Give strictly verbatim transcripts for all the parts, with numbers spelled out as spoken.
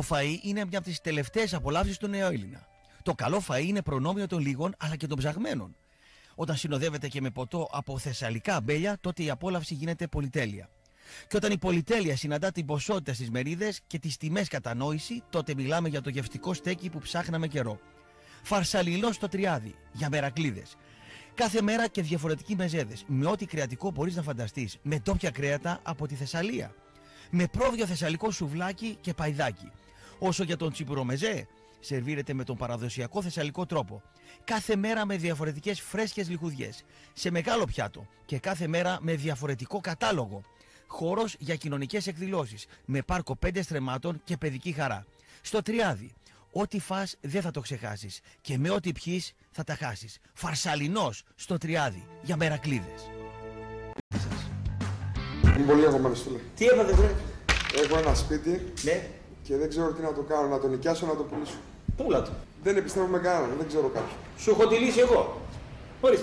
φαΐ είναι μια από τις τελευταίες απολαύσεις του νεοέλληνα. Το καλό φαΐ είναι προνόμιο των λίγων αλλά και των ψαγμένων. Όταν συνοδεύεται και με ποτό από θεσσαλικά αμπέλια, τότε η απόλαυση γίνεται πολυτέλεια. Και όταν η πολυτέλεια συναντά την ποσότητα στις μερίδες και τις τιμές κατανόηση, τότε μιλάμε για το γευστικό στέκι που ψάχναμε καιρό. Φαρσαλιλό στο Τριάδι, για μερακλίδες. Κάθε μέρα και διαφορετικοί μεζέδες, με ό,τι κρεατικό μπορείς να φανταστείς, με ντόπια κρέατα από τη Θεσσαλία. Με πρόβιο θεσσαλικό σουβλάκι και παϊδάκι. Όσο για τον τσιπουρομεζέ, σερβίρεται με τον παραδοσιακό θεσσαλικό τρόπο. Κάθε μέρα με διαφορετικές φρέσκες λιχουδιές, σε μεγάλο πιάτο και κάθε μέρα με διαφορετικό κατάλογο. Χώρος για κοινωνικές εκδηλώσεις, με πάρκο πέντε στρεμμάτων και παιδική χαρά. Στο Τριάδι, ό,τι φας δεν θα το ξεχάσεις και με ό,τι πιείς θα τα χάσεις. Φαρσαλινός στο Τριάδι, για μερακλίδες. Είμαι πολύ αγωμένος, φίλε. Τι έπατε, βρε? Έχω ένα σπίτι, ναι, και δεν ξέρω τι να το κάνω, να το νοικιάσω, να το πουλήσω. πούλα το. Δεν επιστρέφω με κανέναν, δεν ξέρω κάποιον. Σου έχω τη λύση εγώ. Ορίστε.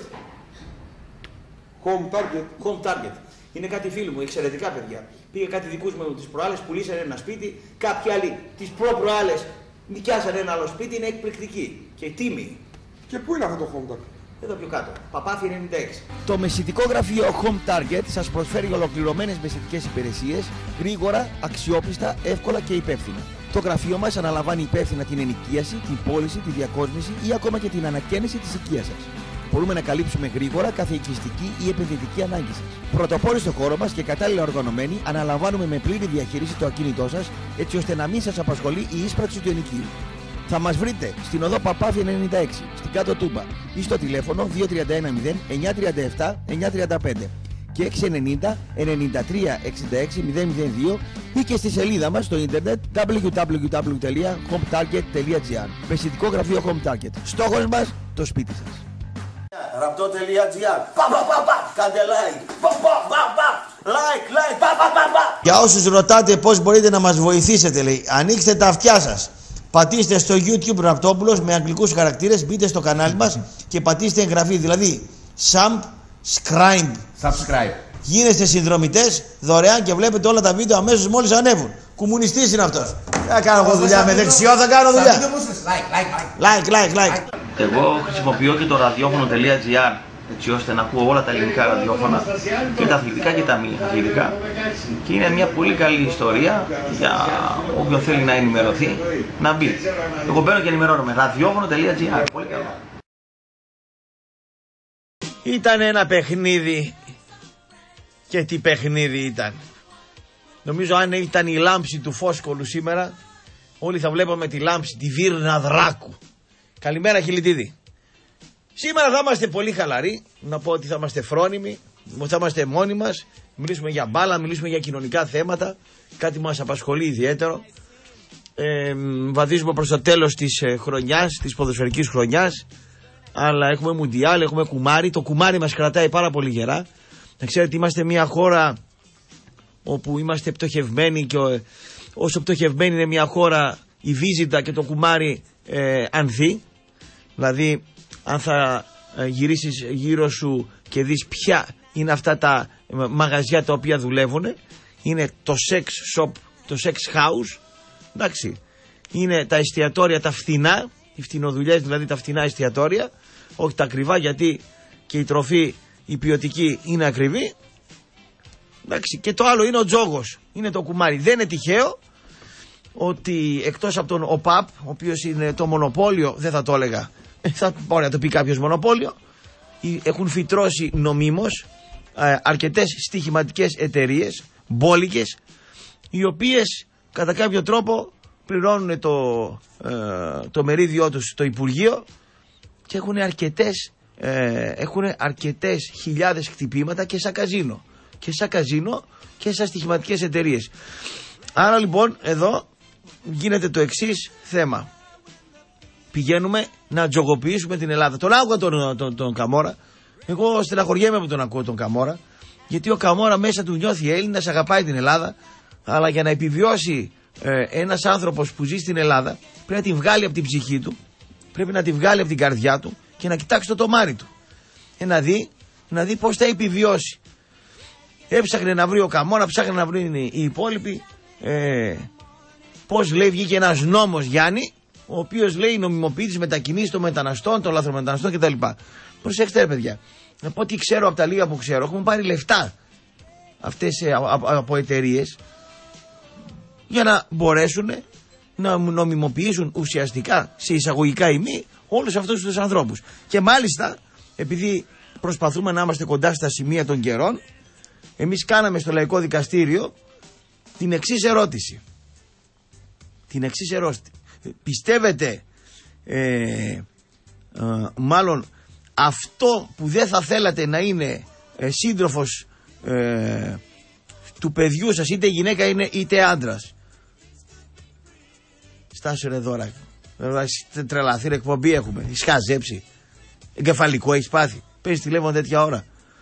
Home target. Home target. Είναι κάτι φίλοι μου, εξαιρετικά παιδιά. Πήγε κάτι δικούς μου τις προάλλες, πουλήσανε ένα σπίτι. Κάποιοι άλλοι τις προ-προάλλες νοικιάσανε ένα άλλο σπίτι, είναι εκπληκτική και τίμη. Και πού είναι αυτό το home target? Εδώ πιο κάτω. Παπάθη ενενήντα έξι. Το μεσητικό γραφείο Home Target σας προσφέρει ολοκληρωμένες μεσητικές υπηρεσίες, γρήγορα, αξιόπιστα, εύκολα και υπεύθυνα. Το γραφείο μας αναλαμβάνει υπεύθυνα την ενοικίαση, την πώληση, τη διακόσμηση ή ακόμα και την ανακαίνιση της οικίας σας. Μπορούμε να καλύψουμε γρήγορα κάθε οικιστική ή επενδυτική ανάγκη σας. Πρωτοπόροι στο χώρο μας και κατάλληλα οργανωμένοι, αναλαμβάνουμε με πλήρη διαχείριση το ακίνητό σας, έτσι ώστε να μην σας απασχολεί η ίσπραξη του ενοικίου. Θα μας βρείτε στην οδό Παπάθη ενενήντα έξι, στην Κάτω Τούμπα ή στο τηλέφωνο δύο τρία ένα μηδέν εννιά τρία επτά εννιά τρία πέντε και έξι ενενήντα ενενήντα τρία εξήντα έξι μηδέν μηδέν δύο ή και στη σελίδα μας στο ίντερνετ double-u double-u double-u τελεία home target τελεία gr. Μεσητικό γραφείο Home Target. Στόχος μας, το σπίτι σας. Ραπτό τελεία gr. Πα πα πα πα. Κάντε like. Πα πα πα πα. Like, like. Πα πα πα πα. Για όσους ρωτάτε πώς μπορείτε να μας βοηθήσετε, λέει, ανοίξτε τα αυτιά σας. Πατήστε στο YouTube Ραπτόπουλος με αγγλικούς χαρακτήρες, μπείτε στο κανάλι μας και πατήστε εγγραφή, δηλαδή subscribe. Subscribe. Γίνεστε συνδρομητές δωρεάν και βλέπετε όλα τα βίντεο αμέσως μόλις ανέβουν. Κομμουνιστής είναι αυτός. Θα κάνω εγώ δουλειά με δεξιό, θα κάνω δουλειά. Like, like, like, like. Εγώ χρησιμοποιώ και το ραδιόφωνο τελεία gr έτσι ώστε να ακούω όλα τα ελληνικά ραδιόφωνα και τα αθλητικά και τα μη αθλητικά και είναι μια πολύ καλή ιστορία για όποιον θέλει να ενημερωθεί να μπει. Εγώ μπαίνω και ενημερώνομαι. ραδιόφωνο τελεία gr. Πολύ καλό. Ήταν ένα παιχνίδι και τι παιχνίδι ήταν. Νομίζω αν ήταν η λάμψη του Φόσκολου σήμερα όλοι θα βλέπαμε τη λάμψη, τη Βύρνα Δράκου. Καλημέρα Χιλιτίδη. Σήμερα θα είμαστε πολύ χαλαροί, να πω ότι θα είμαστε φρόνιμοι, θα είμαστε μόνοι μας, μιλήσουμε για μπάλα, μιλήσουμε για κοινωνικά θέματα, κάτι μας απασχολεί ιδιαίτερο. Ε, βαδίζουμε προς το τέλος της ε, χρονιάς, της ποδοσφαιρικής χρονιάς, αλλά έχουμε μουντιάλ, έχουμε κουμάρι, το κουμάρι μας κρατάει πάρα πολύ γερά. Να ξέρετε είμαστε μια χώρα όπου είμαστε πτωχευμένοι και ε, όσο πτωχευμένοι είναι μια χώρα η βίζιτα και το κουμάρι ε, ανθεί, δηλαδή αν θα γυρίσεις γύρω σου και δεις ποια είναι αυτά τα μαγαζιά τα οποία δουλεύουν, είναι το sex shop, το sex house, εντάξει, είναι τα εστιατόρια τα φθηνά, οι φθηνοδουλειές δηλαδή, τα φθηνά εστιατόρια, όχι τα ακριβά, γιατί και η τροφή η ποιοτική είναι ακριβή, εντάξει, και το άλλο είναι ο τζόγος, είναι το κουμάρι. Δεν είναι τυχαίο ότι εκτός από τον ΟΠΑΠ, ο οποίος είναι το μονοπόλιο, δεν θα το έλεγα, θα μπορεί να το πει κάποιος μονοπόλιο, έχουν φυτρώσει νομίμως ε, αρκετές στοιχηματικές εταιρείες, μπόλικες, οι οποίες κατά κάποιο τρόπο πληρώνουν το, ε, το μερίδιό τους στο Υπουργείο και έχουν αρκετές, ε, έχουν αρκετές χιλιάδες χτυπήματα και σαν καζίνο και σαν καζίνο και σαν στοιχηματικές εταιρείες. Άρα λοιπόν εδώ γίνεται το εξής θέμα. Πηγαίνουμε να τζογοποιήσουμε την Ελλάδα. Τον άκουγα τον, τον, τον Καμόρα. Εγώ στεναχωριέμαι που τον ακούω τον Καμόρα. Γιατί ο Καμόρα μέσα του νιώθει Έλληνας, αγαπάει την Ελλάδα. Αλλά για να επιβιώσει ε, ένας άνθρωπος που ζει στην Ελλάδα, πρέπει να τη βγάλει από την ψυχή του, πρέπει να τη βγάλει από την καρδιά του και να κοιτάξει το τομάρι του. Και να δει, να δει πώς θα επιβιώσει. Έψαχνε να βρει ο Καμόρα, ψάχνε να βρει οι υπόλοιποι. Ε, Πώς λέει βγήκε ένας νόμος, Γιάννη, ο οποίος λέει νομιμοποιεί τις μετακινήσεις των μεταναστών, των λαθρομεταναστών κτλ. Προσέξτε ρε παιδιά, από ό,τι ξέρω, από τα λίγα που ξέρω, έχουμε πάρει λεφτά αυτές από εταιρείες για να μπορέσουν να νομιμοποιήσουν ουσιαστικά, σε εισαγωγικά ή μη, όλους αυτούς τους ανθρώπους. Και μάλιστα, επειδή προσπαθούμε να είμαστε κοντά στα σημεία των καιρών, εμείς κάναμε στο Λαϊκό Δικαστήριο την εξής ερώτηση. Την εξής ερώτηση. Πιστεύετε, ε, ε, μάλλον, αυτό που δεν θα θέλατε να είναι ε, σύντροφος ε, του παιδιού σας, είτε γυναίκα είναι είτε άντρας? Στάσου ρε δώρα. Τρελαθεί, εκπομπή έχουμε. Έχεις χαζέψει. Εγκεφαλικό έχεις πάθει. Παίζεις τηλέφωνο τέτοια ώρα.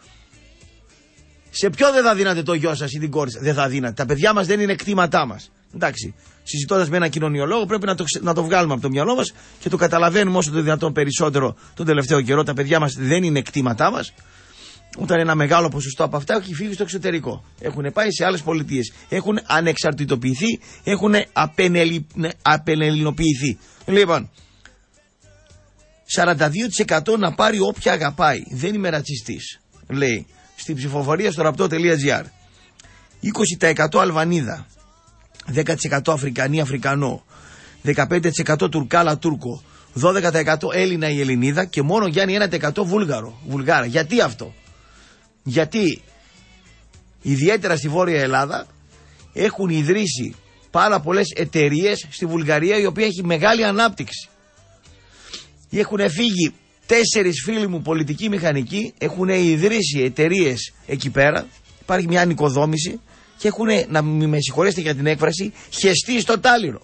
Σε ποιο δεν θα δίνατε το γιο σας ή την κόρη σας? Δεν θα δίνατε. Τα παιδιά μας δεν είναι κτήματά μας. Εντάξει. Συζητώντας με έναν κοινωνιολόγο, πρέπει να το, να το βγάλουμε από το μυαλό μας και το καταλαβαίνουμε όσο το δυνατόν περισσότερο τον τελευταίο καιρό. Τα παιδιά μας δεν είναι κτήματά μας. Όταν ένα μεγάλο ποσοστό από αυτά έχει φύγει στο εξωτερικό. Έχουν πάει σε άλλες πολιτείες. Έχουν ανεξαρτητοποιηθεί, έχουν απενελι... απενελληνοποιηθεί. Λοιπόν, σαράντα δύο τοις εκατό να πάρει όποια αγαπάει. Δεν είμαι ρατσιστής, λέει στην ψηφοφορία στο ραπτό.gr. είκοσι τοις εκατό Αλβανίδα, δέκα τοις εκατό Αφρικανή Αφρικανό, δεκαπέντε τοις εκατό Τουρκάλα Τούρκο, δώδεκα τοις εκατό Έλληνα ή Ελληνίδα και μόνο Γιάννη ένα τοις εκατό Βούλγαρο, Βουλγάρα. Γιατί αυτό? Γιατί ιδιαίτερα στη Βόρεια Ελλάδα έχουν ιδρύσει πάρα πολλές εταιρείες στη Βουλγαρία, η οποία έχει μεγάλη ανάπτυξη. Έχουν φύγει τέσσερις φίλοι μου πολιτικοί μηχανικοί, έχουν ιδρύσει εταιρείες εκεί πέρα, υπάρχει μια ανοικοδόμηση και έχουν, να με συγχωρέσετε για την έκφραση, χεστεί στο τάλιρο.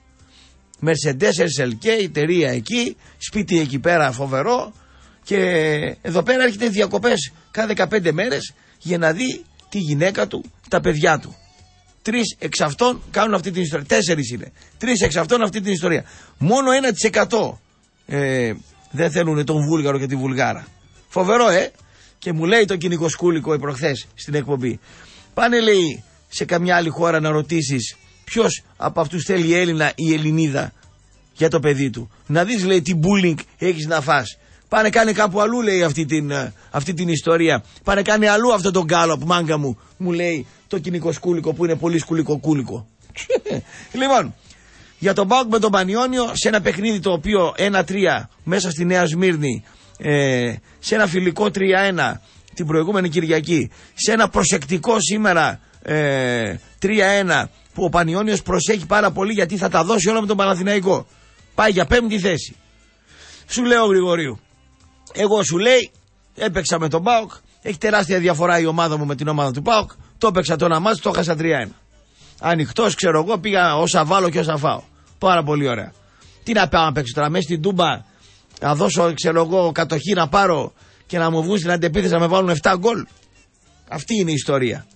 Mercedes ελ ελ κέι, εταιρεία εκεί, σπίτι εκεί πέρα φοβερό, και εδώ πέρα έρχεται διακοπές κάθε δεκαπέντε μέρες για να δει τη γυναίκα του, τα παιδιά του. Τρεις εξ αυτών κάνουν αυτή την ιστορία. Τέσσερις είναι. Τρεις εξ αυτών αυτή την ιστορία. Μόνο ένα τοις εκατό ε, δεν θέλουν τον Βούλγαρο και τη Βουλγάρα. Φοβερό, ε! Και μου λέει το κοινικό σκούλικο προχθές στην εκπομπή. Πάνε, λέει, σε καμιά άλλη χώρα να ρωτήσεις ποιος από αυτούς θέλει Έλληνα ή Ελληνίδα για το παιδί του. Να δεις, λέει, τι bullying έχεις να φας. Πάνε κάνει κάπου αλλού, λέει, αυτή την, αυτή την ιστορία. Πάνε κάνει αλλού αυτό τον γκάλο που μάγκα μου, μου λέει το κοινικό σκούλικο που είναι πολύ σκουλικο-κούλικο. Λοιπόν, για τον ΠΑΟΚ με τον Πανιόνιο, σε ένα παιχνίδι το οποίο ένα τρία μέσα στη Νέα Σμύρνη, ε, σε ένα φιλικό τρία ένα την προηγούμενη Κυριακή, σε ένα προσεκτικό σήμερα ε, τρία ένα που ο Πανιόνιος προσέχει πάρα πολύ γιατί θα τα δώσει όλα με τον Παναθηναϊκό. Πάει για πέμπτη θέση. Σου λέω, Γρηγορίου, εγώ σου λέει, έπαιξα με τον ΠΑΟΚ, έχει τεράστια διαφορά η ομάδα μου με την ομάδα του ΠΑΟΚ, το έπαιξα το ένα μάτς, το έχασα τρία ένα. Ανοιχτός, ξέρω εγώ, πήγα όσα βάλω και όσα φάω. Πάρα πολύ ωραία. Τι να πάω να παίξω τώρα, μέσα στην Τούμπα, να δώσω, ξέρω εγώ, κατοχή να πάρω και να μου βγουν στην αντεπίθεση να με βάλουν επτά γκολ. Αυτή είναι η ιστορία.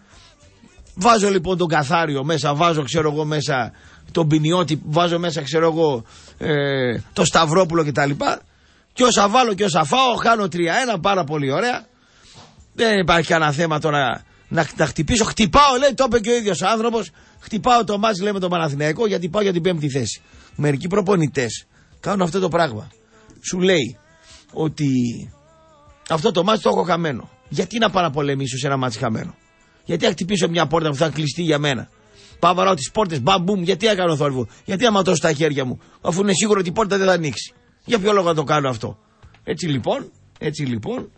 Βάζω λοιπόν τον Καθάριο μέσα, βάζω, ξέρω εγώ, μέσα τον Πινιώτη, βάζω μέσα, ξέρω εγώ, ε, το Σταυρόπουλο κτλ. Και όσα βάλω και όσα φάω, χάνω τρία ένα, πάρα πολύ ωραία. Δεν υπάρχει κανένα θέμα τώρα να, να χτυπήσω. Χτυπάω, λέει, το είπε και ο ίδιος άνθρωπος. Χτυπάω το μάτς, λέει, με τον Παναθηναϊκό, γιατί πάω για την πέμπτη θέση. Μερικοί προπονητές κάνουν αυτό το πράγμα. Σου λέει ότι αυτό το μάτς το έχω χαμένο. Γιατί να παραπολεμήσω σε ένα μάτς χαμένο? Γιατί να χτυπήσω μια πόρτα που θα κλειστεί για μένα? Πάω βαράω τις πόρτες, μπαμ μπουμ, γιατί να κάνω θόρυβο? Γιατί να ματώσω τα χέρια μου, αφού είναι σίγουρο ότι η πόρτα δεν θα ανοίξει? Για ποιο λόγο να το κάνω αυτό? Έτσι λοιπόν, έτσι λοιπόν,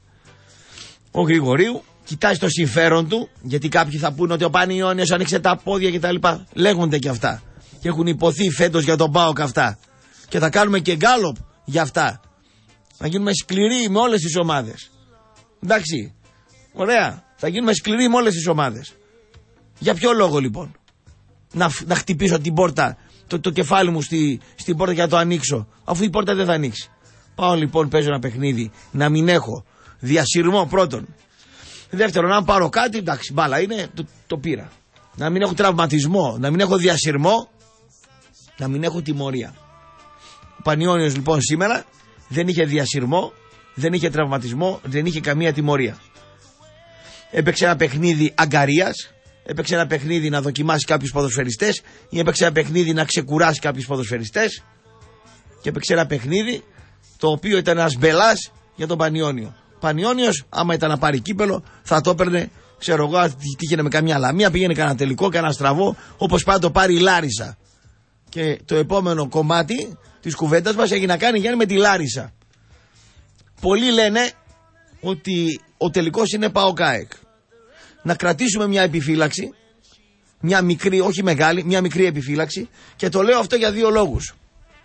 ο Γρηγορίου κοιτάζει το συμφέρον του, γιατί κάποιοι θα πούνε ότι ο Πανιόνιος άνοιξε τα πόδια κτλ. Λέγονται και αυτά. Και έχουν υποθεί φέτος για τον ΠΑΟΚ αυτά. Και θα κάνουμε και γκάλοπ για αυτά. Θα γίνουμε σκληροί με όλες τις ομάδες. Εντάξει, ωραία. Θα γίνουμε σκληροί με όλες τις ομάδες. Για ποιο λόγο λοιπόν? Να, να χτυπήσω την πόρτα, το, το κεφάλι μου στη, στην πόρτα για να το ανοίξω, αφού η πόρτα δεν θα ανοίξει. Πάω λοιπόν, παίζω ένα παιχνίδι, να μην έχω διασυρμό πρώτον. Δεύτερον, αν πάρω κάτι, εντάξει, μπάλα είναι, το, το πήρα. Να μην έχω τραυματισμό, να μην έχω διασυρμό, να μην έχω τιμωρία. Ο Πανιόνιος λοιπόν σήμερα δεν είχε διασυρμό, δεν είχε τραυματισμό, δεν είχε καμία τιμωρία. Έπαιξε ένα παιχνίδι αγκαρίας, έπαιξε ένα παιχνίδι να δοκιμάσει κάποιους ποδοσφαιριστές ή έπαιξε ένα παιχνίδι να ξεκουράσει κάποιους ποδοσφαιριστές και έπαιξε ένα παιχνίδι το οποίο ήταν ένας μπελάς για τον Πανιόνιο. Ο Πανιόνιος, άμα ήταν να πάρει κύπελο, θα το έπαιρνε, ξέρω εγώ, τύχαινε με καμιά λαμία, πήγαινε κανένα τελικό, κανένα στραβό, όπως πάντα το πάρει η Λάρισα. Και το επόμενο κομμάτι της κουβέντας μας έχει να κάνει Γιάννη με τη Λάρισα. Πολλοί λένε ότι ο τελικός είναι ΠΑΟΚ-ΑΕΚ. Να κρατήσουμε μια επιφύλαξη, μια μικρή, όχι μεγάλη, μια μικρή επιφύλαξη, και το λέω αυτό για δύο λόγους.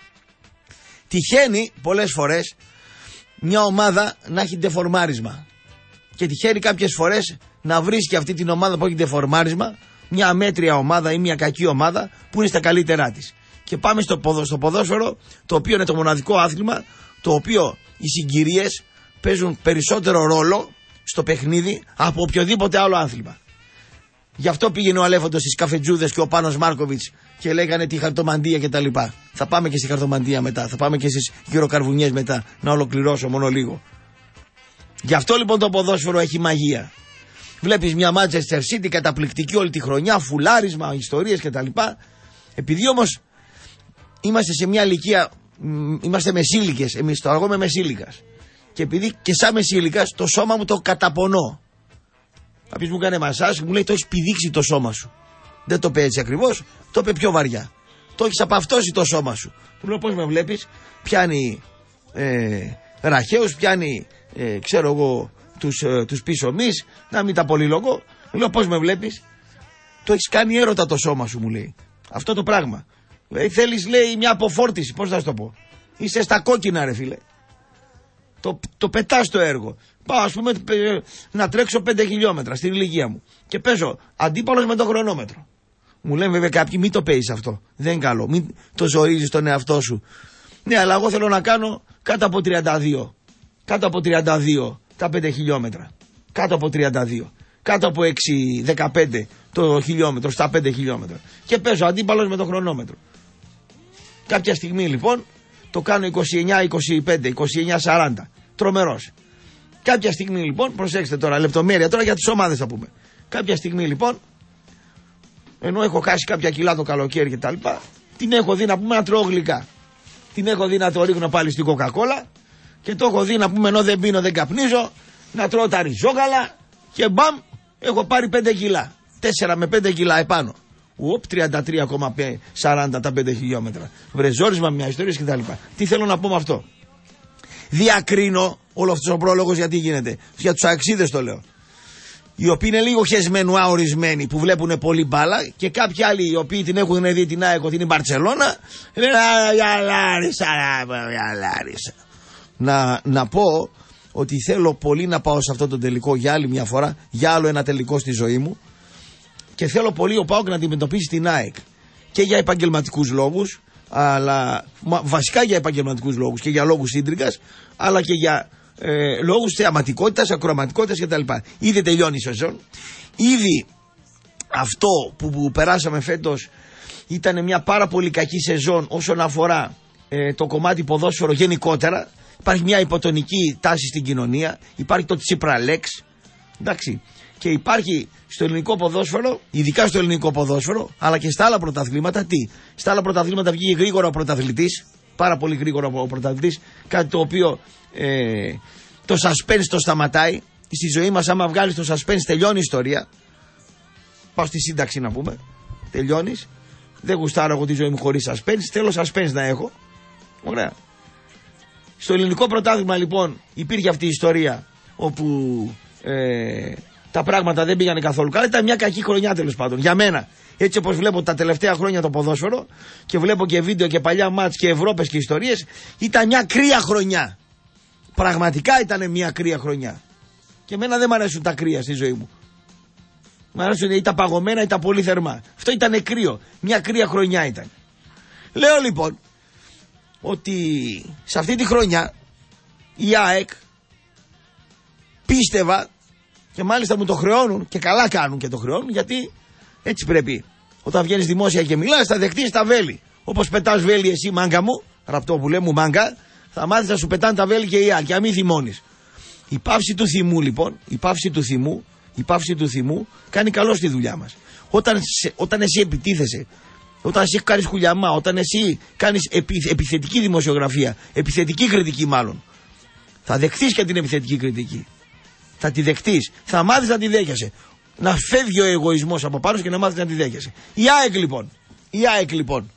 Τυχαίνει πολλές φορές μια ομάδα να έχει ντεφορμάρισμα και τυχαίνει κάποιες φορές να βρίσκει αυτή την ομάδα που έχει ντεφορμάρισμα μια αμέτρια ομάδα ή μια κακή ομάδα που είναι στα καλύτερά της. Και πάμε στο, ποδο, στο ποδόσφαιρο, το οποίο είναι το μοναδικό άθλημα, το οποίο οι συγκυρίες παίζουν περισσότερο ρόλο στο παιχνίδι από οποιοδήποτε άλλο άθλημα. Γι' αυτό πήγαινε ο Αλέφαντος στις καφετζούδες και ο Πάνος Μάρκοβιτς και λέγανε τη χαρτομαντία κτλ. Θα πάμε και στη χαρτομαντία μετά, θα πάμε και στις γυροκαρβουνιές μετά, να ολοκληρώσω μόνο λίγο. Γι' αυτό λοιπόν το ποδόσφαιρο έχει μαγεία. Βλέπεις μια Manchester City καταπληκτική όλη τη χρονιά, φουλάρισμα, ιστορίες κτλ. Επειδή όμως είμαστε σε μια ηλικία, είμαστε μεσήλικες, εμείς το εγώ είμαι μεσήλικας. Και επειδή και σαν μεσήλικας το σώμα μου το καταπονώ. Κάποιος μου κάνει μασάζ και μου λέει το έχεις πηδήξει το σώμα σου. Δεν το είπε έτσι ακριβώς, το είπε πιο βαριά. Το έχεις απαυτώσει το σώμα σου. Του λέω πώς με βλέπεις, πιάνει ε, ραχαίους, πιάνει ε, ξέρω εγώ τους, ε, τους πίσω μυς, να μην τα πολυλογώ. Του λέω πώς με βλέπεις, το έχεις κάνει έρωτα το σώμα σου, μου λέει. Αυτό το πράγμα. Δηλαδή θέλεις, λέει, μια αποφόρτιση, πώς θα σου το πω. Είσαι στα κόκκινα ρε φίλε. Το, το πετάς το έργο. Πάω ας πούμε να τρέξω πέντε χιλιόμετρα στην ηλικία μου και παίζω αντίπαλος με το χρονόμετρο. Μου λένε βέβαια κάποιοι μην το παίζεις αυτό. Δεν είναι καλό. Μην το ζορίζεις τον εαυτό σου. Ναι, αλλά εγώ θέλω να κάνω κάτω από τριάντα δύο. Κάτω από τριάντα δύο τα πέντε χιλιόμετρα. Κάτω από τριάντα δύο. Κάτω από έξι δεκαπέντε το χιλιόμετρο στα πέντε χιλιόμετρα. Και παίζω αντίπαλος με το χρονόμετρο. Κάποια στιγμή λοιπόν το κάνω είκοσι εννιά είκοσι πέντε, είκοσι εννιά σαράντα. Τρομερός. Κάποια στιγμή λοιπόν, προσέξτε τώρα, λεπτομέρεια τώρα για τις ομάδες θα πούμε. Κάποια στιγμή λοιπόν, ενώ έχω χάσει κάποια κιλά το καλοκαίρι και τα λοιπά, την έχω δει να πούμε να τρώω γλυκά. Την έχω δει να το ρίχνω πάλι στην κοκακόλα και το έχω δει να πούμε ενώ δεν πίνω δεν καπνίζω, να τρώω τα ριζόγαλα και μπαμ, έχω πάρει πέντε κιλά. τέσσερα με πέντε κιλά επάνω. Ουοπ, τριάντα τρία κόμμα σαράντα τα πέντε χιλιόμετρα. Βρεζόρισμα, μια ιστορία κτλ. Τι θέλω να πω με αυτό. Διακρίνω όλο αυτός ο πρόλογος γιατί γίνεται. Για τους αξίδες το λέω. Οι οποίοι είναι λίγο χεσμένου ορισμένοι που βλέπουν πολύ μπάλα και κάποιοι άλλοι οι οποίοι την έχουν δει την ΑΕΚ ότι είναι η Μπαρτσελώνα λένε για Λάρισα, για Λάρισα. Να, να πω ότι θέλω πολύ να πάω σε αυτό το τελικό για άλλη μια φορά, για άλλο ένα τελικό στη ζωή μου και θέλω πολύ ο ΠΑΟΚ να αντιμετωπίσει την ΑΕΚ και για επαγγελματικούς λόγους, αλλά βασικά για επαγγελματικούς λόγους και για λόγους ίντρικας, αλλά και για ε, λόγους θεαματικότητας, ακροαματικότητας κτλ. Ήδη τελειώνει η σεζόν. Ήδη αυτό που, που περάσαμε φέτος ήταν μια πάρα πολύ κακή σεζόν όσον αφορά ε, το κομμάτι ποδόσφαιρο γενικότερα. Υπάρχει μια υποτονική τάση στην κοινωνία, υπάρχει το Τσίπρα-Λέξ, εντάξει, και υπάρχει στο ελληνικό ποδόσφαιρο, ειδικά στο ελληνικό ποδόσφαιρο, αλλά και στα άλλα πρωταθλήματα, τι, στα άλλα πρωταθλήματα βγήκε γρήγορα ο πρωταθλητής, πάρα πολύ γρήγορα ο πρωταθλητής, κάτι το οποίο ε, το suspense το σταματάει. Στη ζωή μας άμα βγάλεις το suspense τελειώνει η ιστορία. Πάω στη σύνταξη να πούμε, τελειώνεις, δεν γουστάρω εγώ τη ζωή μου χωρίς suspense, θέλω suspense να έχω, ωραία. Στο ελληνικό πρωτάθλημα λοιπόν υπήρχε αυτή η ιστορία όπου ε, τα πράγματα δεν πήγανε καθόλου καλά. Ήταν μια κακή χρονιά τέλος πάντων για μένα. Έτσι όπως βλέπω τα τελευταία χρόνια το ποδόσφαιρο και βλέπω και βίντεο και παλιά μάτς και Ευρώπες και ιστορίες, ήταν μια κρύα χρονιά. Πραγματικά ήταν μια κρύα χρονιά. Και εμένα δεν μου αρέσουν τα κρύα στη ζωή μου. Μου αρέσουν ή τα παγωμένα ή τα πολύ θερμά. Αυτό ήταν κρύο. Μια κρύα χρονιά ήταν. Λέω λοιπόν ότι σε αυτή τη χρονιά η ΑΕΚ πίστευα και μάλιστα μου το χρεώνουν και καλά κάνουν και το χρεώνουν γιατί έτσι πρέπει. Όταν βγαίνεις δημόσια και μιλάς θα δεχτείς τα βέλη. Όπως πετάς βέλη εσύ μάγκα μου, ραπτό που λέμε μου μάγκα, θα μάθεις να σου πετάνε τα βέλη και οι άλλοι και να μην θυμώνεις. Η πάυση του θυμού λοιπόν, η πάυση του θυμού, η πάυση του θυμού κάνει καλό στη δουλειά μας. Όταν, όταν εσύ επιτίθεσαι, όταν εσύ κάνεις χουλιαμά, όταν εσύ κάνεις επι, επιθετική δημοσιογραφία, επιθετική κριτική μάλλον, θα δεχτείς και την επιθετική κριτική. Θα τη δεχτείς, θα μάθεις να τη δέχεσαι. Να φεύγει ο εγωισμός από πάνω και να μάθεις να τη δέχεσαι. Η ΑΕΚ λοιπόν, η ΑΕΚ λοιπόν,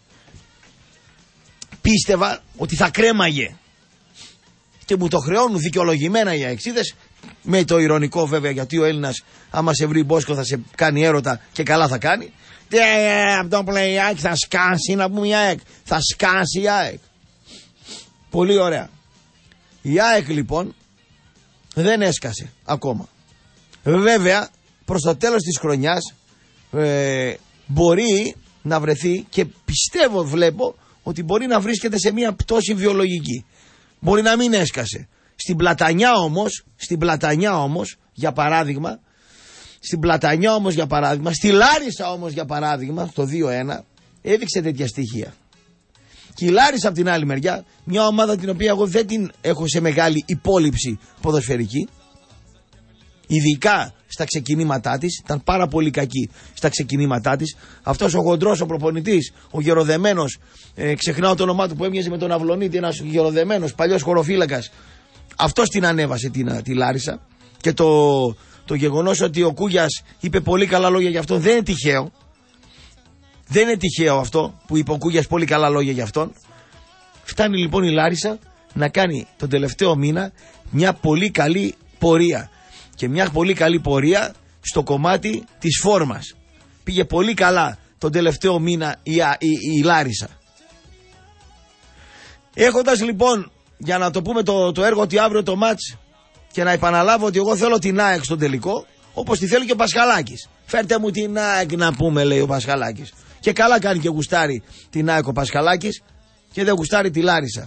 πίστευα ότι θα κρέμαγε. Και μου το χρεώνουν δικαιολογημένα οι αεξίδες, με το ηρωνικό βέβαια, γιατί ο Έλληνας άμα σε βρει μπόσκο θα σε κάνει έρωτα και καλά θα κάνει. Τι αυτό που λέει η ΑΕΚ θα σκάσει, να πούμε η ΑΕΚ, θα σκάσει η ΑΕΚ. Πολύ ωραία. Η ΑΕΚ λοιπόν δεν έσκασε ακόμα. Βέβαια προς το τέλος της χρονιάς ε, μπορεί να βρεθεί, και πιστεύω, βλέπω ότι μπορεί να βρίσκεται σε μια πτώση βιολογική. Μπορεί να μην έσκασε. Στην Πλατανιά όμως, στην Πλατανιά όμως, για παράδειγμα, στην Πλατανιά όμως για παράδειγμα, στη Λάρισα όμως για παράδειγμα, το δύο ένα, έδειξε τέτοια στοιχεία. Και η Λάρισα από την άλλη μεριά, μια ομάδα την οποία εγώ δεν την έχω σε μεγάλη υπόλοιψη ποδοσφαιρική, ειδικά στα ξεκινήματά της, ήταν πάρα πολύ κακή στα ξεκινήματά της. Αυτός ο χοντρός, ο προπονητής, ο γεροδεμένος, ε, ξεχνάω το όνομά του, που έμοιαζε με τον Αυλονίτη, ένας γεροδεμένος, παλιός χωροφύλακας, αυτός την ανέβασε την, τη Λάρισα. Και το, το γεγονός ότι ο Κούγιας είπε πολύ καλά λόγια για αυτόν δεν είναι τυχαίο. Δεν είναι τυχαίο αυτό που είπε ο Κούγιας πολύ καλά λόγια για αυτόν. Φτάνει λοιπόν η Λάρισα να κάνει τον τελευταίο μήνα μια πολύ καλή πορεία. Και μια πολύ καλή πορεία στο κομμάτι της φόρμας. Πήγε πολύ καλά τον τελευταίο μήνα η, η, η, η Λάρισα. Έχοντας λοιπόν, για να το πούμε το, το έργο, ότι αύριο το μάτς, και να επαναλάβω ότι εγώ θέλω την ΑΕΚ στον τελικό, όπως τη θέλει και ο Πασχαλάκης. Φέρτε μου την ΑΕΚ να πούμε, λέει ο Πασχαλάκης. Και καλά κάνει και γουστάρει την ΑΕΚ ο Πασχαλάκης, και δεν γουστάρει τη Λάρισα.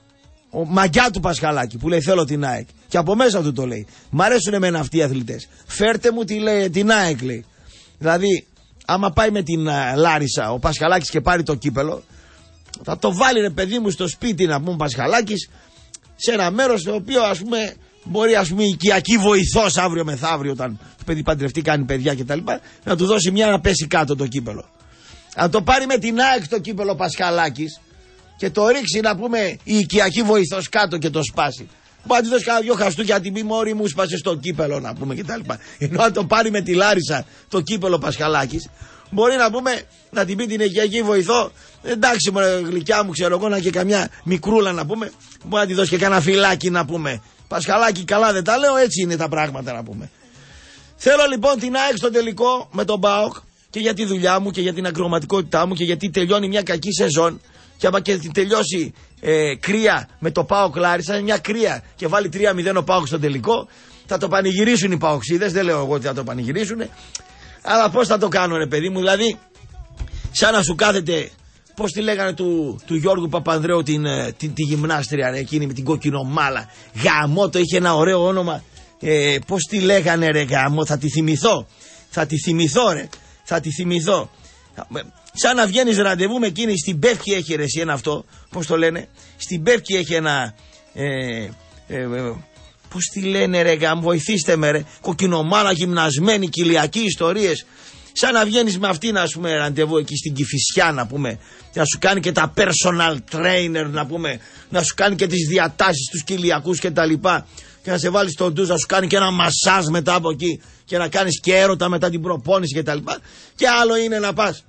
Ο μαγιά του Πασχαλάκη που λέει θέλω την ΑΕΚ. Και από μέσα του το λέει. Μ' αρέσουν εμένα αυτοί οι αθλητές. Φέρτε μου τη, λέει, την ΑΕΚ, λέει. Δηλαδή, άμα πάει με την uh, Λάρισα ο Πασχαλάκης και πάρει το κύπελο, θα το βάλει, ρε παιδί μου, στο σπίτι, να πούμε, Πασχαλάκης, σε ένα μέρος το οποίο, ας πούμε, μπορεί, ας πούμε, οικιακή βοηθός αύριο μεθαύριο, όταν το παιδί παντρευτεί, κάνει παιδιά κτλ., να του δώσει μια να πέσει κάτω το κύπελο. Αν το πάρει με την ΑΕΚ το κύπελο Πασχαλάκης και το ρίξει, να πούμε, η οικιακή βοηθός κάτω και το σπάσει, μπορεί να τη δώσει κάνα δυο χαστούκια, την πει μόρι μου σπάσε στο κύπελο, να πούμε, κτλ. Ενώ αν το πάρει με τη Λάρισα το κύπελο Πασχαλάκης, μπορεί, να πούμε, να την πει την οικιακή βοηθό, εντάξει μωρέ γλυκιά μου, ξέρω εγώ, να και καμιά μικρούλα, να πούμε, μπορεί να τη δώσει και κάνα φυλάκι, να πούμε. Πασχαλάκη, καλά δεν τα λέω, έτσι είναι τα πράγματα, να πούμε. Θέλω λοιπόν την ΑΕΚ στο τελικό με τον ΠΑΟΚ, και για τη δουλειά μου και για την ακροματικότητά μου και γιατί τελειώνει μια κακή σεζόν. Και άμα και τελειώσει ε, κρύα με το ΠΑΟΚ Λάρισα, μια κρύα, και βάλει τρία μηδέν ο ΠΑΟΚ στο τελικό, θα το πανηγυρίσουν οι ΠΑΟΚσίδες. Δεν λέω εγώ ότι θα το πανηγυρίσουν, αλλά πώς θα το κάνουν, ρε παιδί μου, δηλαδή σαν να σου κάθεται, πώς τη λέγανε του, του Γιώργου Παπανδρέου την, την, τη γυμνάστρια, ρε, εκείνη με την κόκκινο μάλα, γαμό, το είχε ένα ωραίο όνομα, ε, πώς τη λέγανε, ρε, γαμό, θα τη θυμηθώ, θα τη θυμηθώ, ρε, θα τη θυμηθώ. Σαν να βγαίνεις ραντεβού με εκείνη, στην Πεύκη έχει, ρε, εσύ, ένα αυτό, πώς το λένε, στην Πεύκη έχει ένα, ε, ε, ε, πώς τη λένε, ρε, γαμ, βοηθήστε με, ρε, κοκκινομάλα, γυμνασμένη, κοιλιακοί ιστορίες. Σαν να βγαίνεις με αυτήν, ας πούμε, ραντεβού εκεί στην Κηφισιά, να πούμε, να σου κάνει και τα personal trainer, να πούμε, να σου κάνει και τις διατάσεις, τους κοιλιακούς και τα λοιπά, και να σε βάλει στον ντουζ, να σου κάνει και ένα μασάζ μετά από εκεί, και να κάνεις και έρωτα μετά την προπόνηση και τα λοιπά. Και άλλο είναι να πας.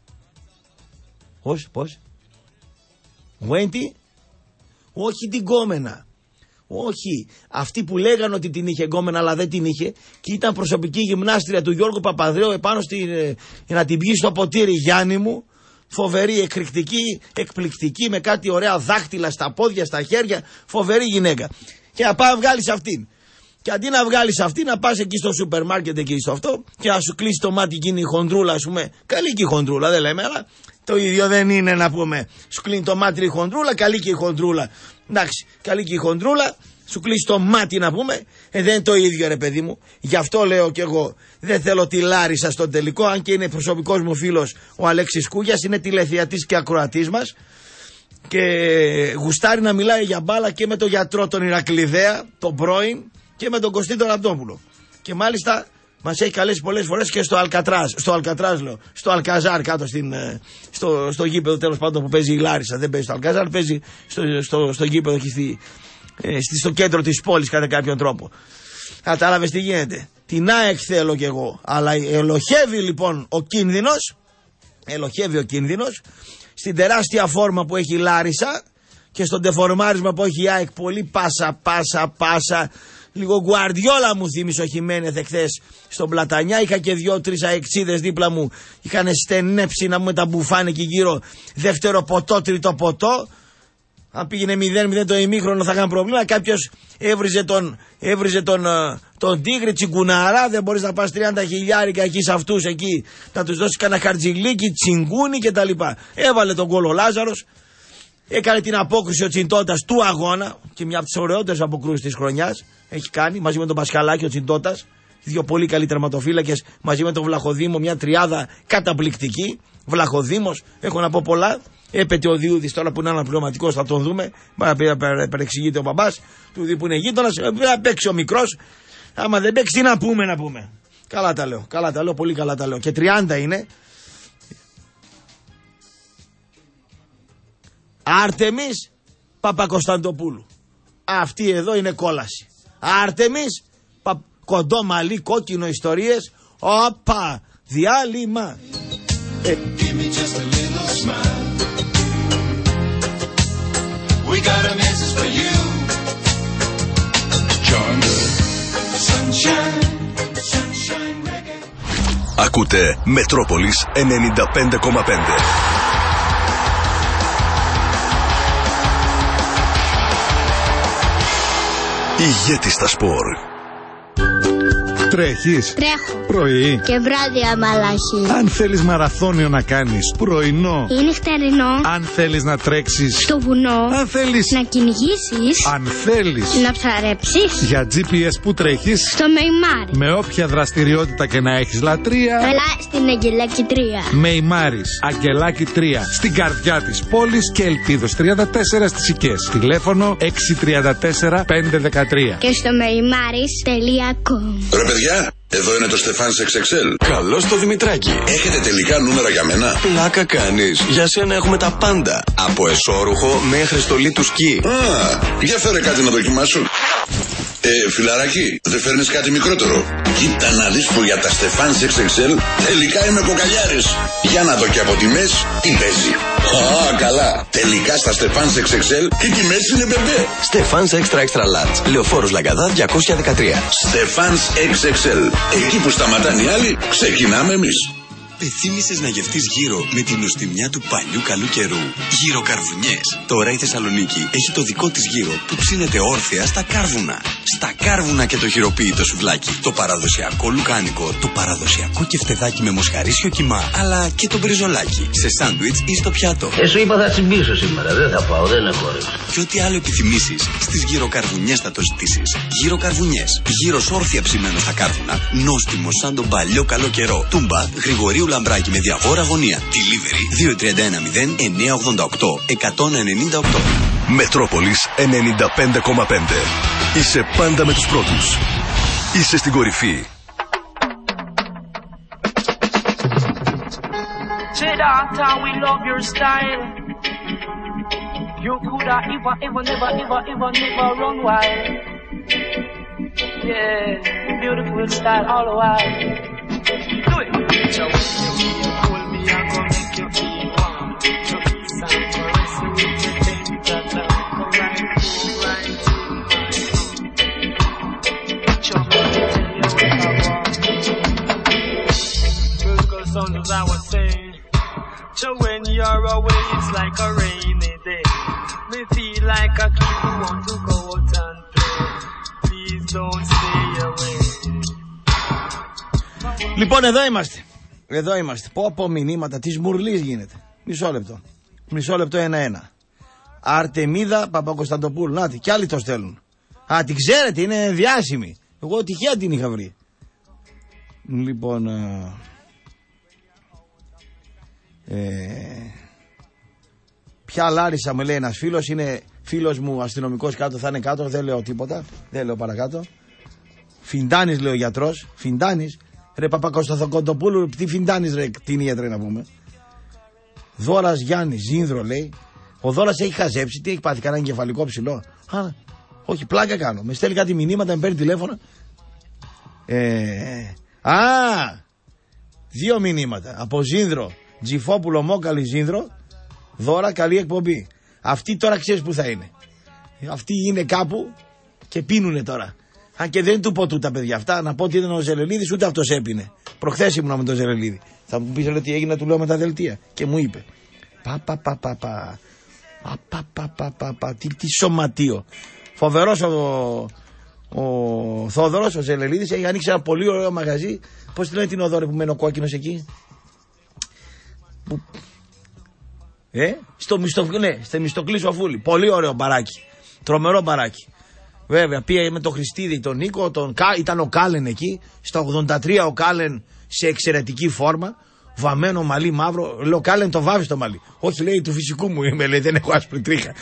Πώς, πώς. Γουέντι. Όχι την κόμενα. Όχι. Αυτή που λέγανε ότι την είχε γκόμενα αλλά δεν την είχε, και ήταν προσωπική γυμνάστρια του Γιώργου Παπανδρέου επάνω στην, ε, να την πιει στο ποτήρι, Γιάννη μου. Φοβερή, εκρηκτική, εκπληκτική, με κάτι ωραία δάχτυλα στα πόδια, στα χέρια. Φοβερή γυναίκα. Και να πάει να βγάλεις αυτήν. Και αντί να βγάλεις αυτήν, να πας εκεί στο σούπερ μάρκετ εκεί στο αυτό, και να σου κλείσει το μάτι εκείνη η χοντρούλα, ας πούμε. Καλή και η χοντρούλα, δεν λέμε, αλλά το ίδιο δεν είναι, να πούμε. Σου κλείνει το μάτι η χοντρούλα, καλή και η χοντρούλα. Εντάξει, καλή και η χοντρούλα, σου κλείσει το μάτι, να πούμε. Ε, δεν είναι το ίδιο, ρε παιδί μου. Γι' αυτό λέω κι εγώ, δεν θέλω τη Λάρισα στον τελικό, αν και είναι προσωπικός μου φίλος ο Αλέξης Κούγιας, είναι τηλεθεατής και ακροατής μας. Και γουστάρει να μιλάει για μπάλα και με τον γιατρό τον Ηρακλειδέα, τον πρώην, και με τον Κωστή τον Ραπτόπουλο. Και μάλιστα Μας έχει καλέσει πολλές φορές και στο Αλκατράζ, στο Αλκατράζ λέω, στο Αλκαζάρ κάτω στην, στο, στο γήπεδο τέλος πάντων που παίζει η Λάρισα. Δεν παίζει στο Αλκαζάρ, παίζει στο, στο, στο γήπεδο εκεί στη, στη, στο κέντρο της πόλης κατά κάποιον τρόπο. Κατάλαβες τι γίνεται. Την ΑΕΚ θέλω κι εγώ. Αλλά ελοχεύει λοιπόν ο κίνδυνος, ελοχεύει ο κίνδυνος στην τεράστια φόρμα που έχει η Λάρισα και στον τεφορμάρισμα που έχει η ΑΕΚ. Πολύ πάσα, πάσα, πάσα. Λίγο Γκουαρδιόλα μου θύμισε ο Χιμένεθ εχθές στον Πλατανιά. Είχα και δυο-τρεις αεξίδες δίπλα μου. Είχαν στενέψει να μου τα μπουφάνε εκεί γύρω. Δεύτερο ποτό, τρίτο ποτό. Αν πήγαινε μηδέν μηδέν το ημίχρονο θα είχαν πρόβλημα. Κάποιος έβριζε τον, έβριζε τον, τον Τίγρη Τσιγκουναρά. Δεν μπορείς να πας τριάντα χιλιάρικα εκεί σε αυτούς εκεί. Να τους δώσεις κανένα χαρτζιλίκι, τσιγκούνι κτλ. Έβαλε τον γκολ ο Λάζαρος. Έκανε την απόκριση ο Τσιντώτας του αγώνα και μια από τις ωραιότερες αποκρούσεις της χρονιάς έχει κάνει μαζί με τον Πασχαλάκη ο Τσιντώτας. Δύο πολύ καλοί τερματοφύλακες μαζί με τον Βλαχοδήμο, μια τριάδα καταπληκτική. Βλαχοδήμος, έχω να πω πολλά. Έπεται ο Διούδης τώρα που είναι αναπληρωματικός, θα τον δούμε. Μπορεί να παρεξηγείται ο μπαμπάς του Δη που είναι γείτονας. Να παίξει ο μικρός. Άμα δεν παίξει, τι να πούμε, να πούμε. Καλά τα λέω, καλά τα λέω, πολύ καλά τα λέω. Και τριάντα είναι. Άρτεμις Παπακοσταντοπούλου. Αυτή εδώ είναι κόλαση. Άρτεμις πα... κοντό μαλλί, κόκκινο ιστορίες. Όπα, διάλειμμα. Ε. Ακούτε Μετρόπολης ενενήντα πέντε κόμμα πέντε. Ηγέτης στα σπορ. Τρέχεις. Τρέχω. Πρωί. Και βράδυ αμαλάχη. Αν θέλεις μαραθώνιο να κάνεις πρωινό. Ή νυχτερινό. Αν θέλεις να τρέξεις στο βουνό. Αν θέλεις να κυνηγήσεις. Αν θέλεις να ψαρέψεις. Για τζι πι ες που τρέχεις. Στο Μεϊμάρι. Με όποια δραστηριότητα και να έχεις λατρεία. Έλα στην Αγγελάκη τρία. Μεϊμάρις, Αγγελάκη τρία. Στην καρδιά της πόλης και Ελπίδος τριάντα τέσσερα στις Οικές. Τηλέφωνο έξι τρία τέσσερα πέντε ένα τρία. Και στο μεϊμάρις τελεία κομ. Ρε παιδιά, εδώ είναι το Στεφάνς εξ εξ ελ. Καλώς το Δημητράκη. Έχετε τελικά νούμερα για μένα? Πλάκα κάνεις. Για σένα έχουμε τα πάντα. Από εσώρουχο μέχρι στολή του σκι. Α, για φέρε κάτι να δοκιμάσω. Ε, φιλαράκι, δεν φέρνεις κάτι μικρότερο? Κοίτα να δεις που για τα Στεφάνς εξ εξ ελ τελικά είμαι κοκαλιάρης. Για να δω και από τιμές τι παίζει. Α, καλά. Τελικά στα Στεφάνς εξ εξ ελ οι τιμές είναι μπεμπέ. Στεφάνς Extra Extra Large. Λεωφόρος Λαγκαδά διακόσια δεκατρία. Στεφάνς εξ εξ ελ. Εκεί που σταματάνε οι άλλοι, ξεκινάμε εμείς. Πεθύμησες να γευτείς γύρο με την νοστιμιά του παλιού καλού καιρού. Γύρο καρβουνιές. Τώρα η Θεσσαλονίκη έχει το δικό της γύρο που ψήνεται όρθια στα κάρβουνα. Στα κάρβουνα και το χειροποίητο σουβλάκι. Το παραδοσιακό λουκάνικο. Το παραδοσιακό κεφτεδάκι με μοσχαρίσιο κιμά. Αλλά και το μπριζολάκι. Σε σάντουιτς ή στο πιάτο. Ε, σου είπα θα τσιμπήσω σήμερα. Δεν θα πάω, δεν έχω όρεξη. Και ό,τι άλλο επιθυμήσεις, στις γυροκαρβουνιές θα το ζητήσεις. Γυροκαρβουνιές. Γύρος όρθια ψημένο στα κάρβουνα. Νόστιμο σαν τον παλιό καλό καιρό. Τούμπα Γρηγορίου Λαμπράκι με διαγόρα γωνία. Delivery δύο τρία ένα μηδέν εννιά ογδόντα οκτώ εκατόν ενενήντα οκτώ. Μετρόπολης ενενήντα πέντε κόμμα πέντε. Είσαι πάντα με τους πρώτους. Είσαι στην κορυφή. We love your style. You coulda ever, ever, never, ever, ever, never run wild. Yeah, beautiful style all the while. Do it. So you pull me, I'm gonna make you feel warm. To kiss and caress you with your tender love. Come right through, right through my heart. Show me, tell you what I want. Musical sound as I was saying. So when you're away, it's like a rainy day. Me feel like a kid who want to go out and play. Please don't stay away. Λοιπόν, εδώ είμαστε. Εδώ είμαστε. Πω πω μηνύματα της Μουρλής γίνεται. Μισό λεπτό. Μισό λεπτό ένα-ένα. Αρτεμίδα Παπακοσταντοπούλου. Νάτι, κι άλλοι το στέλνουν. Α, την ξέρετε, είναι διάσημη. Εγώ τυχαία την είχα βρει. Λοιπόν... Ε... Ε, ποια Λάρισα μου λέει ένας φίλος, είναι φίλος μου αστυνομικός κάτω, θα είναι κάτω, δεν λέω τίποτα, δεν λέω παρακάτω. Φιντάνης λέει ο γιατρός, Φιντάνης, Ρε Παπακοσταθοκοντοπούλου, τι φιντάνεις ρε κτηνίατρε να πούμε. Δώρας Γιάννη, Ζήνδρο λέει. Ο Δώρας έχει χαζέψει, τι έχει πάθει, κανένα εγκεφαλικό ψηλό. Α, όχι, πλάκα κάνω. Με στέλνει κάτι μηνύματα, με παίρνει τηλέφωνο. Ε, α, δύο μηνύματα. Από Ζήνδρο, Τζιφόπουλο, Μόκαλη, Ζήνδρο. Δώρα, καλή εκπομπή. Αυτή τώρα ξέρεις που θα είναι. Αυτοί είναι κάπου και πίνουνε τώρα. Αν και δεν του πω τούτα παιδιά αυτά, να πω ότι ήταν ο Ζελελίδης, ούτε αυτός έπινε. Προχθές ήμουνα με τον Ζελελίδη. Θα μου πεις τι έγινε, του λέω με τα δελτία. Και μου είπε. Πα, πα, πα, πα, πα. Πα, πα, πα, πα, πα, πα. Τι, τι σωματείο. Φοβερός ο, ο Θόδωρος, ο Ζελελίδης, έχει ανοίξει ένα πολύ ωραίο μαγαζί. Πώς τη λένε την οδόρη που μένει ο κόκκινος εκεί. Που... Ε, στο Μιστοκλή, ναι, στο Μιστοκλή Σοφούλη. Πολύ ωραίο μπαράκι. Τρομερό μπαράκι. Βέβαια, πήγε με τον Χριστίδη, τον Νίκο, τον... ήταν ο Κάλεν εκεί. Στα ογδόντα τρία ο Κάλεν σε εξαιρετική φόρμα. Βαμμένο μαλλί μαύρο. Λέω Κάλεν το βάβει στο μαλλί. Όχι, λέει, του φυσικού μου είμαι, λέει, δεν έχω άσπρη τρίχα.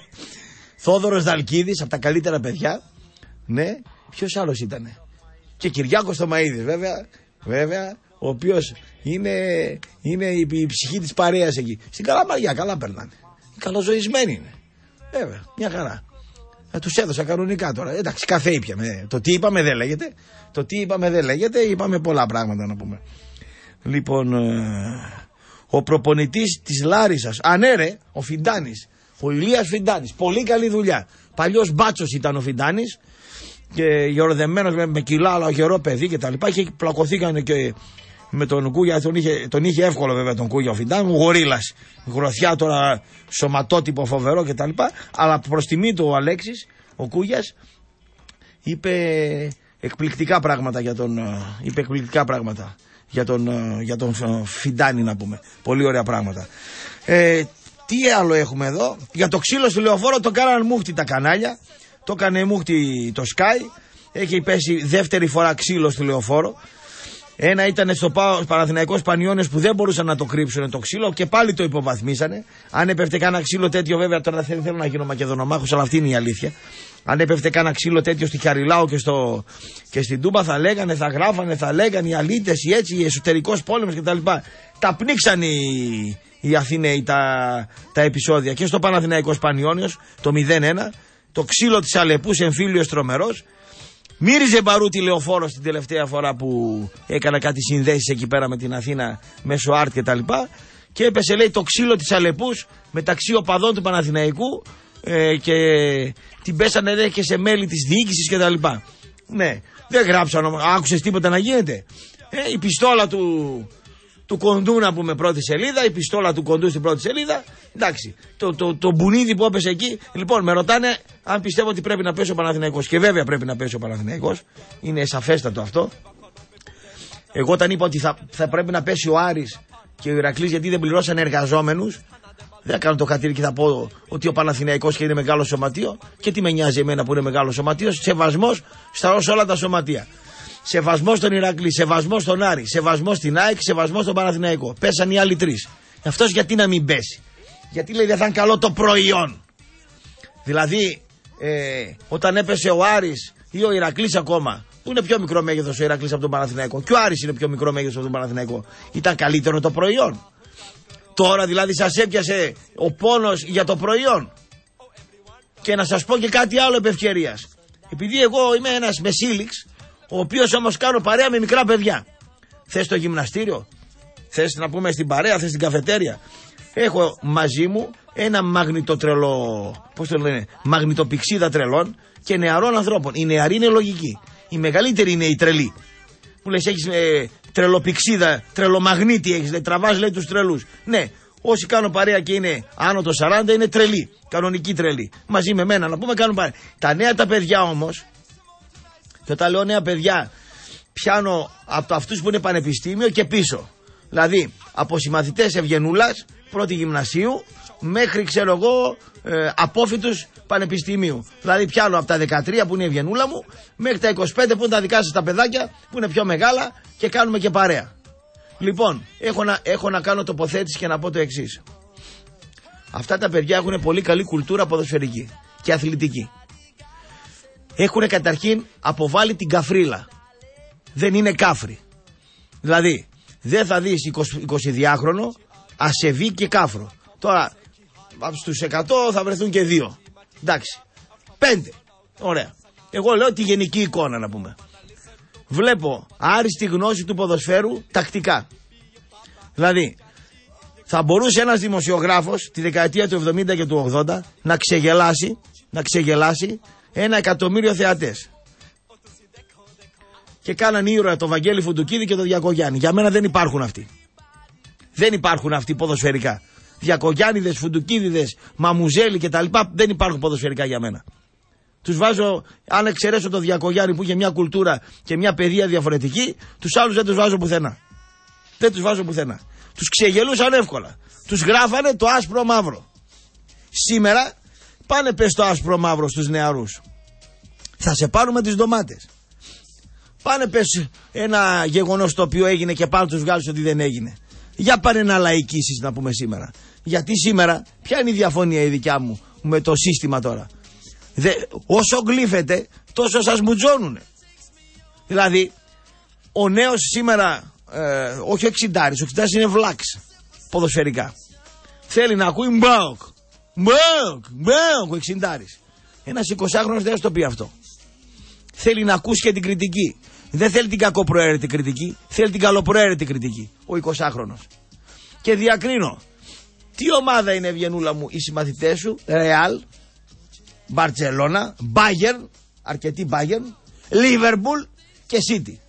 Θόδωρος Δαλκίδης, από τα καλύτερα παιδιά. Ναι, ποιος άλλος ήτανε. Και Κυριάκος Θωμαΐδης, βέβαια. Βέβαια, ο οποίος είναι, είναι η, η ψυχή της παρέας εκεί. Στην Καλαμαριά, καλά περνάνε. Καλοζωισμένοι είναι. Βέβαια, μια χαρά. Ε, τους έδωσα κανονικά τώρα. Εντάξει, καφέ ήπιαμε. Το τι είπαμε δεν λέγεται. Το τι είπαμε δεν λέγεται. Είπαμε πολλά πράγματα να πούμε. Λοιπόν, ε, ο προπονητής της Λάρισσας. Α, ναι, ρε, ο Φιντάνης. Ο Ηλίας Φιντάνης. Πολύ καλή δουλειά. Παλιός μπάτσος ήταν ο Φιντάνης. Και γεροδεμένος με, με κιλά, αλλά γερό παιδί και τα λοιπά. Και πλακωθήκαν και με τον Κούγια. Τον είχε, τον είχε εύκολο βέβαια τον Κούγια ο Φιντάνης. Ο γορίλας. Γροθιά τώρα, σωματότυπο φοβερό και τα λοιπά. Αλλά προς τιμή του ο Αλέξης, ο Κούγιας, είπε εκπληκτικά πράγματα για τον, είπε εκπληκτικά πράγματα για τον, για τον Φιντάνη να πούμε. Πολύ ωραία πράγματα. Ε, τι άλλο έχουμε εδώ. Για το ξύλο στο λεωφόρο το κάναν μούχτι τα κανάλια. Το έκανε μούχτι το Sky. Έχει πέσει δεύτερη φορά ξύλο στο λεωφόρο. Ένα ήταν στο Παναθηναϊκός Πανιώνιος που δεν μπορούσαν να το κρύψουν το ξύλο και πάλι το υποβαθμίσανε. Αν έπεφτε κάνα ξύλο τέτοιο, βέβαια τώρα δεν θέλω να γίνω Μακεδονομάχος, αλλά αυτή είναι η αλήθεια. Αν έπεφτε κάνα ξύλο τέτοιο στη Χαριλάου και, στο, και στην Τούμπα θα λέγανε, θα γράφανε, θα λέγανε οι αλήτες, οι έτσι, οι εσωτερικός πόλεμος κτλ. Τα, τα πνίξαν οι, οι Αθηναίοι τα, τα επεισόδια. Και στο Παναθηναϊκός Πανιώνιος το μηδέν ένα, το ξύλο της Αλεπούς εμφύλιος τρομερός. Μύριζε μπαρούτι λεωφόρο την τελευταία φορά που έκανα κάτι συνδέσεις εκεί πέρα με την Αθήνα μέσω Άρτ και τα λοιπά. Και έπεσε, λέει, το ξύλο της Αλεπούς μεταξύ οπαδών του Παναθηναϊκού ε, και την πέσανε δε και σε μέλη της διοίκησης και τα λοιπά. Ναι, δεν γράψαν, άκουσες τίποτα να γίνεται. Ε, η πιστόλα του, του κοντού να πούμε πρώτη σελίδα, η πιστόλα του κοντού στην πρώτη σελίδα. Εντάξει, το, το, το μπουνίδι που έπεσε εκεί. Λοιπόν, με ρωτάνε αν πιστεύω ότι πρέπει να πέσει ο Παναθηναϊκός. Και βέβαια πρέπει να πέσει ο Παναθηναϊκός. Είναι σαφέστατο αυτό. Εγώ όταν είπα ότι θα, θα πρέπει να πέσει ο Άρης και ο Ηρακλής γιατί δεν πληρώσαν εργαζόμενους, δεν θα κάνω το χατήρι και θα πω ότι ο Παναθηναϊκός και είναι μεγάλο σωματείο. Και τι με νοιάζει εμένα που είναι μεγάλο σωματείο. Σεβασμός στα όλα τα σωματεία. Σεβασμός στον Ηρακλή, σεβασμός στον Άρη, σεβασμός στην ΑΕΚ, σεβασμός στον Παναθηναϊκό. Πέσαν οι άλλοι τρεις. Αυτός γιατί να μην πέσει. Γιατί λέει δεν θα είναι καλό το προϊόν. Δηλαδή ε, όταν έπεσε ο Άρης ή ο Ηρακλής ακόμα, που είναι πιο μικρό μέγεθος ο Ηρακλής από τον Παναθηναϊκό, και ο Άρης είναι πιο μικρό μέγεθος από τον Παναθηναϊκό, ήταν καλύτερο το προϊόν. Τώρα δηλαδή σας έπιασε ο πόνος για το προϊόν. Και να σας πω και κάτι άλλο επ' ευκαιρίας. Επειδή εγώ είμαι ένας μεσήλιξ, ο οποίος όμως κάνω παρέα με μικρά παιδιά. Θες το γυμναστήριο, θες να πούμε στην παρέα, θες στην καφετέρια. Έχω μαζί μου ένα μαγνητοτρελό, πώς το λένε, μαγνητοπηξίδα τρελών και νεαρών ανθρώπων. Οι νεαροί είναι λογικοί. Οι μεγαλύτεροι είναι οι τρελοί. Που λες έχεις ε, τρελοπηξίδα, τρελομαγνήτη έχεις, λέει, τραβάς λέει τους τρελούς. Ναι, όσοι κάνουν παρέα και είναι άνω των σαράντα είναι τρελοί, κανονικοί τρελοί. Μαζί με μένα να πούμε κάνουν παρέα. Τα νέα τα παιδιά όμως, και όταν λέω νέα παιδιά, πιάνω από αυτούς που είναι πανεπιστήμιο και πίσω. Δηλαδή από συμμαθητές Ευγενούλας, πρώτη γυμνασίου, μέχρι ξέρω εγώ ε, απόφοιτους πανεπιστημίου. Δηλαδή πιάνω από τα δεκατρία που είναι η Ευγενούλα μου, μέχρι τα είκοσι πέντε που είναι τα δικά σας τα παιδάκια, που είναι πιο μεγάλα και κάνουμε και παρέα. Λοιπόν, έχω να, έχω να κάνω τοποθέτηση και να πω το εξής. Αυτά τα παιδιά έχουν πολύ καλή κουλτούρα ποδοσφαιρική και αθλητική. Έχουν καταρχήν αποβάλει την καφρίλα. Δεν είναι κάφροι. Δηλαδή, δεν θα δεις εικοσιδυάχρονο ασεβή και κάφρο. Τώρα, στους εκατό θα βρεθούν και δύο. Εντάξει. Πέντε. Ωραία. Εγώ λέω τη γενική εικόνα να πούμε. Βλέπω άριστη γνώση του ποδοσφαίρου τακτικά. Δηλαδή, θα μπορούσε ένας δημοσιογράφος τη δεκαετία του εβδομήντα και του ογδόντα να ξεγελάσει, να ξεγελάσει ένα εκατομμύριο θεατές. Και κάναν ήρωα το Βαγγέλη Φουντουκίδη και το Διακογιάννη. Για μένα δεν υπάρχουν αυτοί. Δεν υπάρχουν αυτοί ποδοσφαιρικά. Διακογιάννηδες, Φουντουκίδηδες, Μαμουζέλη κτλ. Δεν υπάρχουν ποδοσφαιρικά για μένα. Τους βάζω, αν εξαιρέσω το Διακογιάννη που είχε μια κουλτούρα και μια παιδεία διαφορετική, τους άλλους δεν τους βάζω πουθενά. Δεν τους βάζω πουθενά. Τους ξεγελούσαν εύκολα. Τους γράφανε το άσπρο μαύρο. Σήμερα πάνε πες το άσπρο μαύρο στους νεαρούς. Θα σε πάρουμε τις ντομάτες. Πάνε πες ένα γεγονός το οποίο έγινε και πάνε τους βγάλεις ότι δεν έγινε. Για πάνε να λαϊκίσεις να πούμε σήμερα. Γιατί σήμερα, ποια είναι η διαφωνία η δικιά μου με το σύστημα τώρα. Δε, όσο γλύφετε τόσο σας μουτζώνουνε. Δηλαδή ο νέος σήμερα ε, όχι ο εξιντάρης, ο εξιντάρης είναι βλάξ ποδοσφαιρικά. Θέλει να ακούει μπάοκ μπάοκ μπάοκ ο εξιντάρης. Ένας εικοσάχρονος δεν θα το πει αυτό. Θέλει να ακούσει και την κριτική. Δεν θέλει την κακοπροαίρετη κριτική, θέλει την καλοπροαίρετη κριτική ο εικοσάχρονος. Και διακρίνω τι ομάδα είναι, Ευγενούλα μου, οι συμμαθητές σου. Ρεάλ, Μπαρτσελώνα, Μπάγερν, αρκετή Μπάγερν, Λίβερπουλ και Σίτι.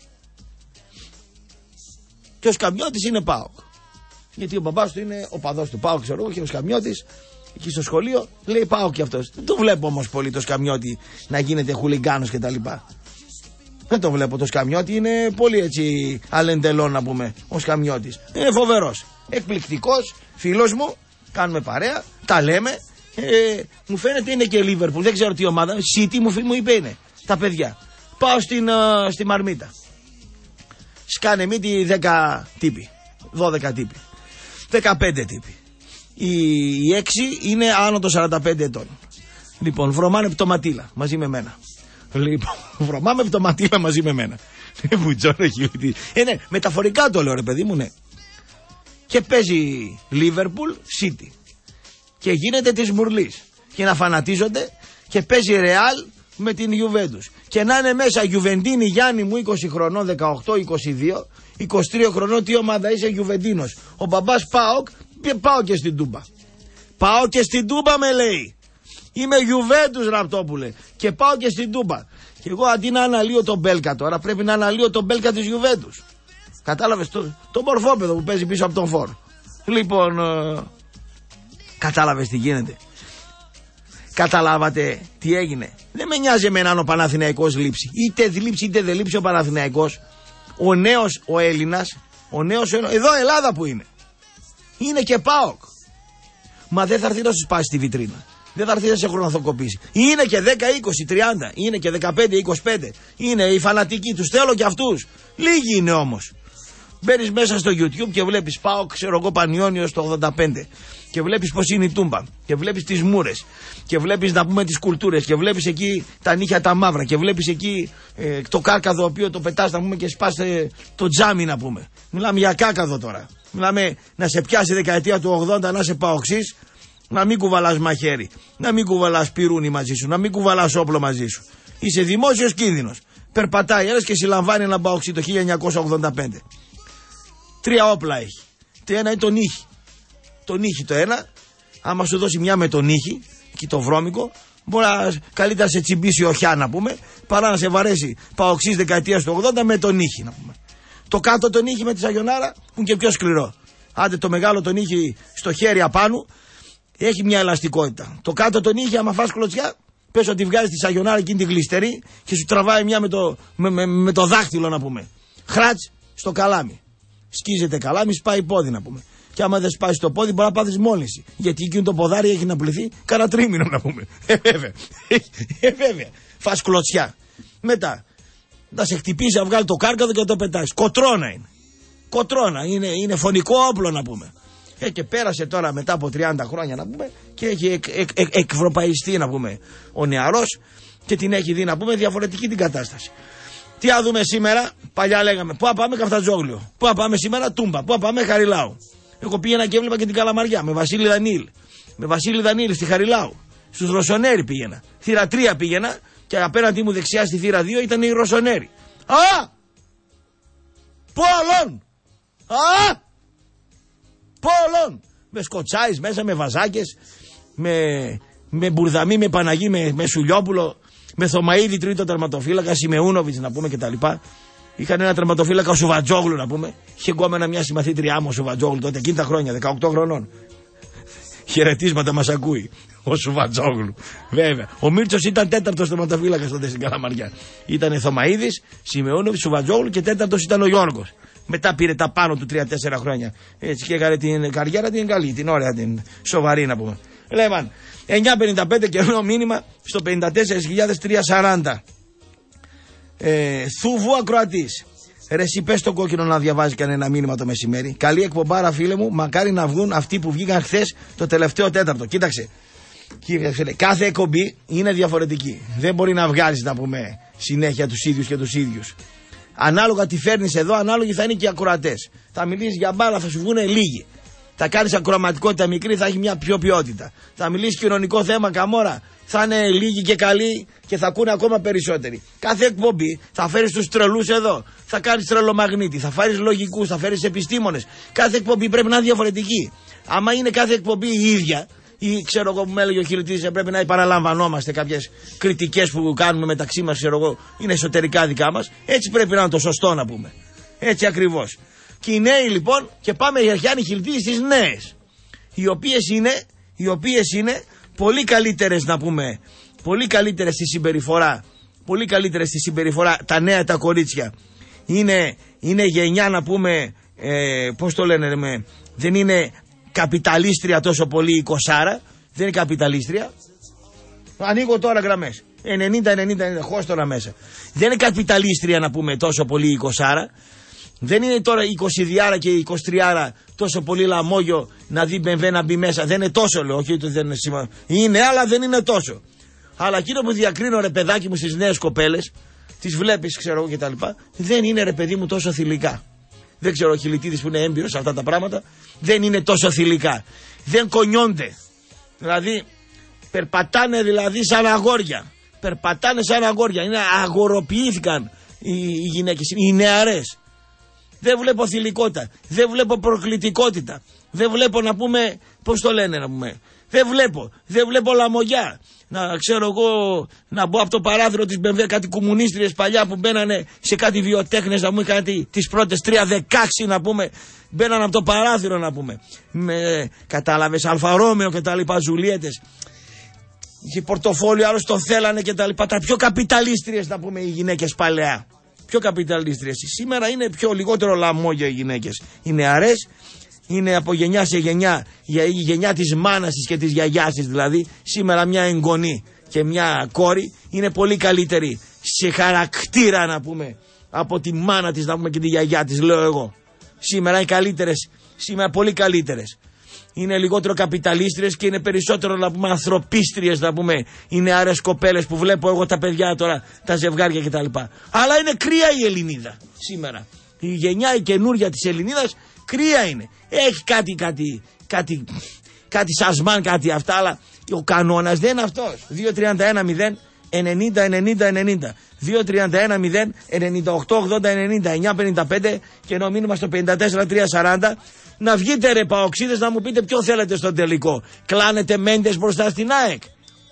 Και ο Σκαμιώτης είναι ΠΑΟΚ. Γιατί ο μπαμπάς του είναι ο παδός του ΠΑΟΚ, ξέρω εγώ, και ο Σκαμιώτης εκεί στο σχολείο λέει ΠΑΟΚ και αυτός. Δεν το βλέπω όμως πολύ το Σκαμιώτη να γίνεται χουλιγκάνος και τα λοιπά. Δεν το βλέπω το Σκαμιώτη, είναι πολύ έτσι αλεντελόν να πούμε ο Σκαμιώτης. Είναι φοβερός, εκπληκτικός, φίλος μου, κάνουμε παρέα, τα λέμε. Ε, μου φαίνεται είναι και Λίβερπουλ, δεν ξέρω τι ομάδα. City μου, μου είπε είναι τα παιδιά. Πάω στην, uh, στη Μαρμίτα. Σκάνε μύτη δέκα τύποι, δώδεκα τύποι, δεκαπέντε τύποι. Οι, οι έξι είναι άνω των σαράντα πέντε ετών. Λοιπόν, βρωμάνε πτωματήλα μαζί με μένα. Λοιπόν, βρωμάμε πτωματήλα μαζί με μένα. Ε, ναι, μεταφορικά το λέω ρε παιδί μου, ναι. Και παίζει Λίβερπουλ City. Και γίνεται της μουρλής. Και να φανατίζονται. Και παίζει Ρεάλ με την Γιουβέντους. Και να είναι μέσα Γιουβεντίνη Γιάννη μου είκοσι χρονών, δεκαοκτώ, είκοσι δύο, είκοσι τρία χρονών. Τι ομάδα είσαι, Γιουβεντίνος. Ο μπαμπάς ΠΑΟΚ, πάω και στην Τούμπα. Πάω και στην Τούμπα με λέει. Είμαι Γιουβέντους Ραπτόπουλε. Και πάω και στην Τούμπα. Και εγώ αντί να αναλύω τον Μπέλκα τώρα, πρέπει να αναλύω τον Μπέλκα της Γιουβέντους. Κατάλαβες το, το μορφόπεδο που παίζει πίσω από τον Φορ. Λοιπόν, ε, κατάλαβες τι γίνεται. Καταλάβατε τι έγινε. Δεν με νοιάζει εμένα αν ο Παναθηναϊκός λείψει. Είτε λείψει είτε δεν λείψει ο Παναθηναϊκός. Ο νέος ο Έλληνας, ο νέος εδώ Ελλάδα που είναι. Είναι και ΠΑΟΚ. Μα δεν θα έρθει να σου σπάσει τη βιτρίνα. Δεν θα έρθει να σε χρονοθοκοπήσει. Είναι και δέκα, είκοσι, τριάντα. Είναι και δεκαπέντε, είκοσι πέντε. Είναι οι φανατικοί. Τους θέλω και αυτούς. Λίγοι είναι όμως. Μπαίνεις μέσα στο YouTube και βλέπεις πάω ξέρω εγώ Πανιόνιος το ογδόντα πέντε. Και βλέπεις πως είναι η Τούμπα. Και βλέπεις τις μούρες. Και βλέπεις να πούμε τις κουλτούρες. Και βλέπεις εκεί τα νύχια τα μαύρα. Και βλέπεις εκεί ε, το κάκαδο, το οποίο το πετάς να πούμε και σπάς ε, το τζάμι να πούμε. Μιλάμε για κάκαδο τώρα. Μιλάμε να σε πιάσει η δεκαετία του ογδόντα να σε παοξείς. Να μην κουβαλάς μαχαίρι. Να μην κουβαλάς πυρούνι μαζί σου. Να μην κουβαλάς όπλο μαζί σου. Είσαι δημόσιος κίνδυνος. Περπατάει ένας και συλλαμβάνει ένα παοξί το χίλια εννιακόσια ογδόντα πέντε. Τρία όπλα έχει. Το ένα είναι το νύχι. Το νύχι το ένα, άμα σου δώσει μια με το νύχι, εκεί το βρώμικο, μπορεί να καλύτερα σε τσιμπήσει οχιά να πούμε, παρά να σε βαρέσει παοξής δεκαετίας του ογδόντα με το νύχι να πούμε. Το κάτω το νύχι με τη σαγιονάρα που είναι και πιο σκληρό. Άντε το μεγάλο το νύχι στο χέρι απάνω, έχει μια ελαστικότητα. Το κάτω το νύχι, άμα φας κλωτσιά, πες ότι βγάζει τη σαγιονάρα εκείνη τη γλιστερή και σου τραβάει μια με το, με, με, με το δάχτυλο να πούμε. Χράτς στο καλάμι. Σκίζεται καλάμι, σπάει πόδι να πούμε. Και άμα δεν σπάσει το πόδι, μπορεί να πάθεις μόλυνση. Γιατί εκείνο το ποδάρι έχει να πληθεί κάνα τρίμηνο να πούμε. Ε, βέβαια. Ε, βέβαια. Φας κλωτσιά. Μετά, να σε χτυπήσει να βγάλει το κάρκαδο και να το πετάσει. Κοτρώνα είναι. Κοτρώνα. Είναι, είναι φωνικό όπλο να πούμε. Ε, και πέρασε τώρα μετά από τριάντα χρόνια να πούμε και έχει εκ, εκ, εκ, εκευρωπαϊστεί να πούμε ο νεαρός και την έχει δει να πούμε διαφορετική την κατάσταση. Τι θα δούμε σήμερα? Παλιά λέγαμε πού θα πάμε? Καφτατζόγλιο. Πού θα πάμε σήμερα? Τούμπα. Πού θα πάμε? Χαριλάου. Εγώ πήγαινα και έβλεπα και την Καλαμαριά με Βασίλη Δανίλ. Με Βασίλη Δανίλ στη Χαριλάου. Στους Ρωσονέρι πήγαινα. Θύρα τρία πήγαινα και απέναντί μου δεξιά στη θύρα δύο ήταν η Ρωσονέρι. Α! Πόλων! Α! Πόλων! Με σκοτσάις μέσα, με βαζάκες, με, με Μπουρδαμή, με Παναγί, με, με Σουλιόπουλο, με Θωμαίδη τρίτο τερματοφύλακα, Σιμεούνοβιτς να πούμε κτλ. Είχαν ένα τερματοφύλακα ο Σουβατζόγλου να πούμε. Είχε γκόμενα μια συμμαθήτριά μου ο Σουβατζόγλου τότε εκείνη τα χρόνια, δεκαοκτώ χρονών. Χαιρετίσματα μας ακούει ο Σουβατζόγλου. Βέβαια. Ο Μίρτσος ήταν τέταρτος τερματοφύλακας τότε στην Καλαμαριά. Ήταν Θωμαίδης, Σιμεούνοβιτς, Σουβατζόγλου και τέταρτος ήταν ο Γιώργος. Μετά πήρε τα πάνω του τρία τέσσερα χρόνια. Έτσι και έκανε την καριέρα την καλή, την ωραία, την σοβαρή να πούμε. Λέμε, εννιά πενήντα πέντε καιρό μήνυμα στο πενήντα τέσσερα χιλιάδες τριακόσια σαράντα. Ε, Θούβου ακροατής. Ρε εσύ πες το κόκκινο να διαβάζει κανένα μήνυμα το μεσημέρι. Καλή εκπομπάρα φίλε μου, μακάρι να βγουν αυτοί που βγήκαν χθες το τελευταίο τέταρτο. Κοίταξε, κύριε φίλε, κάθε εκπομπή είναι διαφορετική. Δεν μπορεί να βγάλεις να πούμε συνέχεια τους ίδιους και τους ίδιους. Ανάλογα τι φέρνεις εδώ, ανάλογοι θα είναι και οι ακροατές. Θα μιλήσεις για μπάλα, θα σου βγουν λίγοι. Θα κάνεις ακροαματικότητα μικρή, θα έχει μια πιο ποιότητα. Θα μιλήσεις κοινωνικό θέμα, καμόρα, θα είναι λίγοι και καλοί και θα ακούνε ακόμα περισσότεροι. Κάθε εκπομπή θα φέρεις τους τρελούς εδώ. Θα κάνεις τρελομαγνήτη, θα φέρεις λογικούς, θα φέρεις επιστήμονες. Κάθε εκπομπή πρέπει να είναι διαφορετική. Άμα είναι κάθε εκπομπή η ίδια, ή ξέρω εγώ που με έλεγε ο Χιλτής, πρέπει να επαναλαμβανόμαστε κάποιες κριτικές που κάνουμε μεταξύ μας, ξέρω εγώ, είναι εσωτερικά δικά μας. Έτσι πρέπει να είναι το σωστό να πούμε. Έτσι ακριβώς. Και οι νέοι λοιπόν, και πάμε για Γιάννη Χιλτή στις νέες, οι οποίες είναι, οι οποίες είναι πολύ καλύτερες να πούμε, πολύ καλύτερες στη συμπεριφορά, πολύ καλύτερες στη συμπεριφορά, τα νέα τα κορίτσια. Είναι, είναι γενιά να πούμε, ε, πώς το λένε, με, δεν είναι καπιταλίστρια τόσο πολύ η κοσάρα, δεν είναι καπιταλίστρια. Ανοίγω τώρα γραμμές. ενενήντα ενενήντα ενενήντα, χώστορα μέσα. Δεν είναι καπιταλίστρια να πούμε τόσο πολύ η κοσάρα. Δεν είναι τώρα η εικοσιδιάρα και η εικοσιτριάρα τόσο πολύ λαμόγιο να δει μπεμβέ να μπει μέσα. Δεν είναι τόσο, λέω. Όχι, δεν είναι σήμα. Είναι, αλλά δεν είναι τόσο. Αλλά εκείνο που διακρίνω, ρε παιδάκι μου, στις νέες κοπέλες, τις βλέπεις, ξέρω εγώ κτλ. Δεν είναι, ρε παιδί μου, τόσο θηλυκά. Δεν ξέρω, ο Χιλιτίδης που είναι έμπειρος σε αυτά τα πράγματα, δεν είναι τόσο θηλυκά. Δεν κονιόνται. Δηλαδή, περπατάνε δηλαδή σαν αγόρια. Περπατάνε σαν αγόρια. Είναι, αγοροποιήθηκαν οι, οι γυναίκες, οι νεαρές. Δεν βλέπω θηλυκότητα. Δεν βλέπω προκλητικότητα. Δεν βλέπω να πούμε, πώς το λένε να πούμε. Δεν βλέπω. Δεν βλέπω λαμογιά. Να ξέρω εγώ, να μπω από το παράθυρο της μπεμβέ κάτι κομμουνίστριες παλιά που μπαίνανε σε κάτι βιοτέχνες να πούμε κάτι τις πρώτες τρία δεκάξι να πούμε. Μπαίνανε από το παράθυρο να πούμε. Με, κατάλαβες, Αλφαρόμεο και τα λοιπά, Ζουλιέτες. Είχε πορτοφόλιο, άλλος το θέλανε και τα λοιπά. Τα πιο καπιταλίστριες να πούμε οι γυναίκες παλαιά. Πιο καπιταλίστριες. Σήμερα είναι πιο λιγότερο λαμόγια οι γυναίκες. Οι νεαρές είναι από γενιά σε γενιά, η γενιά της μάνας της και της γιαγιάς της δηλαδή. Σήμερα μια εγγονή και μια κόρη είναι πολύ καλύτερη σε χαρακτήρα να πούμε από τη μάνα της να πούμε και τη γιαγιά της, λέω εγώ. Σήμερα είναι καλύτερες, σήμερα πολύ καλύτερες. Είναι λιγότερο καπιταλίστριες και είναι περισσότερο να πούμε ανθρωπίστριες να πούμε οι νεαρές κοπέλες που βλέπω εγώ τα παιδιά τώρα, τα ζευγάρια κτλ. Αλλά είναι κρύα η Ελληνίδα σήμερα. Η γενιά η καινούρια της Ελληνίδας κρύα είναι. Έχει κάτι, κάτι, κάτι, κάτι σασμάν, κάτι αυτά, αλλά ο κανόνας δεν είναι αυτός. δύο τριάντα ένα μηδέν ενενήντα ενενήντα ενενήντα. δύο τριάντα ένα μηδέν ενενήντα οκτώ ογδόντα ενενήντα. εννιά πενήντα πέντε και ενώ μήνυμα στο πενήντα τέσσερα τριακόσια σαράντα. Να βγείτε ρε παοξίδες να μου πείτε ποιο θέλετε στον τελικό. Κλάνετε Μέντες μπροστά στην ΑΕΚ.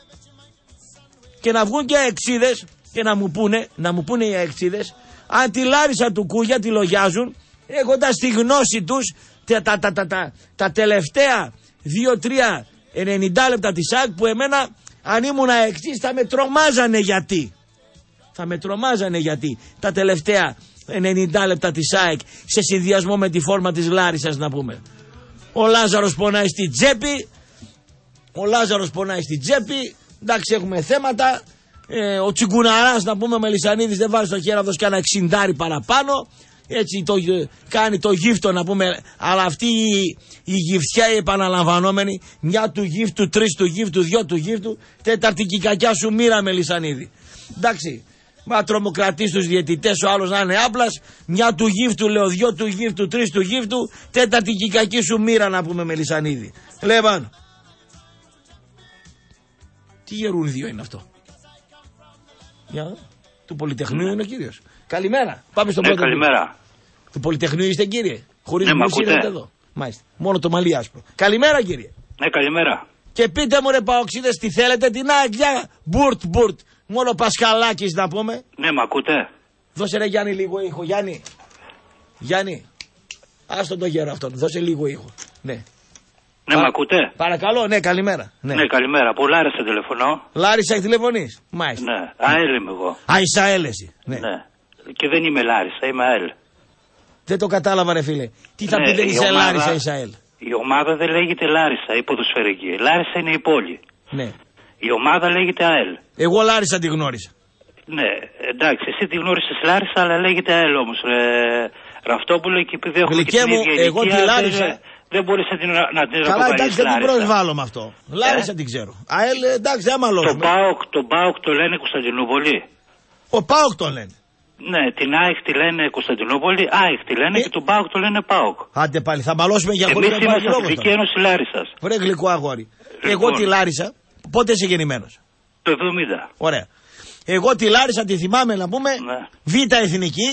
Και να βγουν και αεξίδες και να μου πούνε, να μου πούνε οι αεξίδες, αν τη Λάρισα του Κούγια τη λογιάζουν, έχοντας τη γνώση τους τα, τα, τα, τα, τα, τα τελευταία δύο τρία ενενήντα λεπτά της ΑΕΚ που εμένα αν ήμουν αεξής θα με τρομάζανε γιατί. Θα με τρομάζανε γιατί τα τελευταία ενενήντα λεπτά της ΑΕΚ σε συνδυασμό με τη φόρμα της Λάρισσας να πούμε. Ο Λάζαρος πονάει στη τσέπη. Ο Λάζαρος πονάει στη τσέπη. Εντάξει, έχουμε θέματα. Ε, ο Τσιγκουναράς να πούμε, ο Μελισσανίδης δεν βάζει το χέρι να δώσει και ένα εξιντάρι παραπάνω. Έτσι το, κάνει το γύφτο να πούμε. Αλλά αυτή η, η γυφτιά η επαναλαμβανόμενη, μια του γύφτου, τρεις του γύφτου, δυο του γύφτου, τέταρτη και η κακιά σου μοίρα Μελισσανίδη. Εντάξει. Μα τρομοκρατείς τους διαιτητές, ο άλλος να είναι άπλας. Μια του γύφτου, λέω, δυο του γύφτου, τρεις του γύφτου. Τέταρτη και η κακή σου μοίρα να πούμε, Μελισσανίδη. Λέει πάνω. Τι γερούνιδιο είναι αυτό? Για, του Πολυτεχνείου είναι ο κύριος. Καλημέρα. Πάμε στον ναι, πρώτο. Καλημέρα. Του Πολυτεχνείου είστε, κύριε? Χωρίς ναι, μουσική είστε εδώ. Μάλιστα. Μόνο το μαλλί άσπρο. Καλημέρα, κύριε. Ναι, καλημέρα. Και πείτε μου, ρε Παοξίδες, τι θέλετε, την ΑΕΚ. Μπουρτ, μπουρτ. Μόνο Πασχαλάκης να πούμε. Ναι, μ' ακούτε? Δώσε ρε Γιάννη λίγο ήχο. Γιάννη. Γιάννη. Άστον το γέρο αυτόν. Δώσε λίγο ήχο. Ναι. Ναι, Παρα... μ' ακούτε? Παρακαλώ, ναι, καλημέρα. Ναι, ναι καλημέρα. Από Λάρισα τηλεφωνώ. Λάρισα τηλεφωνείς? Μάλιστα. Ναι, ΑΕΛ είμαι εγώ. Α, είσαι ΑΕΛ εσύ. Ναι. ναι. Και δεν είμαι Λάρισα, είμαι ΑΕΛ. Δεν το κατάλαβα, ρε φίλε. Τι θα ναι, πει δεν είσαι ομάδα, Λάρισα, είσαι ΑΕΛ? Η ομάδα δεν λέγεται Λάρισα, η ποδοσφαιρική. Λάρισα είναι η πόλη. Ναι. Η ομάδα λέγεται ΑΕΛ. Εγώ Λάρισα τη γνώρισα. Ναι, εντάξει, εσύ τη γνώρισες Λάρισα, αλλά λέγεται ΑΕΛ όμως. Ρε, Ραυτόπουλο, και επειδή έχουμε και την ίδια εγώ τη Λάρισα. Δεν, δεν μπορείς να την, να την Καλά, εντάξει, δεν την προσβάλλω με αυτό. Λάρισα ε? την ξέρω. ΑΕΛ, εντάξει, δεν μαλώσουμε. Το ΠΑΟΚ, το ΠΑΟΚ το λένε Κωνσταντινούπολη. Ο ΠΑΟΚ το λένε. Ναι, την ΑΕΚ τη λένε Κωνσταντινούπολη, ΑΕΚ τη λένε ε... και τον ΠΑΟΚ το λένε ΠΑΟΚ. Άντε πάλι, θα μαλώσουμε για χωρίς να υπάρχει λόγο. Εμείς είμαστε Αθλητική Ένωση Λάρισσας. Βρε γλυκό αγόρι. Λοιπόν. Εγώ τη Λάρισα, πότε είσαι γεννημένος? Το εβδομήντα. Ωραία. Εγώ τη Λάρισα τη θυμάμαι να πούμε ναι. Β' Εθνική.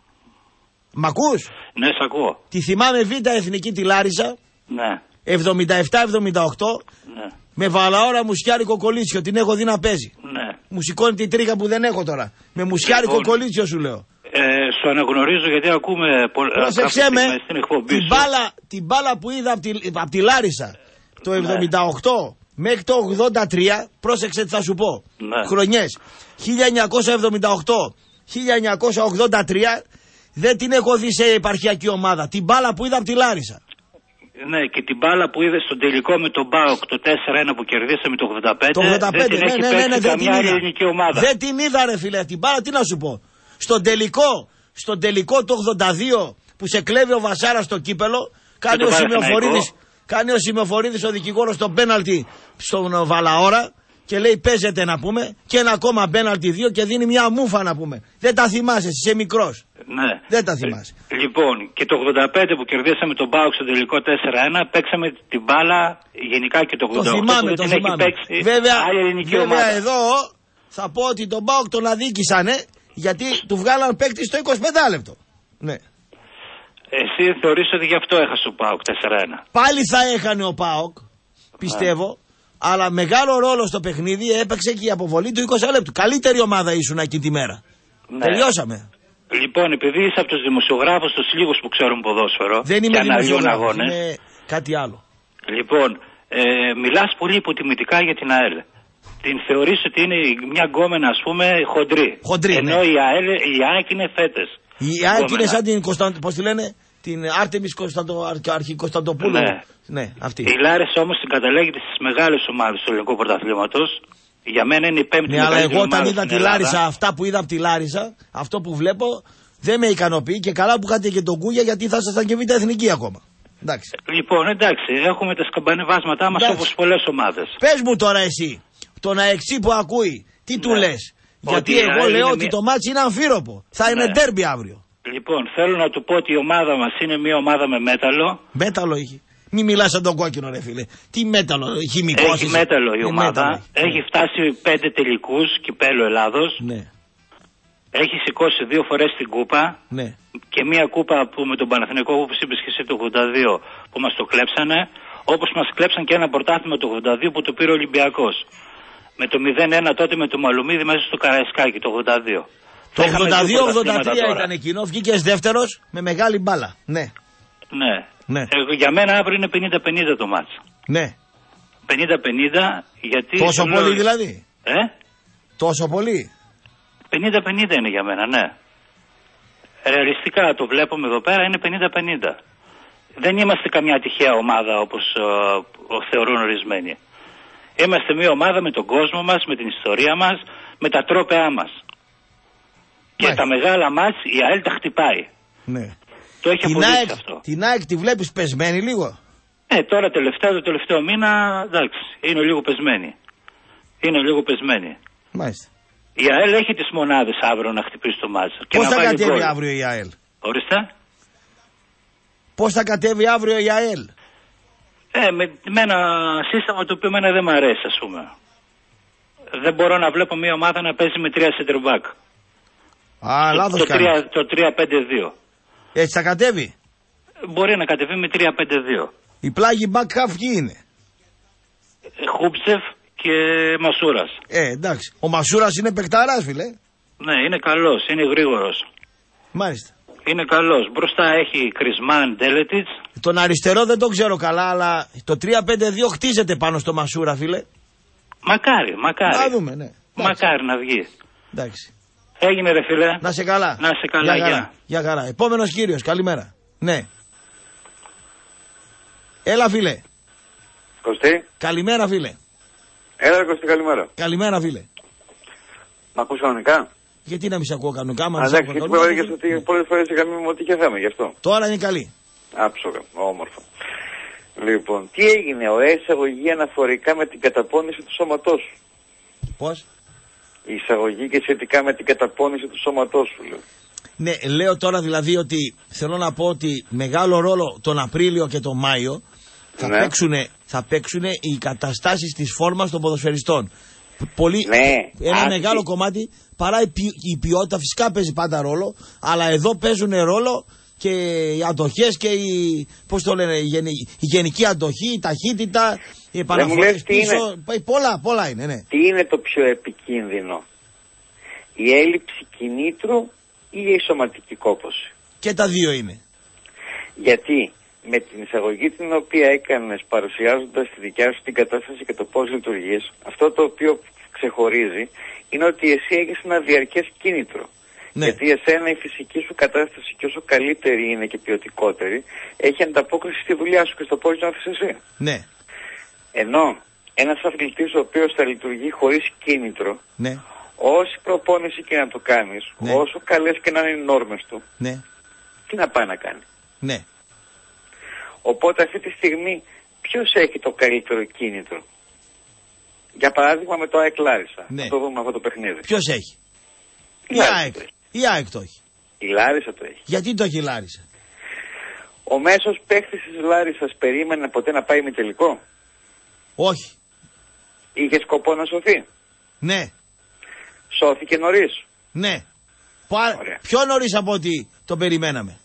Μ' ακούς? Ναι, σ' ακούω. Τη θυμάμαι Β' Εθνική τη Λάρισα. Ναι. εβδομήντα επτά εβδομήντα οκτώ. Ναι. Με βαλαόρα μουσιάρικο κολίτσιο. Την έχω δει να παίζει. Ναι. Μου σηκώνει την τρίχα που δεν έχω τώρα. Με μουσιάρικο λοιπόν, κολίτσιο σου λέω. Ε, σου αναγνωρίζω γιατί ακούμε Πρόσεξέ με, στην εκπομπή την μπάλα, την μπάλα που είδα από τη, απ τη Λάρισα το εβδομήντα οκτώ ναι. μέχρι το ογδόντα τρία, πρόσεξε τι θα σου πω. Ναι. Χρονιές χίλια εννιακόσια εβδομήντα οκτώ χίλια εννιακόσια ογδόντα τρία δεν την έχω δει σε επαρχιακή ομάδα. Την μπάλα που είδα από τη Λάρισα. Ναι, και την μπάλα που είδε στον τελικό με τον ΠΑΟΚ το τέσσερα ένα που κερδίσαμε το ογδόντα πέντε. Το ογδόντα πέντε, δεν την ναι, έχει ναι, παίξει ναι, ναι, καμιά δεν την ελληνική ομάδα. Δεν την είδα, ρε φίλε. Την μπάλα, τι να σου πω. Στον τελικό, στον τελικό το ογδόντα δύο που σε κλέβει ο Βασάρας στο κύπελο, κάνει ο Σημειοφορίδης, κάνει ο Σημειοφορίδης ο δικηγόρος τον πέναλτι στον Βαλαόρα και λέει παίζεται να πούμε και ένα ακόμα πέναλτι δύο και δίνει μια μούφα να πούμε. Δεν τα θυμάσαι, είσαι μικρός. Ναι. Δεν τα θυμάσαι. Λοιπόν, και το ογδόντα πέντε που κερδίσαμε τον ΠΑΟΚ στο τελικό τέσσερα ένα, παίξαμε την μπάλα γενικά και το ογδόντα οκτώ. Το θυμάμαι, που το δεν θυμάμαι. Έχει παίξει βέβαια, άλλη ελληνική βέβαια ομάδα. εδώ θα πω ότι τον ΠΑΟΚ τον αδίκησανε γιατί του βγάλαν παίκτη στο είκοσι πέντε λεπτό. Ναι. Εσύ θεωρείς ότι γι' αυτό έχασε ο ΠΑΟΚ τέσσερα ένα. Πάλι θα έχανε ο ΠΑΟΚ, πιστεύω. Ναι. Αλλά μεγάλο ρόλο στο παιχνίδι έπαιξε και η αποβολή του είκοσι λεπτού. Καλύτερη ομάδα ήσουν εκείνη τη μέρα. Ναι. Τελειώσαμε. Λοιπόν, επειδή είσαι από τους δημοσιογράφους, τους λίγους που ξέρουν ποδόσφαιρο δεν είμαι και αναλύουν αγώνες. Είναι κάτι άλλο. Λοιπόν, ε, μιλάς πολύ υποτιμητικά για την ΑΕΛ. Την θεωρείς ότι είναι μια γκόμενα, ας πούμε, χοντρή. Χοντρή, ενώ ναι. η ΑΕΛ, η ΑΕΚ είναι φέτες. Η ΑΕΚ είναι σαν την Κωνσταν... πώς τη λένε, την Άρτεμις Κωνσταντο... Αρχή Κωνσταντοπούλου. Ναι. Ναι, αυτή. Η Λάρισα όμως την καταλέγεται στις μεγάλες ομάδες του ελληνικού πρωταθλήματος. Για μένα είναι η πέμπτη ναι, αλλά εγώ όταν είδα τη Ελλάδα. Λάρισα, αυτά που είδα από τη Λάρισα, αυτό που βλέπω δεν με ικανοποιεί και καλά που είχατε και τον Κούγια γιατί θα ήσασταν και Β' Εθνική ακόμα. Εντάξει. Λοιπόν, εντάξει, έχουμε τα σκαμπανεβάσματά μας όπως πολλές ομάδες. Πες μου τώρα εσύ, τον αεξί που ακούει, τι ναι. του λες? Γιατί ότι εγώ λέω ότι μια... το μάτσι είναι αμφίροπο. Θα ναι. είναι ντέρμπι αύριο. Λοιπόν, θέλω να του πω ότι η ομάδα μας είναι μια ομάδα με μέταλλο. Μέταλλο είχε. Μην μιλάς σαν τον κόκκινο ρε φίλε. Τι μέταλλο, χημικός Έχει είσαι. μέταλλο η ομάδα. Μέταλλο. Έχει φτάσει πέντε τελικούς κυπέλλου Ελλάδος. Ναι. Έχει σηκώσει δύο φορές την κούπα. Ναι. Και μία κούπα που με τον Παναθηναϊκό, όπως είπες και εσύ, το ογδόντα δύο που μας το κλέψανε. Όπως μας κλέψαν και ένα πρωτάθλημα το ογδόντα δύο που το πήρε ο Ολυμπιακός. Με το μηδέν ένα τότε με το Μαλουμίδι μέσα στο Καραϊσκάκι το ογδόντα δύο. Το ογδόντα δύο ογδόντα τρία ήταν εκείνο. Βγήκες δεύτερος με μεγάλη μπάλα. Ναι. Ναι. Ναι. Ε, για μένα αύριο είναι πενήντα πενήντα το μάτς. Ναι. πενήντα πενήντα γιατί... Τόσο πολύ λέω... δηλαδή. Ε? Τόσο πολύ. πενήντα πενήντα είναι για μένα, ναι. Ρεαλιστικά το βλέπουμε εδώ πέρα είναι πενήντα πενήντα. Δεν είμαστε καμιά τυχαία ομάδα όπως uh, θεωρούν ορισμένοι. Είμαστε μια ομάδα με τον κόσμο μας, με την ιστορία μας, με τα τρόπαιά μας. Και τα μεγάλα μας η ΑΕΛ τα χτυπάει. Ναι. Το έχει αποδείξει αυτό. Την ΑΕΚ τη βλέπεις πεσμένη λίγο. Ε, τώρα τελευταίο, το τελευταίο μήνα, εντάξει, είναι λίγο πεσμένη. Είναι λίγο πεσμένη. Μάλιστα. Η ΑΕΛ έχει τις μονάδες αύριο να χτυπήσει το μάτς. Πώς θα κατέβει γκολ. Αύριο η ΑΕΛ? Ορίστε. Πώς θα κατέβει αύριο η ΑΕΛ? Ε, με, με ένα σύστημα το οποίο εμένα δεν μου αρέσει, ας πούμε. Δεν μπορώ να βλέπω μια ομάδα να παίζει με τρία center back. Α, το, λάθος το, κάνει. το τρία πέντε δύο. Έτσι θα κατέβει. Μπορεί να κατεβεί με τρία πέντε δύο. Οι πλάγοι back half ποιοι είναι? Χούψεφ και Μασούρας. Ε, εντάξει. Ο Μασούρας είναι παικταράς, φίλε. Ναι, είναι καλός, είναι γρήγορος. Μάλιστα. Είναι καλός. Μπροστά έχει Κρισμάν, Ντέλετιτς. Τον αριστερό δεν το ξέρω καλά, αλλά το τρία πέντε δύο χτίζεται πάνω στο Μασούρα, φίλε. Μακάρι, μακάρι. Να δούμε, ναι. Μακάρι να βγει. Εντάξει. Έγινε ρε φίλε. Να σε καλά. Να σε καλά, για χαρά. Για χαρά. Επόμενος κύριος, καλημέρα. Ναι. Έλα φίλε. Κωστή. Καλημέρα φίλε. Έλα Κωστή, καλημέρα. Καλημέρα φίλε. Μ' ακούς κανονικά? Γιατί να μην σε ακούω κανονικά? Α, εντάξει, γιατί μου έλεγες ότι πολλές φορές είχαμε με ό,τι και θέμα, γι' αυτό. Τώρα είναι καλή. Άψογα, όμορφα. Λοιπόν, τι έγινε, ωραία εισαγωγή αναφορικά με την καταπώνηση του σώματός σου? Πώς? Η εισαγωγή και σχετικά με την καταπώνηση του σώματός σου, λέω. Ναι, λέω τώρα δηλαδή ότι θέλω να πω ότι μεγάλο ρόλο τον Απρίλιο και τον Μάιο θα, ναι. παίξουνε, θα παίξουνε οι καταστάσεις της φόρμας των ποδοσφαιριστών. Πολύ, ναι, ένα άσχη. μεγάλο κομμάτι, παρά η, ποι, η ποιότητα φυσικά παίζει πάντα ρόλο, αλλά εδώ παίζουν ρόλο και οι αντοχές και η, πώς το λένε, η, γενι, η γενική αντοχή, η ταχύτητα, οι επαναφορές πίσω, πολλά, πολλά είναι, ναι. Τι είναι το πιο επικίνδυνο, η έλλειψη κινήτρου ή η σωματική κόπωση? Και τα δύο είναι. Γιατί με την εισαγωγή την οποία έκανες παρουσιάζοντας τη δικιά σου την κατάσταση και το πώς λειτουργείς, αυτό το οποίο ξεχωρίζει είναι ότι εσύ έχεις ένα διαρκές κίνητρο. Ναι. Γιατί εσένα η φυσική σου κατάσταση και όσο καλύτερη είναι και ποιοτικότερη έχει ανταπόκριση στη δουλειά σου και στο πώς νιώθεις εσύ. Ναι. Ενώ ένας αθλητής ο οποίος θα λειτουργεί χωρίς κίνητρο, ναι. όση προπόνηση και να το κάνεις, ναι. όσο καλές και να είναι οι νόρμες του, ναι. τι να πάει να κάνει? Ναι. Οπότε αυτή τη στιγμή ποιος έχει το καλύτερο κίνητρο? Για παράδειγμα με το ΑΕΚ Λάρισα. Ναι. Να το δούμε αυτό το παιχνίδι. Ποιος έχει? Η, η ΑΕΚ. Η ΑΕΚ το έχει. Η Λάρισα το έχει. Γιατί το έχει η Λάρισα? Ο μέσος παίκτης της Λάρισας περίμενε ποτέ να πάει με τελικό? Όχι. Είχε σκοπό να σωθεί? Ναι. Σώθηκε νωρίς? Ναι. Πα... Πιο νωρίς από ό,τι το περιμέναμε.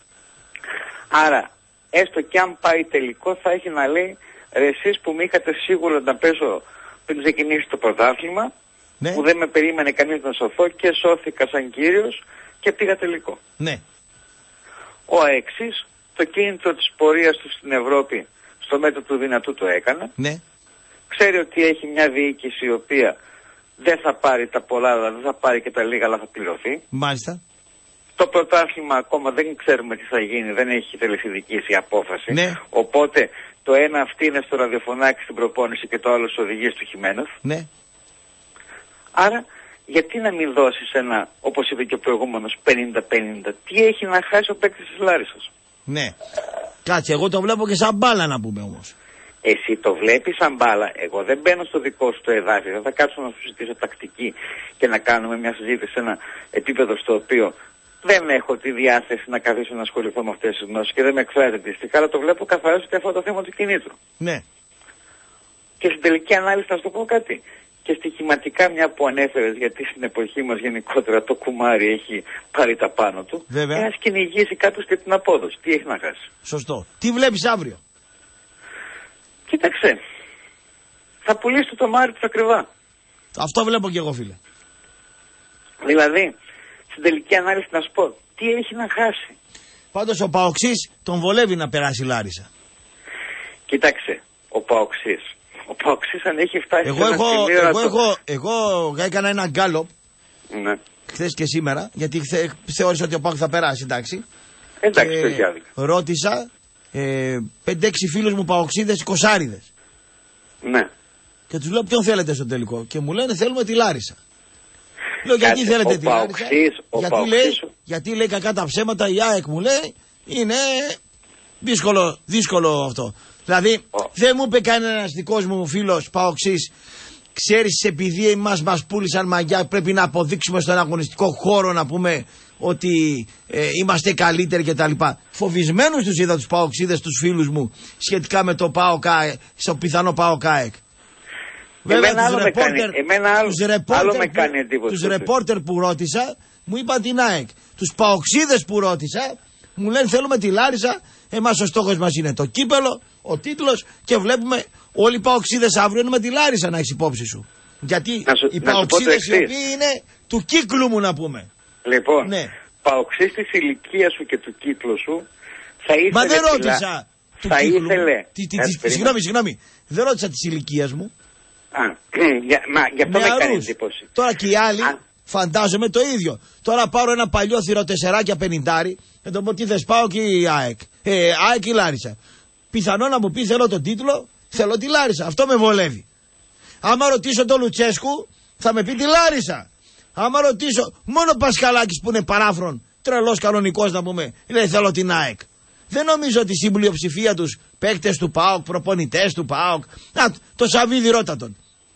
Άρα έστω κι αν πάει τελικό θα έχει να λέει ρε εσείς που με είχατε σίγουρο να πέσω πριν ξεκινήσει το πρωτάθλημα, ναι. που δεν με περίμενε κανείς να σωθώ και σώθηκα σαν κύριος και πήγα τελικό. Ναι. Ο εξής, το κίνητρο της πορείας του στην Ευρώπη στο μέτρο του δυνατού το έκανε. Ναι. Ξέρει ότι έχει μια διοίκηση η οποία δεν θα πάρει τα πολλά, αλλά δεν θα πάρει και τα λίγα, αλλά θα πληρωθεί. Μάλιστα. Το πρωτάθλημα ακόμα δεν ξέρουμε τι θα γίνει, δεν έχει τελεσιδικήσει η απόφαση. Ναι. Οπότε το ένα αυτή είναι στο ραδιοφωνάκι στην προπόνηση και το άλλο στις οδηγίες του Χιμένεθ. Ναι. Άρα γιατί να μην δώσεις ένα, όπως είπε και ο προηγούμενος, πενήντα πενήντα. Τι έχει να χάσει ο παίκτης της Λάρισας? Ναι. Κάτσε, εγώ το βλέπω και σαν μπάλα να πούμε όμως. Εσύ το βλέπεις σαν μπάλα. Εγώ δεν μπαίνω στο δικό σου το εδάφιο. Δεν θα κάτσω να σου συζητήσω τακτική και να κάνουμε μια συζήτηση σε ένα επίπεδο στο οποίο δεν έχω τη διάθεση να καθίσω να ασχοληθώ με αυτές τις γνώσεις και δεν με εκφράζει αντίστοιχα, αλλά το βλέπω καθαρά ότι αυτό το θέμα του κινήτρου. Ναι. Και στην τελική ανάλυση θα σου το πω κάτι. Και στοιχηματικά, μια που ανέφερες, γιατί στην εποχή μας γενικότερα το κουμάρι έχει πάρει τα πάνω του, ένας κυνηγήσει κάποιος και την απόδοση. Τι έχει να χάσει? Σωστό. Τι βλέπεις αύριο? Κοίταξε. Θα πουλήσει το μάρι του ακριβά. Αυτό βλέπω και εγώ, φίλε. Δηλαδή, στην τελική ανάλυση να σου πω, τι έχει να χάσει? Πάντως ο Παοξής τον βολεύει να περάσει η Λάρισα. Κοίταξε, ο Παοξής. Ο Παοξής αν έχει φτάσει εγώ σε έχω, ένα εγώ, το... έχω, εγώ έκανα ένα γκάλοπ, ναι. χθες και σήμερα, γιατί θε, θεώρησα ότι ο Παοξής θα περάσει, εντάξει. Εντάξει, το έχει άδικο. Ρώτησα ε, πέντε έξι φίλους μου Παοξίδες, εικοσάριδες. Ναι. Και τους λέω ποιον θέλετε στο τελικό. Και μου λένε θέλουμε τη Λάρισα. Λέω γιατί θέλετε τη Λάρισα? Γιατί λέει, γιατί λέει κακά τα ψέματα, η ΑΕΚ μου λέει είναι δύσκολο, δύσκολο αυτό. Δηλαδή oh. δεν μου είπε κανένας δικός μου φίλος Παοξής ξέρεις επειδή εμάς μας πούλησαν μαγιά πρέπει να αποδείξουμε στον αγωνιστικό χώρο να πούμε ότι ε, είμαστε καλύτεροι κτλ. Φοβισμένους τους είδα τους ΠΑΟΚΣίδες, τους φίλους μου, σχετικά με το ΠΑΟΚ, στο πιθανό ΠΑΟΚ ΑΕΚ. Βέβαια εμένα τους άλλο ρεπόρτερ, με κάνει, εμένα άλλο, τους ρεπόρτερ, άλλο με που, κάνει εντύπωση. τους ρεπόρτερ που ρώτησα μου είπαν την ΑΕΚ. Τους ΠΑΟΚΣίδες που ρώτησα μου λένε θέλουμε τη Λάρισα, εμάς ο στόχος μας είναι το κύπελο, ο τίτλος και βλέπουμε όλοι οι ΠΑΟΚΣίδες αύριο είναι με τη Λάρισα να έχεις υπόψη σου. Γιατί σου, οι ΠΑΟΚΣίδες οι οποίοι είναι του κύκλου μου να πούμε. Λοιπόν, ναι. ΠΑΟΚΣής της ηλικίας σου και του κύκλου σου θα ήθελε... Μα δεν ρώτησα του θα κύκλου ήθελε... μου. Τι, τι, τι, συγγνώμη, συγγνώμη. Δεν ρώτησα της ηλικίας μου. Α, για, μα, γι' αυτό με, με κάνει εντύπωση. Τώρα και οι άλλοι Α. φαντάζομαι το ίδιο. Τώρα πάρω ένα παλιό θηροτεσσεράκια πενηντάρι και το πω τι θες πάω και η ΑΕΚ. Ε, ΑΕΚ ή Λάρισα. Πιθανό να μου πει θέλω τον τίτλο, θέλω τη Λάρισα. Αυτό με βολεύει. Άμα ρωτήσω τον Λουτσέσκου θα με πει τη Λάρισα. Άμα ρωτήσω μόνο ο Πασχαλάκης που είναι παράφρον, τρελός κανονικός να πούμε, λέει θέλω την ΑΕΚ. Δεν νομίζω ότι στην πλειοψηφία τους παίκτες του ΠΑΟΚ, προπονητές του ΠΑΟΚ. Α, το Σαββίδι ρώτα τον.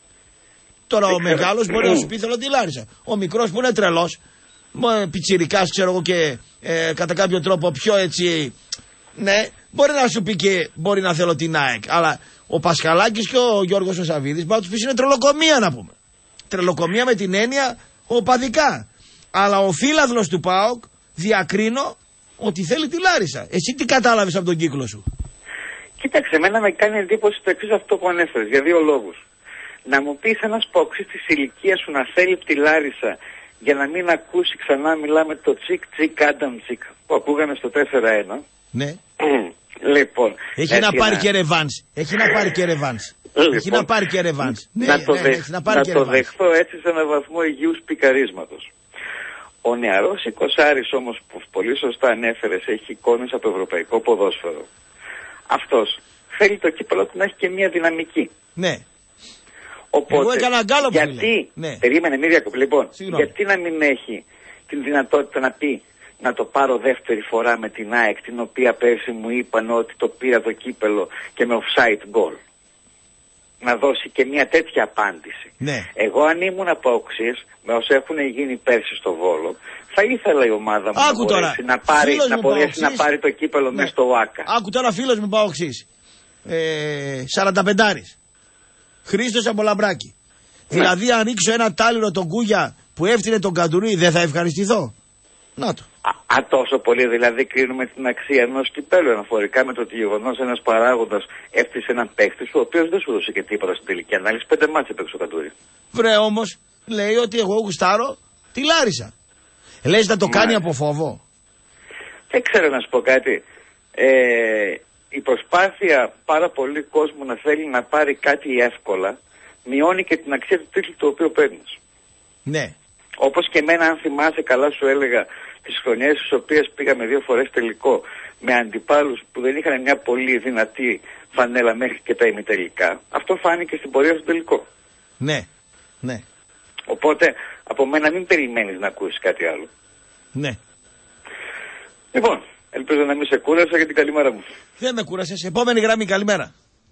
Τώρα ο μεγάλος μπορεί να σου πει θέλω τη Λάρισα. Ο μικρός που είναι τρελός, πιτσιρικάς ξέρω εγώ και ε, κατά κάποιο τρόπο πιο έτσι, ναι, μπορεί να σου πει και μπορεί να θέλω την ΑΕΚ. Αλλά ο Πασχαλάκης και ο Γιώργος ο Σαββίδης μπορεί να τους πεις είναι τρελοκομεία να πούμε. Τρελοκομεία με την έννοια οπαδικά. Αλλά ο φύλαδλος του ΠΑΟΚ διακρίνω ότι θέλει τη Λάρισα. Εσύ τι κατάλαβες από τον κύκλο σου? Κοίταξε, εμένα με κάνει εντύπωση το εξής αυτό που ανέφερες, για δύο λόγους. Να μου πεις ένας ΠΑΟΚΣής της ηλικίας σου να θέλει τη Λάρισα για να μην ακούσει ξανά μιλάμε το τσικ τσικ άνταμ τσικ που ακούγαμε στο τέσσερα ένα. Ναι. Λοιπόν. Έχει να πάρει και ρεβάνς. Έχει να πάρει και ρεβάνς. Λοιπόν, έχει να πάρει και ρεβάνς. Ναι, να το, ναι, δεχ, να να το δεχθώ έτσι σε έναν βαθμό υγιούς πικαρίσματος. Ο νεαρός εικοσάρης όμως που πολύ σωστά ανέφερες έχει εικόνες από ευρωπαϊκό ποδόσφαιρο. Αυτός θέλει το κύπελο του να έχει και μια δυναμική. Ναι. Οπότε, εγώ έκανα γκάλο που γιατί, ναι. περίμενε μη διακοπή, λοιπόν, Συγγνώμη. γιατί να μην έχει την δυνατότητα να πει να το πάρω δεύτερη φορά με την ΑΕΚ, την οποία πέρσι μου είπαν ότι το πήρα το κύπελο και με offside goal. Να δώσει και μια τέτοια απάντηση. Ναι. Εγώ αν ήμουν ΠΑΟΚΣής, με όσα έχουν γίνει πέρσι στο Βόλο, θα ήθελα η ομάδα μου Άκου να μπορέσει, να πάρει, να, μπορέσει να πάρει το κύπελο ναι. μέσα στο ΟΑΚΑ. Άκου τώρα φίλος μου ΠΑΟΚΣής, ε, σαρανταπεντάρης, Χρήστος από Λαμπράκη. Ναι. Δηλαδή αν ρίξω ένα τάλιρο τον Κούγια που έφτιανε τον Καντουρί δεν θα ευχαριστηθώ. Να το. Α, α, τόσο πολύ δηλαδή κρίνουμε την αξία ενός κυπέλου αναφορικά με το ότι γεγονός ένας παράγοντας έφτιασε έναν παίχτη σου, ο οποίος δεν σου έδωσε και τίποτα στην τελική ανάλυση. Πέντε μάτς έπαιξε ο Καντουρί. Βρε όμως, λέει ότι εγώ γουστάρω τη Λάρισα. Λες να το κάνει Μα... από φόβο. Δεν ξέρω να σου πω κάτι. Ε, η προσπάθεια πάρα πολύ κόσμου να θέλει να πάρει κάτι εύκολα μειώνει και την αξία του τίτλου το οποίο παίρνεις. Ναι. Όπως και εμένα, αν θυμάσαι καλά, σου έλεγα τις χρονιές στις οποίες πήγαμε δύο φορές τελικό με αντιπάλους που δεν είχαν μια πολύ δυνατή φανέλα μέχρι και τα ημιτελικά. Αυτό φάνηκε στην πορεία στο τελικό. Ναι, ναι. Οπότε από μένα μην περιμένεις να ακούσεις κάτι άλλο. Ναι. Λοιπόν, ελπίζω να μην σε κούρασα για την καλημέρα μου. Δεν με κούρασες. Επόμενη γραμμή, καλημέρα.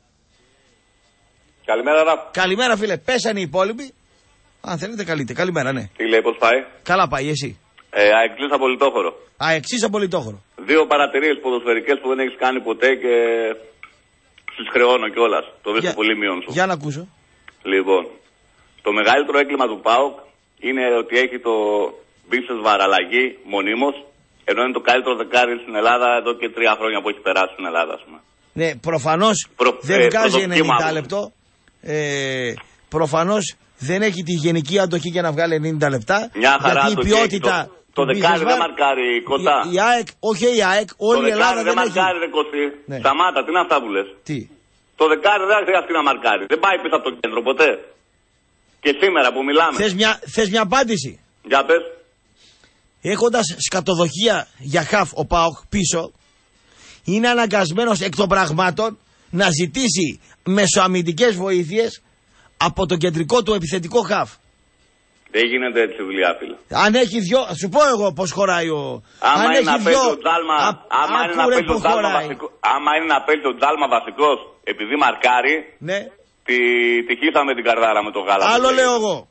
Καλημέρα, Ραφ. Καλημέρα, φίλε. Πέσανε οι υπόλοιποι. Αν θέλετε, καλείτε. Καλημέρα, ναι. Τι λέει, πώς πάει? Καλά πάει, εσύ. Ε, αεξής από Λιτόχωρο. Αεξής από Λιτόχωρο. Δύο παρατηρίες ποδοσφαιρικές που δεν έχεις κάνει ποτέ και στις χρεώνω κιόλας. Το βρίσκω πολύ μείον σου. Για να ακούσω. Λοιπόν, το μεγαλύτερο έγκλημα του ΠΑΟΚ είναι ότι έχει το Μπίσες Βαραλλαγή μονίμως, ενώ είναι το καλύτερο δεκάρι στην Ελλάδα εδώ και τρία χρόνια που έχει περάσει στην Ελλάδα, ας πούμε. Ναι, προφανώς Προ, δεν ε, βγάζει ενενήντα λεπτό. Ε, προφανώς δεν έχει τη γενική αντοχή για να βγάλει ενενήντα λεπτά. Μια χαρά γιατί η ποιότητα. Το, το δεκάρι δεν μαρκάρει κοντά. Η, η ΑΕΚ, όχι η ΑΕΚ, όλη η Ελλάδα δεν, δεν μαρκάρει, έχει. Ρε Κωστή. Ναι. Σταμάτα, τι είναι αυτά που λες. Τι. Το δεκάρι δεν χρειάζεται να μαρκάρει. Δεν πάει πίσω από το κέντρο ποτέ. Και σήμερα που μιλάμε. Θες μια, θες μια απάντηση. Για πες. Έχοντας σκατοδοχεία για χαφ ο ΠΑΟΚ πίσω, είναι αναγκασμένος εκ των πραγμάτων να ζητήσει μεσοαμυντικές βοήθειες από το κεντρικό του επιθετικό χαφ. Δεν γίνεται έτσι δουλειά, φίλε. Αν έχει δυο, σου πω εγώ πώς χωράει ο... Άμα αν είναι έχει να δυο... παίζει ο Τζάλμα, α, άμα είναι να παίζει ο Τζάλμα βασικό, άμα είναι να παίζει ο Τζάλμα βασικός επειδή μαρκάρει, ναι. τη, τη χύσαμε την καρδάρα με το γάλα. Άλλο λέω εγώ.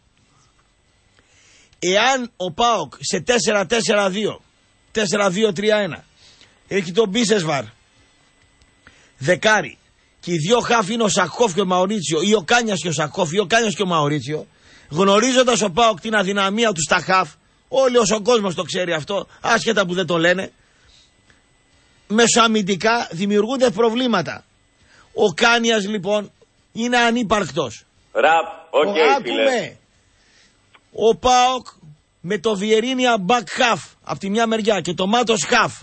Εάν ο ΠΑΟΚ σε τέσσερα τέσσερα δύο, τέσσερα δύο τρία ένα έχει τον Μπίσεσβαρ δεκάρι και οι δύο χαφ είναι ο Σακόφ και ο Μαουρίτσιο ή ο Κάνιας και ο Σακόφ ή ο Κάνιας και ο Μαουρίτσιο, γνωρίζοντας ο ΠΑΟΚ την αδυναμία του στα χαφ, όλοι ο κόσμος το ξέρει αυτό, άσχετα που δεν το λένε, μεσοαμυντικά δημιουργούνται προβλήματα. Ο Κάνιας λοιπόν είναι ανύπαρκτος. Ραπ, οκ, okay, φίλε. Ο ΠΑΟΚ με το Βιερίνια back half από τη μια μεριά και το Μάτος half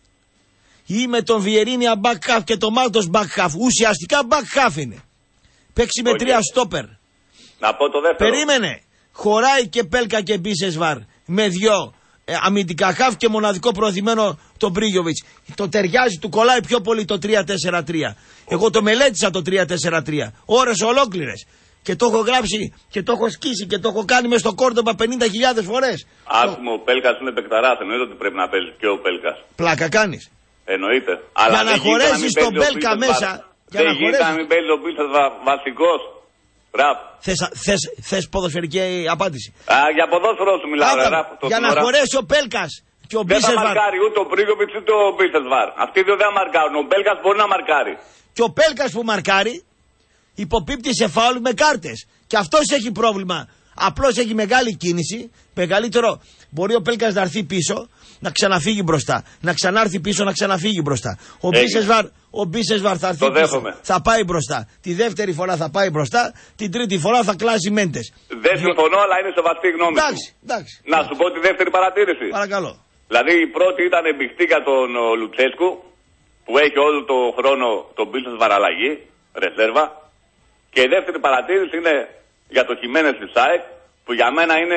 ή με τον Βιερίνια back half και το Μάτος back half, ουσιαστικά back half είναι. Παίξει με okay. τρία στόπερ. Να πω το δεύτερο. Περίμενε. Χωράει και Πέλκα και Μπίσεσβαρ με δυο ε, αμυντικά half και μοναδικό προωθημένο τον Μπρίγιοβιτς. Το ταιριάζει, του κολλάει πιο πολύ το τρία τέσσερα τρία. Εγώ το μελέτησα το τρία τέσσερα τρία. Ώρες ολόκληρες. Και το έχω γράψει και το έχω σκίσει και το έχω κάνει μες στο Κόρντομπα πενήντα χιλιάδες φορές. Άκουμε, ο Πέλκας είναι παικταράς. Εννοείται ότι πρέπει να παίζει και ο Πέλκας. Πλάκα κάνεις. Εννοείται. Αλλά για να χωρέσεις τον Πέλκα μέσα. Για δεν να γίνεται να μην παίζει ο Πίλσας βασικός. Ραπ. Θες, θες, θες ποδοσφαιρική απάντηση. Α, για ποδόσφαιρο σου μιλάω, ρε, ραπ. Για να χωρέσει ο Πέλκας και ο Μπίσεσβαρ. Δεν θα μαρκάρει ούτε ο Πρίγκοβιτς ούτε ο Μπίσεσβαρ. Αυτοί δύο δεν μαρκάρουν. Ο Πέλκας μπορεί να μαρκάρει. Και ο Πέλκας που μαρκάρει υποπίπτει σε φάουλ με κάρτες. Και αυτός έχει πρόβλημα. Απλώς έχει μεγάλη κίνηση. Μεγαλύτερο. Μπορεί ο Πέλκας να έρθει πίσω, να ξαναφύγει μπροστά. Να ξανάρθει πίσω, να ξαναφύγει μπροστά. Ο Μπίσεσβαρ, ο Μπίσεσβαρ θα έρθει πίσω. Θα πάει μπροστά. Τη δεύτερη φορά θα πάει μπροστά. Την τρίτη φορά θα κλάσει μέντες. Δεν συμφωνώ, αλλά είναι σεβαστή γνώμη. Εντάξει, εντάξει. Να σου πω τη δεύτερη παρατήρηση. Παρακαλώ. Δηλαδή η πρώτη ήταν εμπιχτή για τον Λουτσέσκου, που έχει όλο το χρόνο τον Μπίσεσβαρ αλλαγή, ρεσέρβα. Και η δεύτερη παρατήρηση είναι για το Χιμένες της ΑΕΚ, που για μένα είναι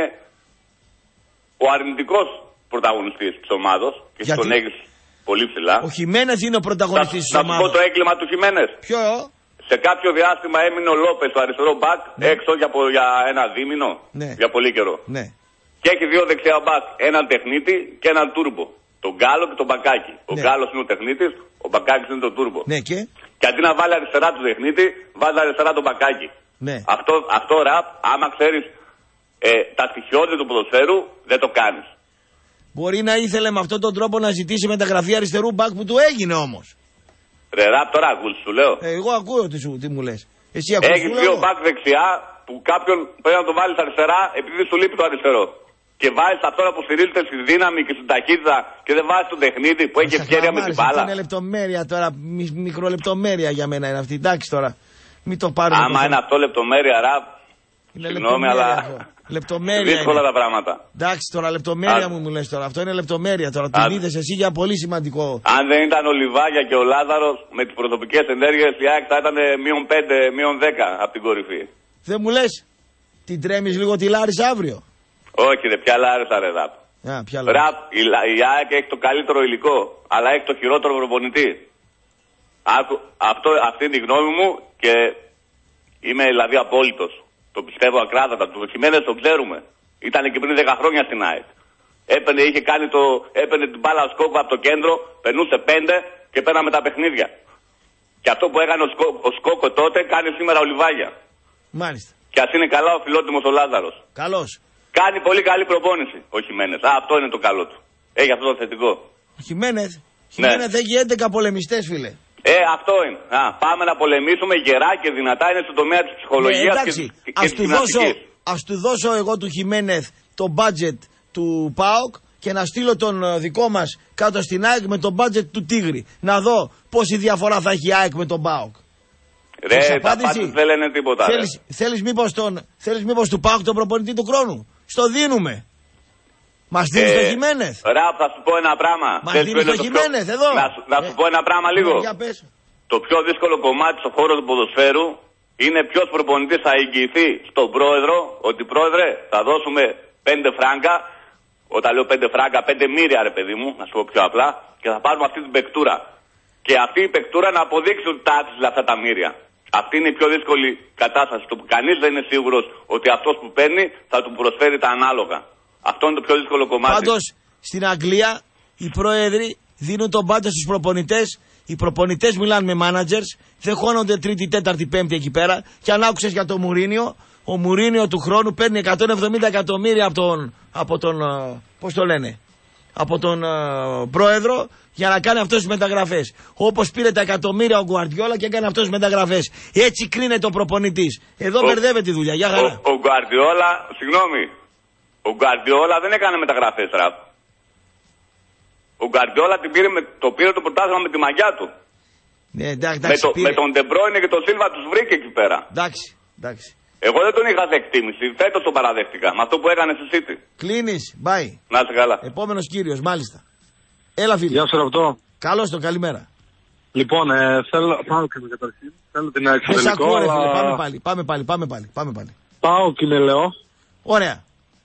ο αρνητικός πρωταγωνιστής της ομάδος και γιατί τον έχεις πολύ ψηλά. Ο Χιμένες είναι ο πρωταγωνιστής της ομάδας. Θα σου πω το έγκλημα του Χιμένες. Ποιο? Σε κάποιο διάστημα έμεινε ο Λόπες, ο αριστερό μπακ, ναι. έξω για, για ένα δίμηνο, ναι. για πολύ καιρό. Ναι. Και έχει δύο δεξιά μπακ, έναν τεχνίτη και έναν τούρμπο. Τον Γκάλο και τον Μπακάκι. Ο ναι. Γκάλος είναι ο τεχνίτης, ο Μπακάκης είναι το τούρμπο. Ναι, και... και αντί να βάλει αριστερά του τεχνίτη, βάζει αριστερά τον Μπακάκι. Ναι. Αυτό, αυτό ραπ, άμα ξέρεις ε, τα στοιχειώδη του ποδοσφαίρου, δεν το κάνεις. Μπορεί να ήθελε με αυτόν τον τρόπο να ζητήσει μεταγραφή αριστερού μπακ που του έγινε όμως. Ρε ραπ, τώρα ακούς, σου λέω. Ε, εγώ ακούω τι, σου, τι μου λες. Εσύ ακούς. Έχεις δύο μπακ δεξιά που κάποιον πρέπει να το βάλεις αριστερά επειδή σου λείπει το αριστερό. Και βάζεις αυτό που στηρίζεται στη δύναμη και στην ταχύτητα και δεν βάζεις τον τεχνίτη που έχει ευκαιρία με την μπάλα. Είναι λεπτομέρεια τώρα, μικρολεπτομέρεια για μένα είναι αυτή. Εντάξει τώρα, μην το πάρουμε. Άμα είναι αυτό λεπτομέρεια, ραπ. Συγγνώμη, αλλά. Λεπτομέρεια. Δύσκολα είναι τα πράγματα. Εντάξει τώρα, λεπτομέρεια Α... μου μου λες τώρα. Αυτό είναι λεπτομέρεια τώρα. Την είδες εσύ για πολύ σημαντικό. Αν δεν ήταν ο Λιβάγια και ο Λάζαρος με τις προσωπικές ενέργειες, η ΑΕΚ θα ήταν μείον πέντε, μείον δέκα από την κορυφή. Δεν μου λες, την τρέμεις λίγο τη Λάρισα αύριο? Όχι, ρε, πια Λάρισα, ρε, ραπ. Α, πια ραπ, η, η ΑΕΚ έχει το καλύτερο υλικό, αλλά έχει το χειρότερο προπονητή. Αυτό, αυτή είναι η γνώμη μου και είμαι δηλαδή απόλυτος. Το πιστεύω ακράδαντα. Του Χιμένες το ξέρουμε. Ήταν και πριν δέκα χρόνια στην ΑΕΚ. Έπαιρνε, είχε κάνει το, έπαιρνε την μπάλα Σκόκο από το κέντρο, περνούσε πέντε και πέραμε τα παιχνίδια. Και αυτό που έκανε ο, Σκό, ο Σκόκο τότε κάνει σήμερα ο Λιβάγια. Μάλιστα. Και ας είναι καλά ο φιλότιμος ο Λάζαρος. Καλός. Κάνει πολύ καλή προπόνηση ο Χιμένες. Α, αυτό είναι το καλό του. Έχει αυτό το θετικό. Ο Χιμένες, Χιμένες ναι. έχει έντεκα πολεμιστές, φίλε. Ε, αυτό είναι. Α, πάμε να πολεμήσουμε γερά και δυνατά, είναι στο τομέα της ψυχολογίας ναι, και, και, ας και του της δώσω, ας του δώσω εγώ του Χιμένεθ το budget του ΠΑΟΚ και να στείλω τον δικό μας κάτω στην ΑΕΚ με το budget του Τίγρη. Να δω πόση διαφορά θα έχει η ΑΕΚ με τον ΠΑΟΚ. Ρε, τα απάντηση δεν λένε τίποτα. Θέλεις, θέλεις, μήπως τον, θέλεις μήπως του ΠΑΟΚ τον προπονητή του χρόνου? Στο δίνουμε. Μας δίνεις ε, το Χιμένεθ. Ραπ, θα σου πω ένα πράγμα. Μας δίνεις το Χιμένεθ εδώ. Να, να σου ε, πω ένα πράγμα λίγο. Ε, για πες. Το πιο δύσκολο κομμάτι στον χώρο του ποδοσφαίρου είναι ποιος προπονητής θα εγγυηθεί στον πρόεδρο ότι πρόεδρε θα δώσουμε πέντε φράγκα. Όταν λέω πέντε φράγκα, πέντε μοίρια ρε παιδί μου, να σου πω πιο απλά, και θα πάρουμε αυτή την παικτούρα. Και αυτή η παικτούρα να αποδείξει ότι τα άξιζε αυτά τα μοίρια. Αυτή είναι η πιο δύσκολη κατάσταση. Το που κανείς δεν είναι σίγουρος ότι αυτός που παίρνει θα του προσφέρει τα ανάλογα. Αυτό είναι το πιο δύσκολο κομμάτι. Πάντως στην Αγγλία οι πρόεδροι δίνουν τον μπάτζετ στους προπονητές Οι προπονητές μιλάνε με managers, δεν χώνονται τρίτη, τέταρτη, πέμπτη εκεί πέρα. Και αν άκουσες για τον Μουρίνιο, ο Μουρίνιο του χρόνου παίρνει εκατόν εβδομήντα εκατομμύρια από τον, από τον πώς το λένε, από τον uh, πρόεδρο για να κάνει αυτές τις μεταγραφές. Όπως πήρε τα εκατομμύρια ο Γκουαρδιόλα και έκανε αυτές τις μεταγραφές. Έτσι κρίνεται ο προπονητής. Εδώ μπερδεύεται τη δουλειά. Για χαρά. Ο, ο Γκουαρδιόλα, συγγνώμη, ο Γκουαρδιόλα δεν έκανε μεταγραφές, ραπ. Ο Γκουαρδιόλα πήρε, το πήρε το πρωτάθλημα με τη μαγιά του. Ναι, εντάξει, με, το, πήρε... με τον Ντεμπρόινε και τον Σίλβα τους βρήκε εκεί πέρα. Εντάξει, εντάξει. Εγώ δεν τον είχα σε εκτίμηση. Φέτος το παραδέχτηκα. Με αυτό που έκανε στη City. Κλείνεις, bye. Να είσαι καλά. Επόμενος κύριος, μάλιστα. Έλα, φίλε. Γεια σου, Ραπτό. Καλώς το, καλημέρα. Λοιπόν, ε, θέλω. Πάω και με καταρχήν. Θέλω την ΑΕΚ στο τελικό. Δεν σ' ακούω, ρε, αλλά... φίλε. Πάμε πάλι, πάμε πάλι, πάμε πάλι. Πάμε πάλι. Πάω και με λέω. Ωραία.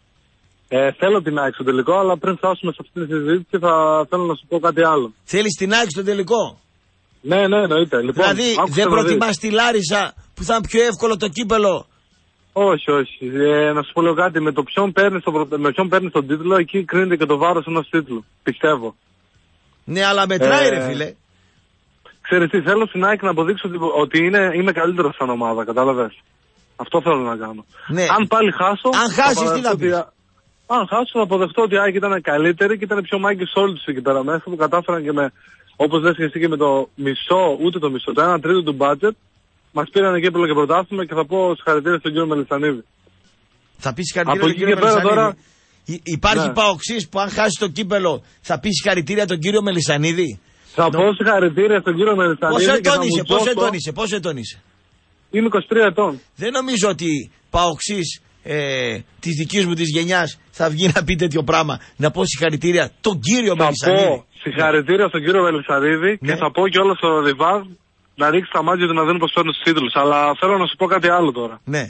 Ε, θέλω την ΑΕΚ στο τελικό, αλλά πριν φτάσουμε σε αυτή τη συζήτηση θα θέλω να σου πω κάτι άλλο. Θέλεις την ΑΕΚ στο τελικό? Ναι, ναι, εννοείται. Λοιπόν, δηλαδή δεν προτιμάς τη Λάρισα που θα είναι πιο εύκολο το κύπελο? Όχι, όχι. Ε, να σου πω λίγο κάτι. Με, το ποιον παίρνεις το, με ποιον παίρνεις τον τίτλο, εκεί κρίνεται και το βάρος ενός τίτλου. Πιστεύω. Ναι, αλλά μετράει, ε, ρε φίλε. Ξέρεις τι, θέλω στην ΑΕΚ να αποδείξω ότι, ότι είναι, είμαι καλύτερος σαν ομάδα, κατάλαβες. Αυτό θέλω να κάνω. Ναι. Αν πάλι χάσω. Αν χάσεις, τι θα πεις? Αν χάσω, θα αποδεχτώ ότι η ΑΕΚ ήταν καλύτερη και ήταν πιο μάγκες όλοι τους εκεί πέρα μέσα που κατάφεραν και με, όπως λες και εσύ, και με το μισό, ούτε το μισό, το ένα τρίτο του μπάτζετ. Μας πήραν κύπελλο και πρωτάθλημα και θα πω συγχαρητήρια στον κύριο Μελισσανίδη. Θα πεις συγχαρητήρια στον κύριο Μελισσανίδη. Τώρα... Υπάρχει ναι. παοξής που αν χάσει το κύπελλο θα πεις συγχαρητήρια τον κύριο Μελισσανίδη. Θα Νο... πω συγχαρητήρια στον κύριο Μελισσανίδη. Πώς ετώνησε, πώς ετώνησε, πώς ετώνησε. Είμαι είκοσι τρία ετών. Δεν νομίζω ότι παοξής ε, της δικής μου της γενιάς θα βγει να πει τέτοιο πράγμα. Να πω συγχαρητήρια τον κύριο Μελισσανίδη. Θα πω συγχαρητήρια στον κύριο Μελισσανίδη ναι. και θα πω και όλα στο Ριβάζ να ρίξει τα μάτια του να δίνουν πως παίρνουν τους τίτλους. Αλλά θέλω να σου πω κάτι άλλο τώρα. Ναι.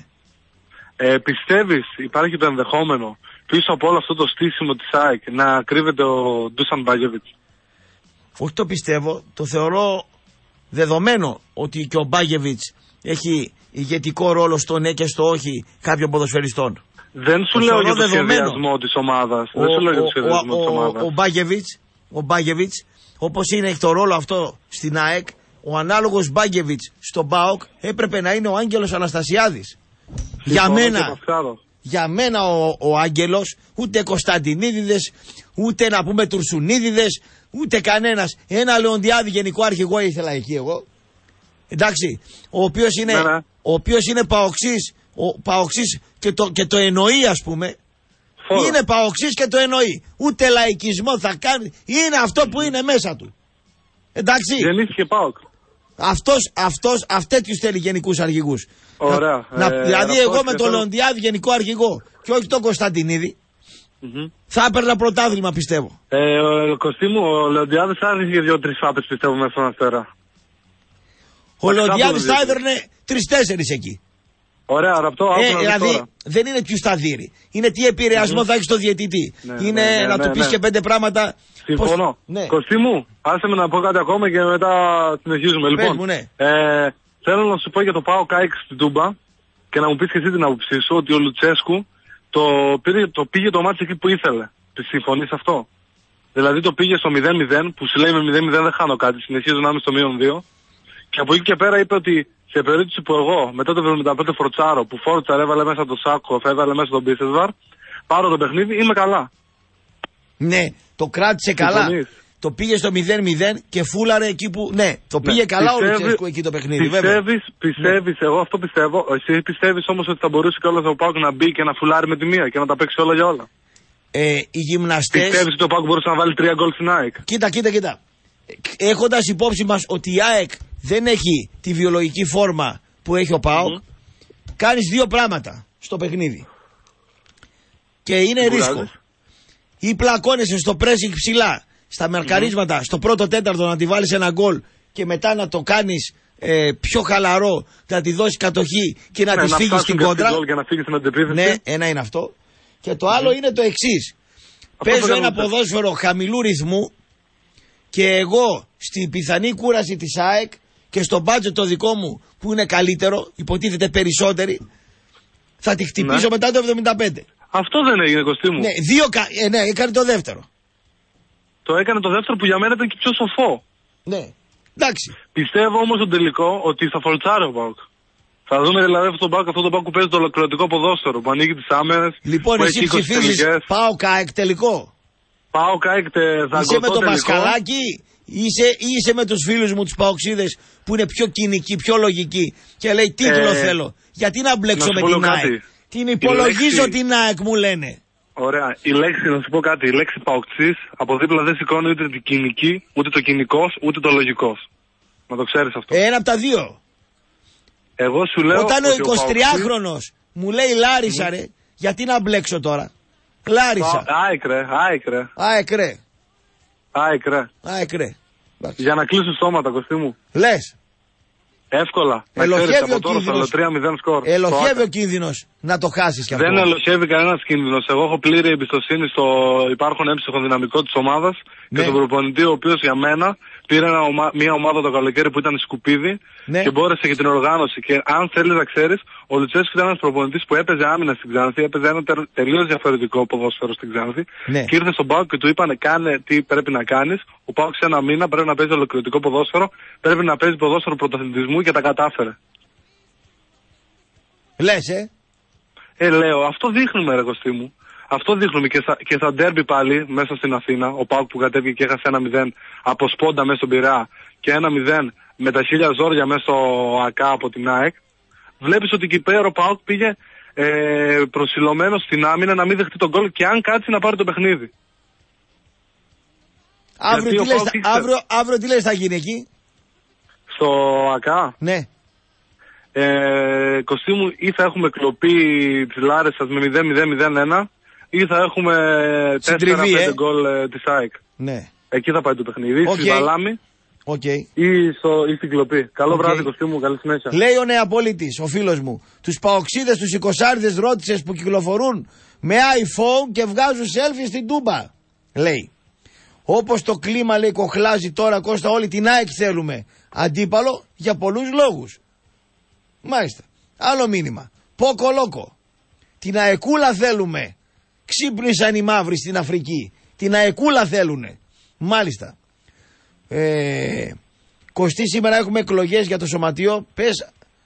Ε, πιστεύεις υπάρχει το ενδεχόμενο πίσω από όλο αυτό το στήσιμο της ΑΕΚ να κρύβεται ο Ντούσαν Μπάγεβιτς? Όχι, το πιστεύω. Το θεωρώ δεδομένο ότι και ο Μπάγεβιτς έχει ηγετικό ρόλο στο ναι και στο όχι κάποιων ποδοσφαιριστών. Δεν σου το λέω για το σχεδιασμό της ομάδας. Ο, Δεν σου λέω για το σχεδιασμό ο, της ομάδας. Ο, ο, Μπάγεβιτς, ο Μπάγεβιτς, όπως είναι, έχει το ρόλο αυτό στην ΑΕΚ. Ο ανάλογος Μπάγεβιτς στον ΠΑΟΚ έπρεπε να είναι ο Άγγελος Αναστασιάδης. Για μένα, για μένα ο, ο Άγγελος, ούτε Κωνσταντινίδηδες, ούτε να πούμε Τουρσουνίδηδες, ούτε κανένας. Ένα Λεοντιάδη γενικό αρχηγό ήθελα εκεί εγώ. Εντάξει, ο οποίος είναι, ναι, ναι. Ο οποίος είναι παοξής, ο παοξής και το, και το εννοεί, ας πούμε. Φόρο. Είναι παοξής και το εννοεί. Ούτε λαϊκισμό θα κάνει. Είναι αυτό που είναι μέσα του. Εντάξει. Γεννήθηκε ΠΑΟΚ. Αυτός, αυτός, αυτέτοιους θέλει γενικούς αρχηγούς. Ωραία. Να, ε, δηλαδή εγώ με τον θέλω... Λεοντιάδη γενικό αρχηγό και όχι τον Κωνσταντινίδη mm-hmm. θα έπαιρνα πρωτάθλημα, πιστεύω. Ε, ο Κωστή μου, ο Λεοντιάδης θα έρθει για δύο-τρεις φάπες, πιστεύω, μέσα στον Αστέρα. Ο Λεοντιάδης θα έπαιρνε τρεις-τέσσερις εκεί. Ωραία, ραπτό, άκου ε, να δηλαδή τώρα. Δεν είναι ποιους θα δίνει. Είναι τι επηρεασμό mm-hmm. θα έχει στο διαιτητή. Ναι, είναι ναι, ναι, να ναι, του πεις ναι. και πέντε πράγματα. Συμφωνώ. Πώς... Ναι. Κωστή μου, άσε με να πω κάτι ακόμα και μετά συνεχίζουμε. Πες Λοιπόν, μου, ναι. ε, θέλω να σου πω για το ΠΑΟΚ ΑΕΚ στην Τούμπα και να μου πεις και εσύ την άποψή σου ότι ο Λουτσέσκου το, πήρε, το πήγε το μάτι εκεί που ήθελε. Συμφωνείς αυτό? Δηλαδή το πήγε στο μηδέν μηδέν, που σου λέει με μηδέν μηδέν δεν χάνω κάτι, συνεχίζω να είμαι στο μείον δύο. Και από εκεί και πέρα είπε ότι σε περίπτωση που εγώ μετά το εβδομήντα πέντε φορτσάρο που Φόρτσαρ έβαλε μέσα το Σάκο, έβαλε μέσα τον Μπίσεσβαρ, πάρω το παιχνίδι, είμαι καλά. Ναι, το κράτησε καλά. Το πήγε στο μηδέν μηδέν και φούλαρε εκεί που. Ναι, το πήγε ναι, καλά πιστεύει, ο Λουτσέσκου εκεί το παιχνίδι. Πιστεύεις, πιστεύεις, ναι. εγώ αυτό πιστεύω. Εσύ πιστεύεις όμως ότι θα μπορούσε κιόλας ο ΠΑΟΚ να μπει και να φουλάρει με τη μία και να τα παίξει όλα για όλα? Ε, οι γυμναστές. Πιστεύεις ότι ο ΠΑΟΚ μπορούσε να βάλει τρία γκολ στην ΑΕΚ? Κοίτα, κοίτα, κοίτα. Έχοντας υπόψη μας ότι η ΑΕΚ δεν έχει τη βιολογική φόρμα που έχει ο ΠΑΟΚ, mm-hmm. κάνεις δύο πράγματα στο παιχνίδι. Και είναι ρίσκο. Ή πλακώνεσαι στο pressing ψηλά, στα μαρκαρίσματα, mm-hmm. στο πρώτο τέταρτο να τη βάλεις ένα γκολ και μετά να το κάνεις ε, πιο χαλαρό, να τη δώσεις κατοχή και να ναι, τη φύγεις στην κόντρα. Και να φύγεις στην αντεπίθεση. Ναι, ένα είναι αυτό. Και το άλλο mm-hmm. είναι το εξής. Παίζω ένα ποδόσφαιρο χαμηλού ρυθμού και εγώ στην πιθανή κούραση της ΑΕΚ και στο μπάτζετ το δικό μου που είναι καλύτερο, υποτίθεται περισσότερη, θα τη χτυπήσω ναι. μετά το εβδομήντα πέντε. Αυτό δεν έγινε, Κωστή μου. Ναι, δύο, ε, ναι, έκανε το δεύτερο. Το έκανε το δεύτερο που για μένα ήταν και πιο σοφό. Ναι. Εντάξει. Πιστεύω όμως στον τελικό ότι θα φορτσάρει ο ΠΑΟΚ. Θα δούμε δηλαδή αυτόν τον ΠΑΟΚ, αυτόν τον ΠΑΟΚ που παίζει το ολοκληρωτικό ποδόσφαιρο, που ανοίγει τις άμερες. Λοιπόν, εσύ ψηφίζεις ΠΑΟΚ ΑΕΚ τελικό. ΠΑΟΚ ΑΕΚ τελικό. Είσαι με τον Πασχαλάκη είσαι, ή είσαι με τους φίλους μου τους ΠΑΟΚσίδες που είναι πιο κοινικοί, πιο λογικοί και λέει τίτλο ε, θέλω. Γιατί να μπλέξω να με την ΑΕΚ. Την υπολογίζω λέξη... την ΑΕΚ μου λένε. Ωραία. Η λέξη, να σου πω κάτι, η λέξη ΠΑΟΚτσής από δίπλα δεν σηκώνει ούτε την κοινική, ούτε το κοινικός, ούτε το λογικός. Να το ξέρεις αυτό. Ένα από τα δύο. Εγώ σου λέω. Όταν ο εικοσιτριάχρονος μου λέει Λάρισα, ρε, γιατί να μπλέξω τώρα. Λάρισα. ΑΕΚ ρε, ΑΕΚ ρε. ΑΕΚ ρε. ΑΕΚ ρε. ΑΕΚ ρε. Για να κλείσω στόματα, Κωστή μου. Λες. Εύκολα. Ελοχεύει ο κίνδυνος. τρία μηδέν σκορ. Ελοχεύει ο κίνδυνος να το χάσεις κι αυτό. Δεν ελοχεύει κανένας κίνδυνος. Εγώ έχω πλήρη εμπιστοσύνη στο υπάρχον έμψυχο δυναμικό της ομάδας ναι. και τον προπονητή, ο οποίος για μένα πήρε ένα ομα... μια ομάδα το καλοκαίρι που ήταν σκουπίδι ναι. και μπόρεσε και την οργάνωση. Και αν θέλεις να ξέρεις, ο Λουτσέσκου ήταν ένας προπονητής που έπαιζε άμυνα στην Ξάνθη, έπαιζε ένα τε... τελείως διαφορετικό ποδόσφαιρο στην Ξάνθη. Ναι. Και ήρθε στον ΠΑΟΚ και του είπανε κάνε τι πρέπει να κάνεις. Ο ΠΑΟΚ σε ένα μήνα πρέπει να παίζει ολοκληρωτικό ποδόσφαιρο, πρέπει να παίζει ποδόσφαιρο πρωταθλητισμού και τα κατάφερε. Λες, ε. Ε, λέω, αυτό δείχνουμε, ρε Κωστή μου. Αυτό δείχνουμε και στα, και στα ντέρμπι πάλι μέσα στην Αθήνα. Ο ΠΑΟΚ που κατέβηκε και έχασε ένα μηδέν από σπόντα μέσα στον Πειραιά και ένα μηδέν με τα χίλια ζόρια μέσα στο ΑΚΑ από την ΑΕΚ. Βλέπεις ότι εκεί πέρα ο ΠΑΟΚ πήγε ε, προσιλωμένο στην άμυνα να μην δεχτεί τον γκολ και αν κάτσει να πάρει το παιχνίδι. Αύριο τι, λες, ήξε... αύριο, αύριο τι λες θα γίνει εκεί? Στο ΑΚΑ. Ναι. Ε, Κωστή μου, ή θα έχουμε κλοπή της Λάρισσας με μηδέν μηδέν μηδέν ένα ή θα έχουμε τέσσερα πέντε ε? γκολ ε, της ΑΕΚ. Ναι. Εκεί θα πάει το παιχνίδι, okay. στη Βαλάμη okay. ή, στο, ή στην κλοπή. Καλό okay. βράδυ Κωστή μου, καλή συνέχεια. Λέει ο Νεαπολίτης, ο φίλος μου, τους παοξίδες, τους εικοσάριδες ρώτησες που κυκλοφορούν με iPhone και βγάζουν selfie στην Τούμπα. Λέει, όπως το κλίμα λέει κοχλάζει τώρα Κώστα, όλη την ΑΕΚ θέλουμε αντίπαλο για πολλούς λόγους. Μάλιστα. Άλλο μήνυμα. Πόκο λόκο. Την αεκούλα θέλουμε. Ξύπνησαν οι μαύροι στην Αφρική. Την αεκούλα θέλουνε. Μάλιστα. Ε, Κωστή, σήμερα έχουμε εκλογές για το σωματείο. Πες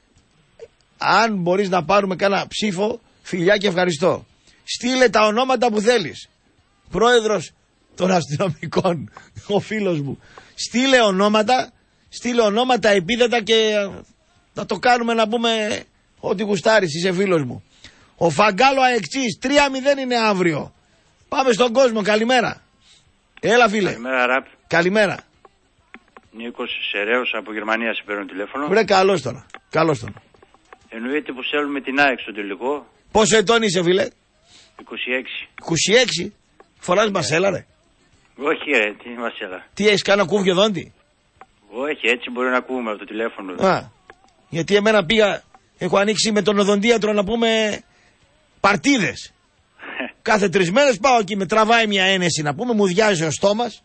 αν μπορείς να πάρουμε κάνα ψήφο. Φιλιά και ευχαριστώ. Στείλε τα ονόματα που θέλεις. Πρόεδρος των αστυνομικών, ο φίλος μου. Στείλε ονόματα. Στείλε ονόματα επίθετα και να το κάνουμε να πούμε ό,τι γουστάρεις, είσαι φίλος μου. Ο Φαγκάλο Αεξής, τρία μηδέν είναι αύριο. Πάμε στον κόσμο, καλημέρα. Έλα φίλε. Καλημέρα Ραπ. Καλημέρα. Νίκος Σεραίος από Γερμανία σε παίρνω τηλέφωνο. Βρε καλώς τώρα, καλώς τώρα. Εννοείται που θέλουμε την ΑΕΚ στο τελικό. Πόσο ετών είσαι φίλε? είκοσι έξι. είκοσι έξι. Φοράς μασέλα ρε? Όχι ρε, τι μασέλα. Τι έχεις κάνει, ακούγε δόντι? Όχι, έτσι μπορεί να ακούμε από το τηλέφωνο. Α, γιατί εμένα πήγα, έχω ανοίξει με τον οδοντίατρο να πούμε παρτίδες. Κάθε τρεις μέρες πάω εκεί, με τραβάει μια ένεση να πούμε, μου διάζει ο στόμας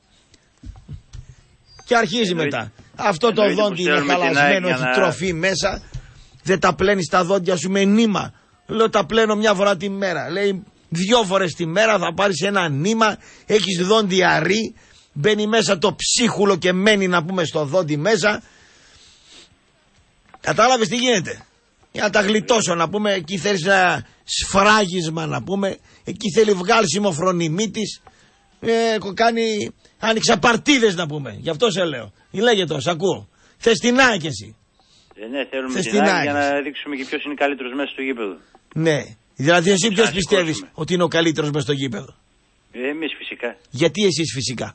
και αρχίζει Εννοεί... μετά. Αυτό το δόντι είναι χαλασμένο, έχει να... τροφή μέσα, δεν τα πλένεις τα δόντια σου με νήμα. Λέω τα πλένω μια φορά τη μέρα. Λέει δυο φορές τη μέρα θα πάρεις ένα νήμα, έχεις δόντι αρή, μπαίνει μέσα το ψίχουλο και μένει να πούμε στο δόντι μέσα. Κατάλαβες τι γίνεται? Για να τα γλιτώσω να πούμε, εκεί θέλεις ένα σφράγισμα να πούμε, εκεί θέλει βγάλσιμο φρονιμίτης, ε, έχω κάνει, άνοιξα παρτίδες να πούμε, γι' αυτό σε λέω. Λέγε το, σ' ακούω. Θες την ΑΕΚ εσύ? Ε, ναι, θέλουμε Θες την ΑΕΚ για να δείξουμε και ποιος είναι καλύτερος μέσα στο γήπεδο. Ναι, δηλαδή εσύ ποιος πιστεύεις ότι είναι ο καλύτερος μέσα στο γήπεδο? Ε, εμείς φυσικά. Γιατί εσείς φυσικά?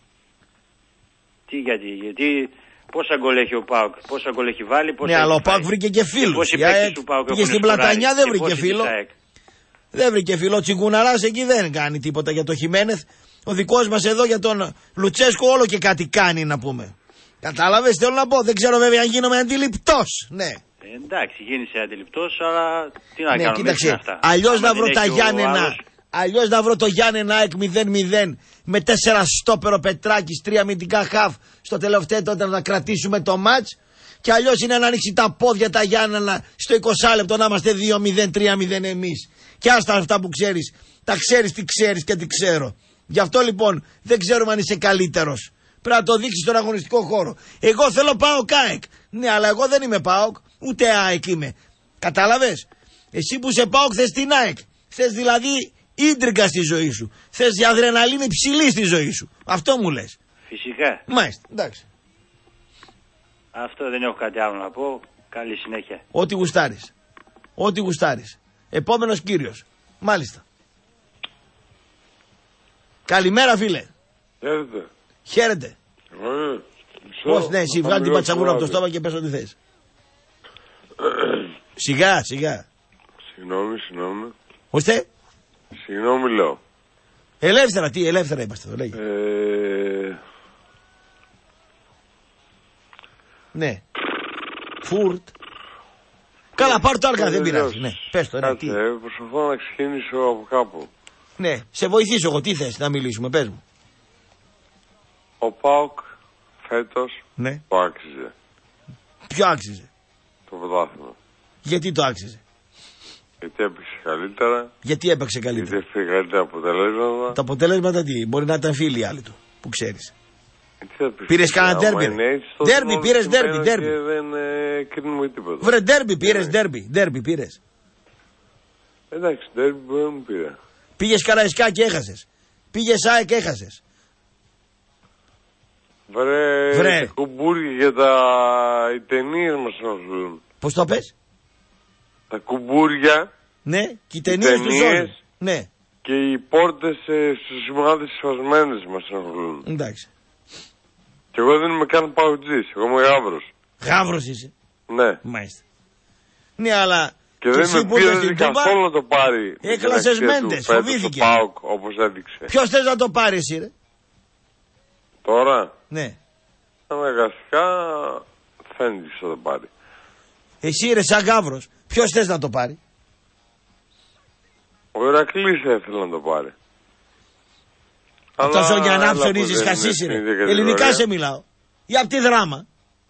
Τι γιατί, γιατί πόσα γκολ έχει ο ΠΑΟΚ, πόσα γκολ έχει βάλει, πόσα. Ναι, αλλά ο ΠΑΟΚ βρήκε και φίλους. Και στην Πλατανιά δεν βρήκε φίλο. Δεν βρήκε φίλο. Ο Τσιγκουναράς εκεί δεν κάνει τίποτα για το Χιμένεθ. Ο δικός μας εδώ για τον Λουτσέσκο όλο και κάτι κάνει να πούμε. Κατάλαβες, θέλω να πω. Δεν ξέρω βέβαια αν γίνομαι αντιληπτός. Ναι. Ε, εντάξει, γίνεσαι αντιληπτός, αλλά τι να ναι, κάνουμε κοίταξε, αυτά. Αλλιώς να βρω τα Γιάννενα. Αλλιώς να βρω το Γιάννενα ΑΕΚ μηδέν μηδέν με τέσσερα στόπερο Πετράκης, τρία αμυντικά χαφ στο τελευταίο τότε να κρατήσουμε το μάτς. Και αλλιώς είναι να ανοίξει τα πόδια τα Γιάννενα στο είκοσι λεπτό να είμαστε δύο μηδέν τρία μηδέν εμείς. Και άστα αυτά που ξέρεις. Τα ξέρεις τι ξέρεις και τι ξέρω. Γι' αυτό λοιπόν δεν ξέρουμε αν είσαι καλύτερος. Πρέπει να το δείξει στον αγωνιστικό χώρο. Εγώ θέλω ΠΑΟΚ ΑΕΚ. Ναι, αλλά εγώ δεν είμαι ΠΑΟΚ, ούτε ΑΕΚ είμαι. Κατάλαβες. Εσύ που είσαι ΠΑΟΚ θες την ΑΕΚ. Θες δηλαδή ίντρικα στη ζωή σου. Θες για αδρεναλίνη ψηλή στη ζωή σου. Αυτό μου λες. Φυσικά. Μάλιστα, εντάξει. Αυτό δεν έχω κάτι άλλο να πω. Καλή συνέχεια. Ό,τι γουστάρεις. Ό,τι γουστάρεις. Επόμενος κύριος. Μάλιστα. Καλημέρα φίλε. Χαίρετε. Χαίρετε. Ε, Πώς ναι, εσύ βγάλει την πατσαβούρα από το στόμα και πες ό,τι θες. Σιγά, σιγά. Συγγνώμη, συγγνώμη. Ωστε. Συγγνώμη λέω. Ελεύθερα, τι ελεύθερα είμαστε το λέγει. Ε... Ναι. Φουρτ. Καλά, πάρ' το άργα, δεν πειράζει. Ναι, πες το, ναι, Κάτσε, τι. προσπαθώ να ξεκινήσω από κάπου. Ναι, σε βοηθήσω εγώ, τι θες να μιλήσουμε, πες μου. Ο ΠΑΟΚ φέτος Ναι. το άξιζε. Ποιο άξιζε. Το πρωτάθλημα. Γιατί το άξιζε. Γιατί έπαιξε καλύτερα. Γιατί έπαιξε καλύτερα. Γιατί έφυγε καλύτερα αποτελέσματα. Τα αποτελέσματα τι, μπορεί να ήταν φίλοι άλλοι του, που ξέρεις. Ε, Πήρες κανένα ντέρμπι. Ντέρμπι, πήρες ντέρμπι, ντέρμπι. Και δεν ε, κρίνουμε τίποτα. Βρε ντέρμπι, πήρες ντέρμπι, ντέρμπι πήρες. Εντάξει, ντέρμπι μπορεί να μου πήρε. Πήγες Καραϊσκά και έχασες. Πήγες ΑΕΚ και έχασες. Βρε, Βρε. τα κουμπούρια και τα... οι ταινίες μας ενοχλούν. Πώς το πες. Τα κουμπούρια. Ναι, και οι ταινίες του ζώνη. Ναι. Και οι πόρτες ε, στους σημάδες σφασμένες μας ενοχλούν. Εντάξει. Και εγώ δεν είμαι καν παουτζής, εγώ είμαι γάβρος. Γάβρος είσαι. Ναι. Μάλιστα. Ναι, αλλά και δεν με πήρε καθόλου να το πάρει. Έκλασες Μέντες, φοβήθηκε. Το ΠΑΟΚ, όπως έδειξε. Ποιος θες να το πάρει εσύ ρε. Τώρα. Ναι. Αναγκαστικά φαίνεται θα το πάρει. Εσύ ρε σαν γάβρος, ποιος θες να το πάρει. Ο Ηρακλής ήθελε να το πάρει. Αυτός ο Γιαννά ψωνίζεις χασίσι ρε. Ελληνικά σε μιλάω. Για απ' τη δράμα.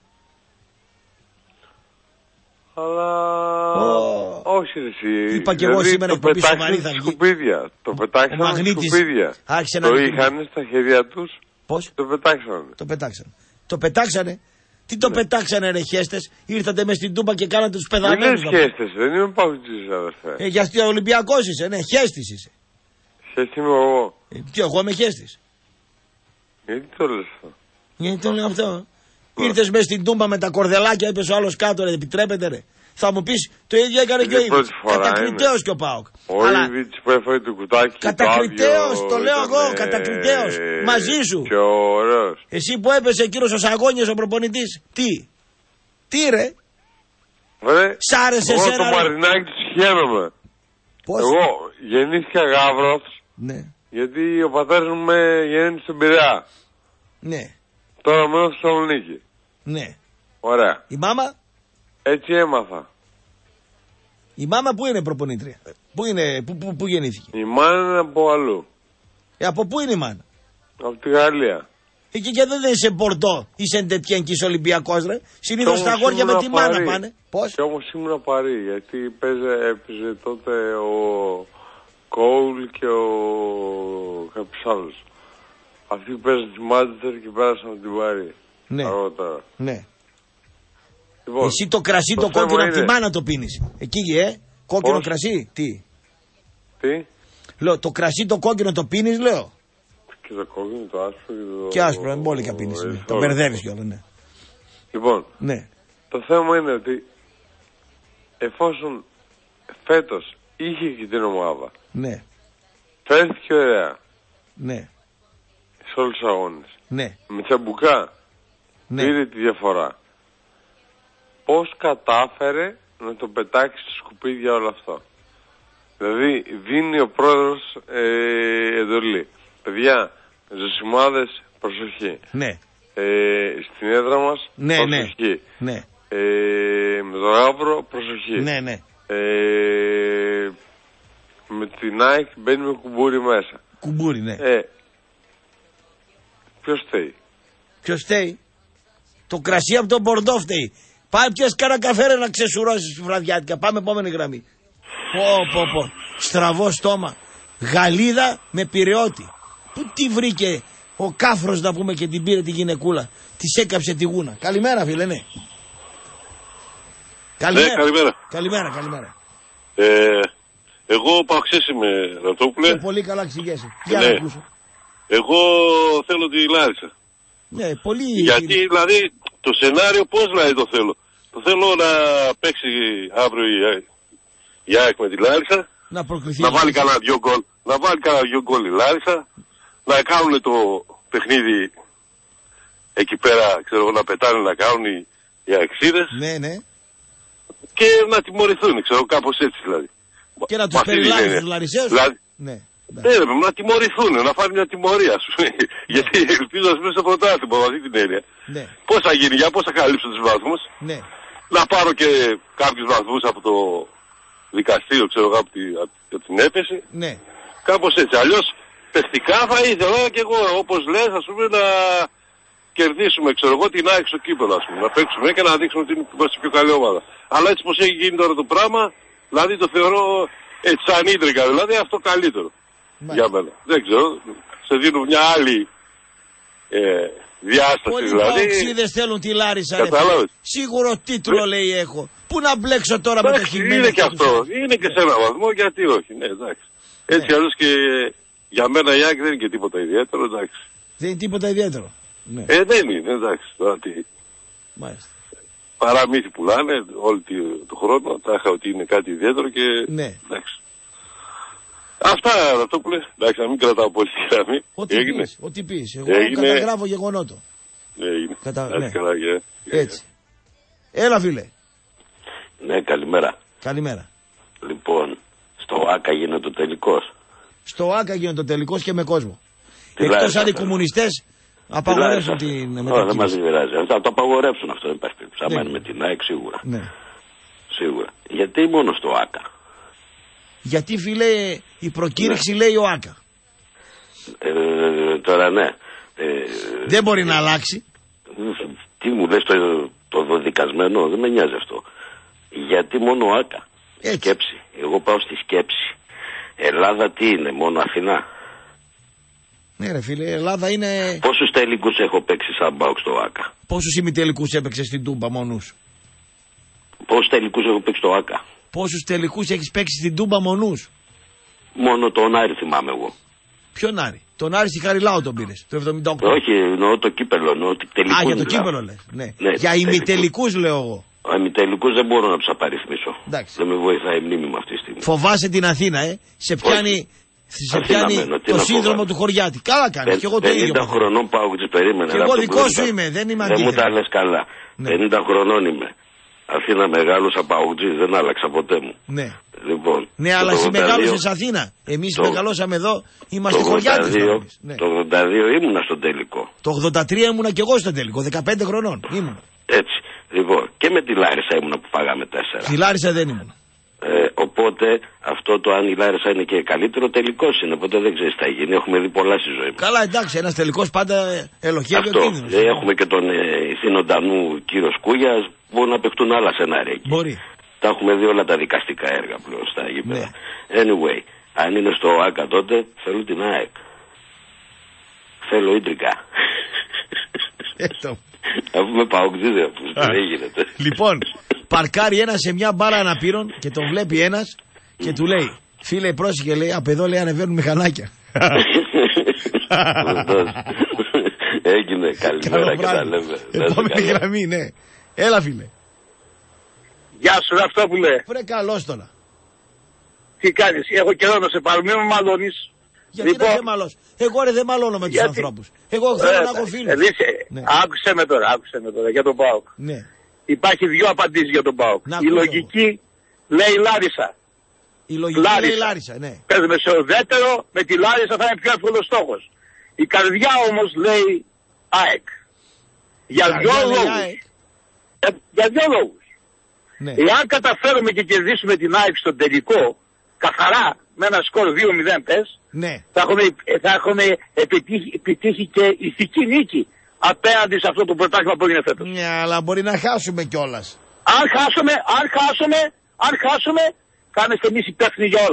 Αλλά... Oh. Όχι εσύ. Είπα και εγώ σήμερα εκπομπή σοβαρή θα βγει. Σκουπίδια. Το πετάξανε στα σκουπίδια. Το είχαν στα χέρια τους. Πώς? Το πετάξανε. Το πετάξανε. Το πετάξανε. Τι το ναι. πετάξανε ρε χέστες. Ήρθατε μες στην Τούμπα και κάνατε τους πεδαμένους. Δεν είναι χέστες. Δεν είμαι παγκοτζής αδερφέ. Ε, γιατί ο Ολυμπιακός είσαι. Ναι, χέστης είσαι. Χέστη είμαι εγώ. Ε, τι εγώ είμαι χέστης. Γιατί το λες αυτό. Γιατί το λέω αυτό. Ήρθες μες στην Τούμπα με τα κορδελάκια, είπες ο άλλος κάτω ρε. Επιτρέπετε ρε. Θα μου πεις το ίδιο έκανε και ο Ήβιτς. Κατακριτέως και ο ΠΑΟΚ. Ο Ήβιτς που έφαγε το κουτάκι. Κατακριτέως, το, το λέω εγώ, κατακριτέως. Μαζί σου. Και ωραίος. Εσύ που έπεσε εκείνος ο Σαγόνιας ο προπονητής. Τι. Τι ρε. Βρε. Σ' άρεσε εγώ εσένα. Εγώ το Μαρινάκι του χαίρομαι. Πώς. Εγώ γεννήθηκα γάβρος. Ναι. Γιατί ο πατέρας μου με γέννησε στον Πειραιά. Ναι. Τώρα μένω στη Θεσσαλονίκη. Ναι. Ωραία. Η μάμα. Έτσι έμαθα. Η μάμα πού είναι προπονήτρια. Πού είναι, πού, πού, πού γεννήθηκε. Η μάνα είναι από αλλού. Ε, από πού είναι η μάνα. Από τη Γαλλία. Εκεί και δεν είσαι Πορτό, είσαι Ντετιέν και είσαι Ολυμπιακός ρε. Συνήθως τα αγόρια με τη μάνα πάνε. Πώς. Και όμως ήμουν Παρί, γιατί παίζε, έπαιζε τότε ο Κόουλ και ο κάποιος άλλος. Αυτοί που παίζουν τη Μάντσεστερ και πέρασαν από την Παρί. Ναι. Αργότερα. Ναι. Λοιπόν, εσύ το κρασί το, το κόκκινο από τη μάνα το πίνεις. Εκεί ε, κόκκινο πώς? Κρασί, τι. Τι. Λέω, το κρασί το κόκκινο το πίνεις λέω. Και το κόκκινο, το άσπρο και το... Και άσπρο, εμπόλικα πίνεις. Ναι. Το μπερδεύεις κιόλα, ναι. Λοιπόν, ναι. Το θέμα είναι ότι εφόσον φέτος είχε και την ομάδα. Ναι. Φέρθηκε ωραία. Ναι. Σε όλους τους αγώνες. Ναι. Με τσαμπουκά. Ναι. Πήρε τη διαφορά. Πώς κατάφερε να το πετάξει στο σκουπίδια όλο αυτό. Δηλαδή δίνει ο πρόεδρος ε, εντολή. Παιδιά, ζωσιμάδες, προσοχή. Ναι. Ε, στην έδρα μας, ναι, προσοχή. Ναι. Ε, με το Γάβρο, προσοχή. Ναι, ναι. Ε, με την ΑΕΚ μπαίνει με κουμπούρι μέσα. Κουμπούρι, ναι. Ε, ποιος φταίει. Ποιος φταίει. Το κρασί από τον Μπορντό φταίει. Πάει πιες κάνα καφέ ρε να ξεσουρώσεις βραδιάτικα. Πάμε επόμενη γραμμή. Πω πω πω. Στραβό στόμα. Γαλίδα με Πειραιώτη. Πού τι βρήκε Ο Κάφρος να πούμε και την πήρε τη γυναικούλα. Της έκαψε τη γούνα. Καλημέρα φίλε, ναι. Καλημέρα. Ναι, καλημέρα. Καλημέρα, καλημέρα. Ε, εγώ παοξές είμαι, Ρατόπουλε. Και πολύ καλά ξηγέσαι. Για ναι. να ακούσω. Εγώ θέλω τη Λάρισα. Ναι, πολύ. Γιατί δηλαδή το σενάριο πώς δηλαδή το θέλω. Το θέλω να παίξει αύριο η, η ΑΕΚ με τη Λάρισα. Να προκριθεί. Να βάλει κανένα δυο γκολ. Να βάλει κανένα δυο γκολ η Λάρισα. Να κάνουν το παιχνίδι εκεί πέρα, ξέρω εγώ, να πετάνε να κάνουν οι, οι αεξίδες. Ναι, ναι. Και να τιμωρηθούν, ξέρω, κάπως έτσι δηλαδή. Και να τους περιλάβουν τους Λαρισαίους. Δηλαδή, ναι. Ναι, ρε, να τιμωρηθούν, να φάνε μια τιμωρία, ας πούμε. Γιατί ελπίζω να στο πρωτάθλημα με αυτή την έννοια. Ναι. Πώς θα γίνει, για πώς θα καλύψουν τους βαθμούς. Ναι. Να πάρω και κάποιους βαθμούς από το δικαστήριο, ξέρω εγώ, από, τη, από την έπεση. Ναι. Κάπως έτσι. Αλλιώς, παιχτικά θα ήθελα και εγώ, όπως λες, ας πούμε, να κερδίσουμε, ξέρω εγώ, την ΑΕΚ στο κύπελλο, ας πούμε. Να παίξουμε και να δείξουμε ότι είμαστε πιο καλή ομάδα. Αλλά έτσι πως έχει γίνει τώρα το πράγμα, δηλαδή το θεωρώ έτσι σαν ίντρικα, δηλαδή αυτό καλύτερο. Μάλιστα. Για μένα. Δεν ξέρω, σε δίνω μια άλλη ε, διάσταση. Πολλοί δηλαδή. Πολλοί παοξίδες θέλουν τη Λάρισα. Κατάλαβες. Σίγουρο τίτλο ναι. λέει έχω. Πού να μπλέξω τώρα με το χειμώνα. Είναι και αυτό. Είναι και σε έναν βαθμό, γιατί όχι. Ναι, εντάξει. Ναι. Έτσι αλλιώς και για μένα η ΑΕΚ δεν είναι και τίποτα ιδιαίτερο, εντάξει. Δεν είναι τίποτα ιδιαίτερο. Ναι. Ε, δεν είναι, εντάξει. Δηλαδή, μάλιστα. Παραμύθι πουλάνε όλο τον χρόνο. Τα είχα ότι είναι κάτι ιδιαίτερο και. Ναι. Εντάξει. Αυτά αυτό που λες. Εντάξει, να μην κρατάω πολύ τη γραμμή. Ό,τι πεις, ό,τι πεις. Εγώ έγινε. Καταγράφω γεγονότο. Ναι, έγινε. Κατα... Ναι. Ναι. Καλά, yeah. Έτσι. Έλα φίλε. Ναι, καλημέρα. Καλημέρα. Λοιπόν, στο ΆΚΑ γίνεται ο τελικός. Στο ΆΚΑ γίνεται ο τελικός και με κόσμο. Εκτός αν οι κομμουνιστές απαγορεύσουν την μετακίνηση. Όχι, δεν μας πειράζει. Θα το απαγορεύσουν αυτό, δεν υπάρχει περίπτωση. Αν είναι με την ΑΕΚ σίγουρα. Ναι. Σίγουρα. Γιατί μόνο στο ΆΚΑ. Γιατί φίλε η προκήρυξη ναι. λέει ο ΆΚΑ. Ε, τώρα ναι. Ε, δεν μπορεί ε, να αλλάξει. Τι μου λες το, το δοδικασμένο, δεν με νοιάζει αυτό. Γιατί μόνο ο ΆΚΑ. Έτσι. Σκέψη. Εγώ πάω στη σκέψη. Ελλάδα τι είναι, μόνο Αθηνά. Ναι ρε φίλε, Ελλάδα είναι... Πόσους τελικούς έχω παίξει σαν ΠΑΟΚ στο ΆΚΑ. Πόσους ημιτελικούς έπαιξε στην Τούμπα μονούς. Πόσους τελικούς έχω παίξει στο ΆΚΑ. Πόσους τελικούς έχεις παίξει στην Τούμπα μονούς. Μόνο τον Άρη θυμάμαι εγώ. Ποιον Άρη. Τον Άρη στη Χαριλάου τον πήρες, το εβδομήντα οκτώ. Όχι, εννοώ το κύπελο, εννοώ τελικούς. Α, για το δηλαδή. κύπελο λες. Ναι. Ναι, για ημιτελικούς λέω εγώ. Ημιτελικούς δεν μπορώ να τους απαριθμίσω. Εντάξει. Δεν με βοηθάει η μνήμη μου αυτή τη στιγμή. Φοβάσαι την Αθήνα, ε. Σε πιάνει, σε πιάνει μένω, το σύνδρομο του χωριάτη. Καλά κάνεις. Και εγώ το ίδιο. πενήντα χρονών πάω και τις περίμενα. Και εγώ δικό σου είμαι, δεν είμαι αντίθετο. Δεν μου τα λες καλά. Ναι. πενήντα χρονών είμαι. Αθήνα μεγάλωσα παουτζή, δεν άλλαξα ποτέ μου. Ναι. Λοιπόν, ναι, αλλά εσύ μεγάλωσες Αθήνα. Εμείς το... μεγαλώσαμε εδώ, είμαστε χωριάτες. Ναι. Το ογδόντα δύο ήμουνα στο τελικό. Το ογδόντα τρία ήμουνα και εγώ στο τελικό, δεκαπέντε χρονών ήμουνα. Έτσι. Λοιπόν, και με τη Λάρισα ήμουνα που φάγαμε τέσσερα. Τη Λάρισα δεν ήμουνα. Ε, οπότε αυτό το αν η Λάρισα είναι και καλύτερο τελικό είναι. Οπότε δεν ξέρει τι θα γίνει. Έχουμε δει πολλά στη ζωή μας. Καλά, εντάξει, ένα τελικό πάντα ελοχεύει ο κίνδυνος. Ε, έχουμε και τον ε, ηθήνοντανού κύριο Σκούγια. Μπορούν να παιχτούν άλλα σενάρια εκεί. Μπορεί. Τα έχουμε δει όλα τα δικαστικά έργα πλέον στα γήπεδα. Ναι. Anyway, αν είναι στο ΆΚΑ τότε θέλω την ΑΕΚ. Θέλω ίντρικα. Αφού με παοκτζίδε, δεν γίνεται. Λοιπόν, παρκάρει ένα σε μια μπάρα αναπήρων και τον βλέπει ένας και του λέει, φίλε πρόσεχε, λέει, απ' εδώ λέει ανεβαίνουν μηχανάκια. Έγινε, καλημέρα και τα λέμε. Επόμενη γραμμή, ναι. Έλα φίλε. Γεια σου, αυτό που λέει. Βρε καλώς τώρα. Τι κάνεις, έχω καιρό να σε πάρω, μην με μαλώνεις. Γιατί λοιπόν, να σε μαλώσει. Εγώ ρε δεν μαλώνω με τους γιατί... ανθρώπους. Εγώ θέλω ε, να έχω φίλους. Ναι. Άκουσε με τώρα, άκουσε με τώρα για τον ΠΑΟΚ. Ναι. Υπάρχει δύο απαντήσεις για τον ΠΑΟΚ. Η λογική εγώ. λέει Λάρισα. Η λογική Λάρισα. λέει Λάρισα, ναι. Πες με σε ουδέτερο, με τη Λάρισα θα είναι πιο εύκολος στόχος. Η καρδιά όμως λέει ΑΕΚ. Για δυο λόγους. Για, για δυο λόγους. Ναι. Εάν καταφέρουμε και κερδίσουμε την ΑΕΚ στον τελικό, καθαρά, με ένα σκορ δύο μηδέν πες, ναι. θα έχουμε, θα έχουμε επιτύχει, επιτύχει και ηθική νίκη απέναντι σε αυτό το πρωτάθλημα που είναι φέτος. Ναι, αλλά μπορεί να χάσουμε κιόλας. Αν χάσουμε, αν χάσουμε, αν χάσουμε, θα είμαστε εμείς υπεύθυνοι για όλα.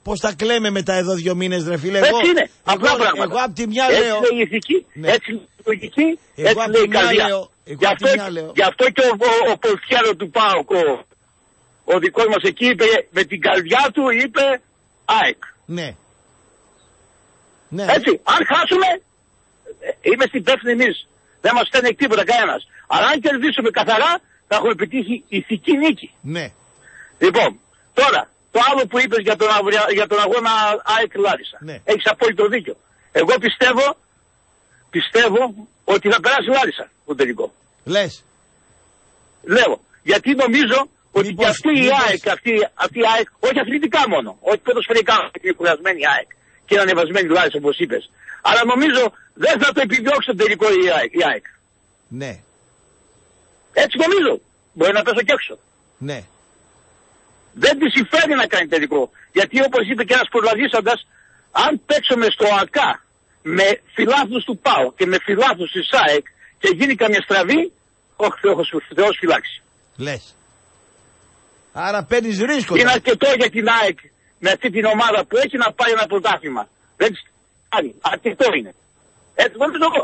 Πώς θα κλαίμε μετά εδώ δύο μήνες, ρε φίλε. Έτσι εγώ, είναι. Εγώ, απλά εγώ, πράγματα. εγώ απ' τη μια έτσι λέω. λέει η ηθική, Ναι. έτσι λέει η λογική, Εγώ έτσι απ' λέει τη η μια καρδιά. λέω, εγώ Γι' απ' τη αυτό, μια λέω. γι' αυτό και ο, ο, ο Πολτιέρο του ΠΑΟΚ, ο, ο δικός μας εκεί είπε, με την καρδιά του είπε ΑΕΚ. Ναι. Ναι. Έτσι, αν χάσουμε, ε, είμαστε υπεύθυνοι εμείς. Δεν μας φταίνει τίποτα κανένας. Αλλά αν κερδίσουμε καθαρά, θα έχουμε επιτύχει ηθική νίκη. Ναι. Λοιπόν, τώρα, το άλλο που είπες για τον, αγω- για τον αγώνα ΑΕΚ Λάρισα. Ναι. Έχεις απόλυτο δίκιο. Εγώ πιστεύω, πιστεύω ότι θα περάσει Λάρισα το τελικό. Λες. Λέω, γιατί νομίζω ότι Μήπως- και αυτή η μήπως- ΑΕΚ, αυτή, αυτή η ΑΕΚ, όχι αθλητικά μόνο, όχι ποδοσφαιρικά, είναι κουρασμένη η ΑΕΚ και είναι ανεβασμένη Λάρισα όπως είπες. Αλλά νομίζω δεν θα το επιδιώξει το τελικό η ΑΕΚ. Η ΑΕΚ. Ναι. Έτσι νομίζω. Μπορεί να πέσω και έξω. Ναι. Δεν τη συμφέρει να κάνει τελικό. Γιατί όπως είπε και ένας προλαβήσαντας, αν παίξουμε στο ΑΚΑ με φιλάθλους του ΠΑΟ και με φιλάθλους της ΑΕΚ και γίνει καμιά στραβή, όχι Θεός φυλάξει. Λες. Άρα παίρνεις ρίσκο. Είναι αρκετό για την ΑΕΚ με αυτή την ομάδα που έχει να πάρει ένα πρωτάθλημα. Δεν της κάνει. Αρκετό είναι. Έτσι νομίζω εγώ.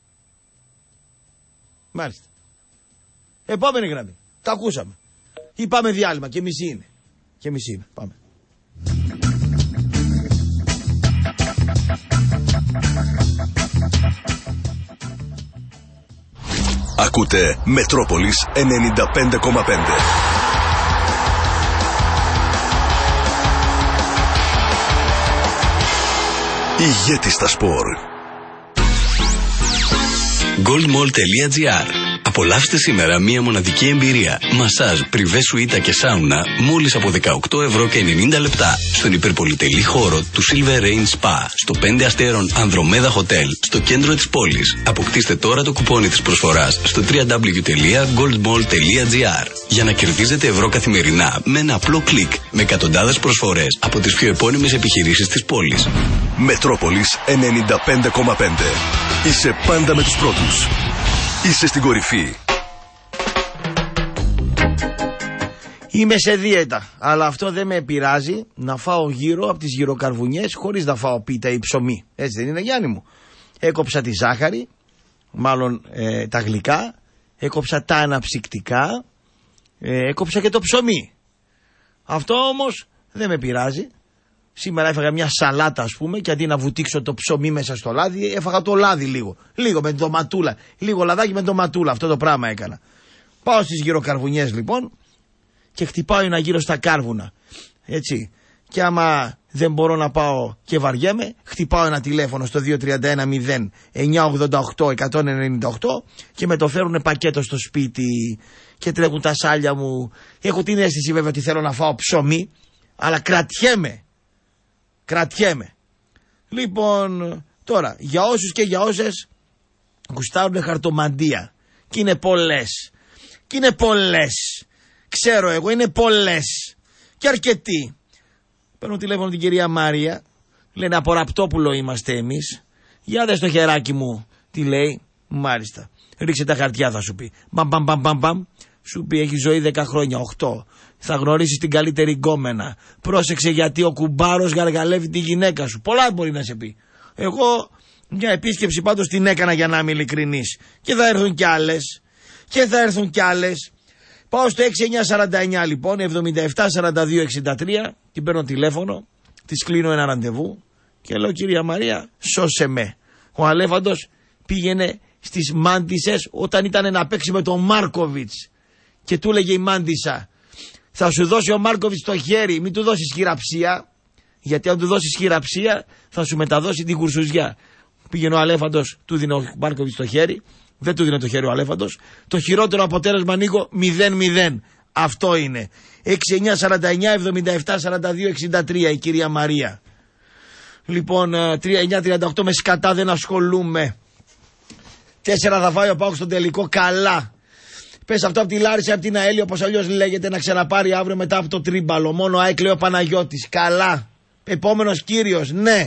Μάλιστα. Επόμενη γραμμή. Τα ακούσαμε. Ή πάμε διάλειμμα και μισή είναι. Και μισή είναι. Πάμε. Ακούτε Μετρόπολης ενενήντα πέντε κόμμα πέντε. Ηγέτη στα σπορ. goldmall.gr. Απολαύστε σήμερα μία μοναδική εμπειρία. Μασάζ, πριβέ σουίτα και σάουνα μόλις από δεκαοκτώ ευρώ και ενενήντα λεπτά στον υπερπολιτελή χώρο του Silver Rain Spa στο πέντε αστέρων Ανδρομέδα Hotel στο κέντρο της πόλης. Αποκτήστε τώρα το κουπόνι της προσφοράς στο double-u double-u double-u τελεία goldmall.gr για να κερδίζετε ευρώ καθημερινά με ένα απλό κλικ με εκατοντάδες προσφορές από τις πιο επώνυμες επιχειρήσεις της πόλης. Μετρόπολης ενενήντα πέντε κόμμα πέντε. Είσαι πάντα με τους πρώτους. Είσαι στην κορυφή. Είμαι σε δίαιτα, αλλά αυτό δεν με πειράζει να φάω γύρω από τις γυροκαρβουνιές χωρίς να φάω πίτα ή ψωμί. Έτσι δεν είναι, Γιάννη μου? Έκοψα τη ζάχαρη, μάλλον ε, τα γλυκά, έκοψα τα αναψυκτικά, ε, έκοψα και το ψωμί. Αυτό όμως δεν με πειράζει. Σήμερα έφαγα μια σαλάτα, ας πούμε, και αντί να βουτήξω το ψωμί μέσα στο λάδι, έφαγα το λάδι λίγο. Λίγο με ντοματούλα. Λίγο λαδάκι με ντοματούλα. Αυτό το πράγμα έκανα. Πάω στις γυροκαρβουνιές λοιπόν και χτυπάω ένα γύρο στα κάρβουνα. Έτσι. Και άμα δεν μπορώ να πάω και βαριέμαι, χτυπάω ένα τηλέφωνο στο δύο τρία ένα μηδέν εννιά ογδόντα οκτώ εκατόν ενενήντα οκτώ και με το φέρουν πακέτο στο σπίτι και τρέχουν τα σάλια μου. Έχω την αίσθηση βέβαια ότι θέλω να φάω ψωμί, αλλά κρατιέμαι. Κρατιέμαι. Λοιπόν, τώρα, για όσους και για όσες γουστάρουν χαρτομαντία, και είναι πολλές, και είναι πολλές, ξέρω εγώ, είναι πολλές και αρκετοί. Παίρνω τηλέφωνο την κυρία Μάρια, λένε από Ραπτόπουλο είμαστε εμείς. Για δες το χεράκι μου, τι λέει? Μάλιστα. Ρίξε τα χαρτιά, θα σου πει. Μπαμ, μπαμ, μπαμ, μπαμ, μπαμ. Σου πει έχει ζωή δέκα χρόνια, οκτώ. Θα γνωρίσεις την καλύτερη γκόμενα. Πρόσεξε γιατί ο κουμπάρος γαργαλεύει τη γυναίκα σου. Πολλά μπορεί να σε πει. Εγώ μια επίσκεψη πάντως την έκανα, για να είμαι ειλικρινής. Και θα έρθουν κι άλλες. Και θα έρθουν κι άλλες. Πάω στο έξι εννιά σαράντα εννιά λοιπόν, εβδομήντα επτά σαράντα δύο εξήντα τρία. Την παίρνω τηλέφωνο. Της κλείνω ένα ραντεβού. Και λέω, κυρία Μαρία, σώσε με. Ο Αλέφαντος πήγαινε στις Μάντισσες όταν ήταν να παίξει με τον Μάρκοβιτς. Και του έλεγε η Μάντισσα, θα σου δώσει ο Μάρκοβιτς το χέρι, μην του δώσεις χειραψία, γιατί αν του δώσεις χειραψία θα σου μεταδώσει την κουρσουζιά. Πήγαινε ο Αλέφαντος, του δίνει ο Μάρκοβιτς το χέρι, δεν του δίνει το χέρι ο Αλέφαντος. Το χειρότερο αποτέλεσμα, Νίκο, μηδέν μηδέν. Αυτό είναι. έξι εννιά σαράντα εννιά εβδομήντα επτά σαράντα δύο εξήντα τρία η κυρία Μαρία. Λοιπόν, τρία εννιά τριάντα οκτώ με σκατά δεν ασχολούμαι. Τέσσερα θα φάει ο ΠΑΟΚ στον τελικό, καλά. Πες αυτό από τη Λάρισα, από την Αέλη, όπως αλλιώς λέγεται, να ξαναπάρει αύριο μετά από το τρίμπαλο. Μόνο ΑΕΚ, λέει ο Παναγιώτης. Καλά. Επόμενος κύριος, ναι. Ναι,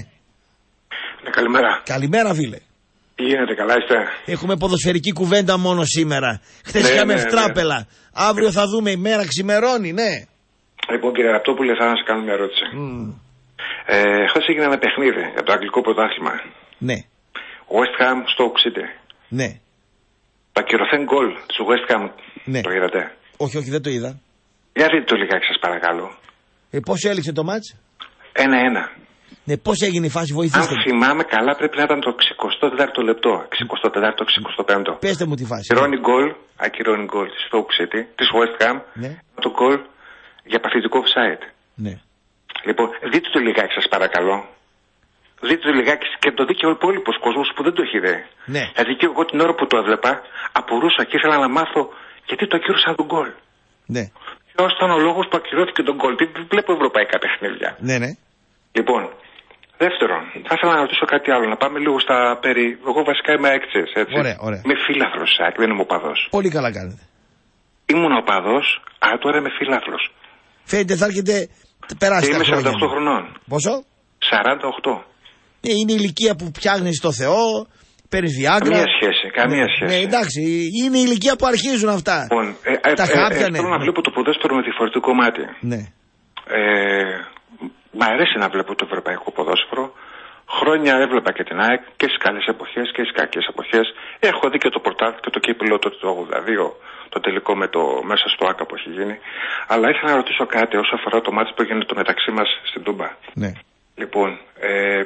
καλημέρα. Καλημέρα, φίλε. Τι γίνεται, καλά είστε? Έχουμε ποδοσφαιρική κουβέντα μόνο σήμερα. Χθες ναι, είχαμε ναι, ευτράπελα. Ναι. Αύριο θα δούμε, η μέρα ξημερώνει, ναι. Λοιπόν, κύριε Ραπτόπουλε, θα να σας κάνω μια ερώτηση. Mm. Ε, Χθες έγινε ένα παιχνίδι για το αγγλικό πρωτάθλημα. Ναι. West Ham στο City. Ναι. Το ακυρωθέν γκολ του West Ham. Ναι. Το είδατε? Όχι, όχι, δεν το είδα. Για δείτε το λιγάκι σας παρακαλώ. Ε, πώς έληξε το μάτς? Ένα-ένα. Ναι, πώς έγινε η φάση, βοηθήστε. Αν θυμάμαι καλά, πρέπει να ήταν το εξηκοστό τέταρτο λεπτό. εξηκοστό τέταρτο εξηκοστό πέμπτο. Πέστε μου τη φάση. Ακυρώνει γκολ, ακυρώνει γκολ της Stoke City, της West Ham. Ναι. Το γκολ για παθητικό offside. Ναι. Λοιπόν, δείτε το λιγάκι σας παρακαλώ. Δείτε το λιγάκι και το δει και ο υπόλοιπο κόσμο που δεν το έχει δει. Ναι. Δηλαδή και εγώ την ώρα που το έβλεπα, απορούσα και ήθελα να μάθω γιατί το ακύρωσαν τον γκολ. Ναι. Ποιο ήταν ο λόγο που ακυρώθηκε τον γκολ. Δεν βλέπω ευρωπαϊκά παιχνίδια. Ναι, ναι. Λοιπόν, δεύτερον, θα ήθελα να ρωτήσω κάτι άλλο. Να πάμε λίγο στα περί. Εγώ βασικά είμαι έκτη, έτσι. Ωραία, ωραία. Είμαι φίλαθρο, δεν είμαι οπαδό. Πολύ καλά κάνετε. Ήμουν οπαδό, αλλά τώρα είμαι φίλαθρο. Φαίνεται θα έρχεται. Περάσει είμαι σαράντα οκτώ χρονών. Πόσο? σαράντα οκτώ. Ε, είναι η ηλικία που πιάνει στο Θεό, παίρνει Viagra. Καμία σχέση, καμία ναι, σχέση. Ναι, εντάξει, είναι η ηλικία που αρχίζουν αυτά. Λοιπόν, ε, τα ε, χάπια, ε, ναι. Θέλω να βλέπω το ποδόσφαιρο με διαφορετικό μάτι. Ναι. Ε, μ' αρέσει να βλέπω το ευρωπαϊκό ποδόσφαιρο. Χρόνια έβλεπα και την ΑΕΚ και στις καλές εποχές και στις κακές εποχές. Έχω δει και το πρωτάθλημα και το κύπελλο το ογδόντα δύο, το τελικό με το, μέσα στο ΆΚΑ που έχει γίνει. Αλλά ήθελα να ρωτήσω κάτι όσο αφορά το μάτι που έγινε το μεταξύ μας στην Τούμπα. Ναι. Λοιπόν, ε,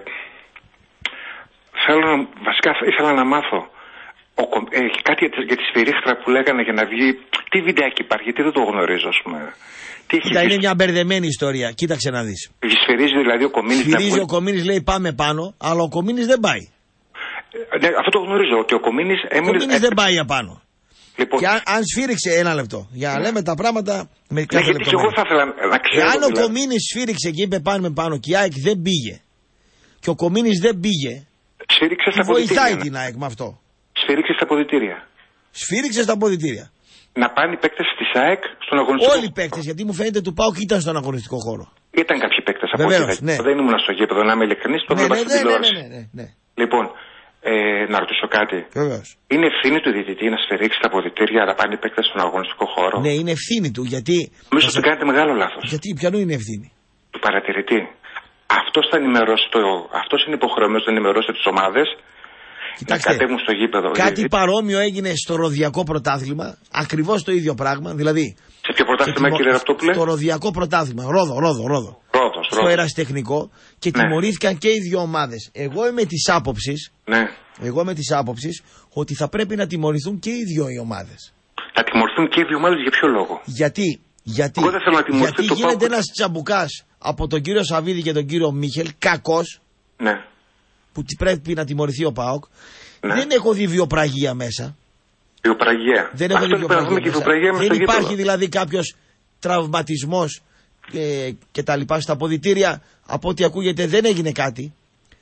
θέλω να, βασικά ήθελα να μάθω ο, ε, κάτι για τη, για τη σφυρίχτρα που λέγανε για να βγει. Τι βιντεάκι υπάρχει, γιατί δεν το γνωρίζω, ας πούμε. Κοίτα, είναι μια μπερδεμένη ιστορία. Κοίταξε να δεις. Σφυρίζει δηλαδή ο Κομίνης. Σφυρίζει να... ο Κομίνης, λέει πάμε πάνω, αλλά ο Κομίνης δεν πάει. Ε, ναι, αυτό το γνωρίζω, ότι ο Κομίνης έμεινε... Ο Κομίνης δεν πάει απάνω. Λοιπόν... Και αν, αν σφύριξε, ένα λεπτό, για να ναι. λέμε τα πράγματα με κάθε ναι, λεπτό. Εγώ θα ήθελα να ξέρω... Και αν δηλαδή... ο Κομίνης σφύριξε και είπε πάμε πάνω και η ΑΕΚ δεν πήγε, και ο Κομίνης δεν πήγε, σφύριξε στα βοηθάει την ΑΕΚ με αυτό. Σφύριξε στα αποδυτήρια. Σφύριξε στα αποδυτήρια. Να πάνε οι παίκτες της ΑΕΚ στον αγωνιστικό. Όλοι οι παίκτες, γιατί μου φαίνεται του ΠΑΟΚ ήταν στον αγωνιστικό χώρο. Ήταν κάποιοι παίκτες από εκεί. Ναι. Δεν ήμουν στο γήπεδο, να είμαι ειλικρινής, το ναι, βλέπα ναι, στην ναι, τηλεόραση. Ναι, ναι, ναι, ναι. Λοιπόν, ε, να ρωτήσω κάτι. Βεβαίως. Είναι ευθύνη του διαιτητή να σφυρίξει τα αποδυτήρια, να πάνε οι παίκτες στον αγωνιστικό χώρο? Ναι, είναι ευθύνη του, γιατί. Νομίζω ότι κάνετε μεγάλο λάθος. Γιατί, ποιανού είναι ευθύνη? Του παρατηρητή. Αυτός θα ενημερώσει το. Αυτός είναι υποχρεωμένος να ενημερώσει τις ομάδες. Κοιτάξτε, να κατέβουν στο γήπεδο. Κάτι δηλαδή... παρόμοιο έγινε στο Ροδιακό Πρωτάθλημα. Ακριβώς το ίδιο πράγμα. Δηλαδή. Σε ποιο πρωτάθλημα, τιμω... κύριε Ραπτόπουλε? Στο Ροδιακό Πρωτάθλημα. Ρόδο, Ρόδο, Ρόδο. Ρόδος, στο Ρόδος. Ερασιτεχνικό. Και ναι. τιμωρήθηκαν και οι δύο ομάδες. Εγώ είμαι της άποψης. Ναι. Εγώ είμαι της άποψης ότι θα πρέπει να τιμωρηθούν και οι δύο οι ομάδες. Θα τιμωρηθούν και οι δύο ομάδες για ποιο λόγο? Γιατί, γιατί, Εγώ δεν θέλω να τιμωρηθεί γιατί το γίνεται Πάκο... ένας τσαμπουκάς από τον κύριο Σαββίδη και τον κύριο Μίχελ, κακός, ναι. που πρέπει να τιμωρηθεί ο ΠΑΟΚ. Ναι. Δεν έχω δει βιοπραγία μέσα. Βιοπραγία. Δεν έχω δει βιοπραγία μέσα. βιοπραγία Δεν υπάρχει γήπεδο. Δηλαδή κάποιος τραυματισμός ε, και τα λοιπά στα αποδυτήρια. Από ό,τι ακούγεται δεν έγινε κάτι.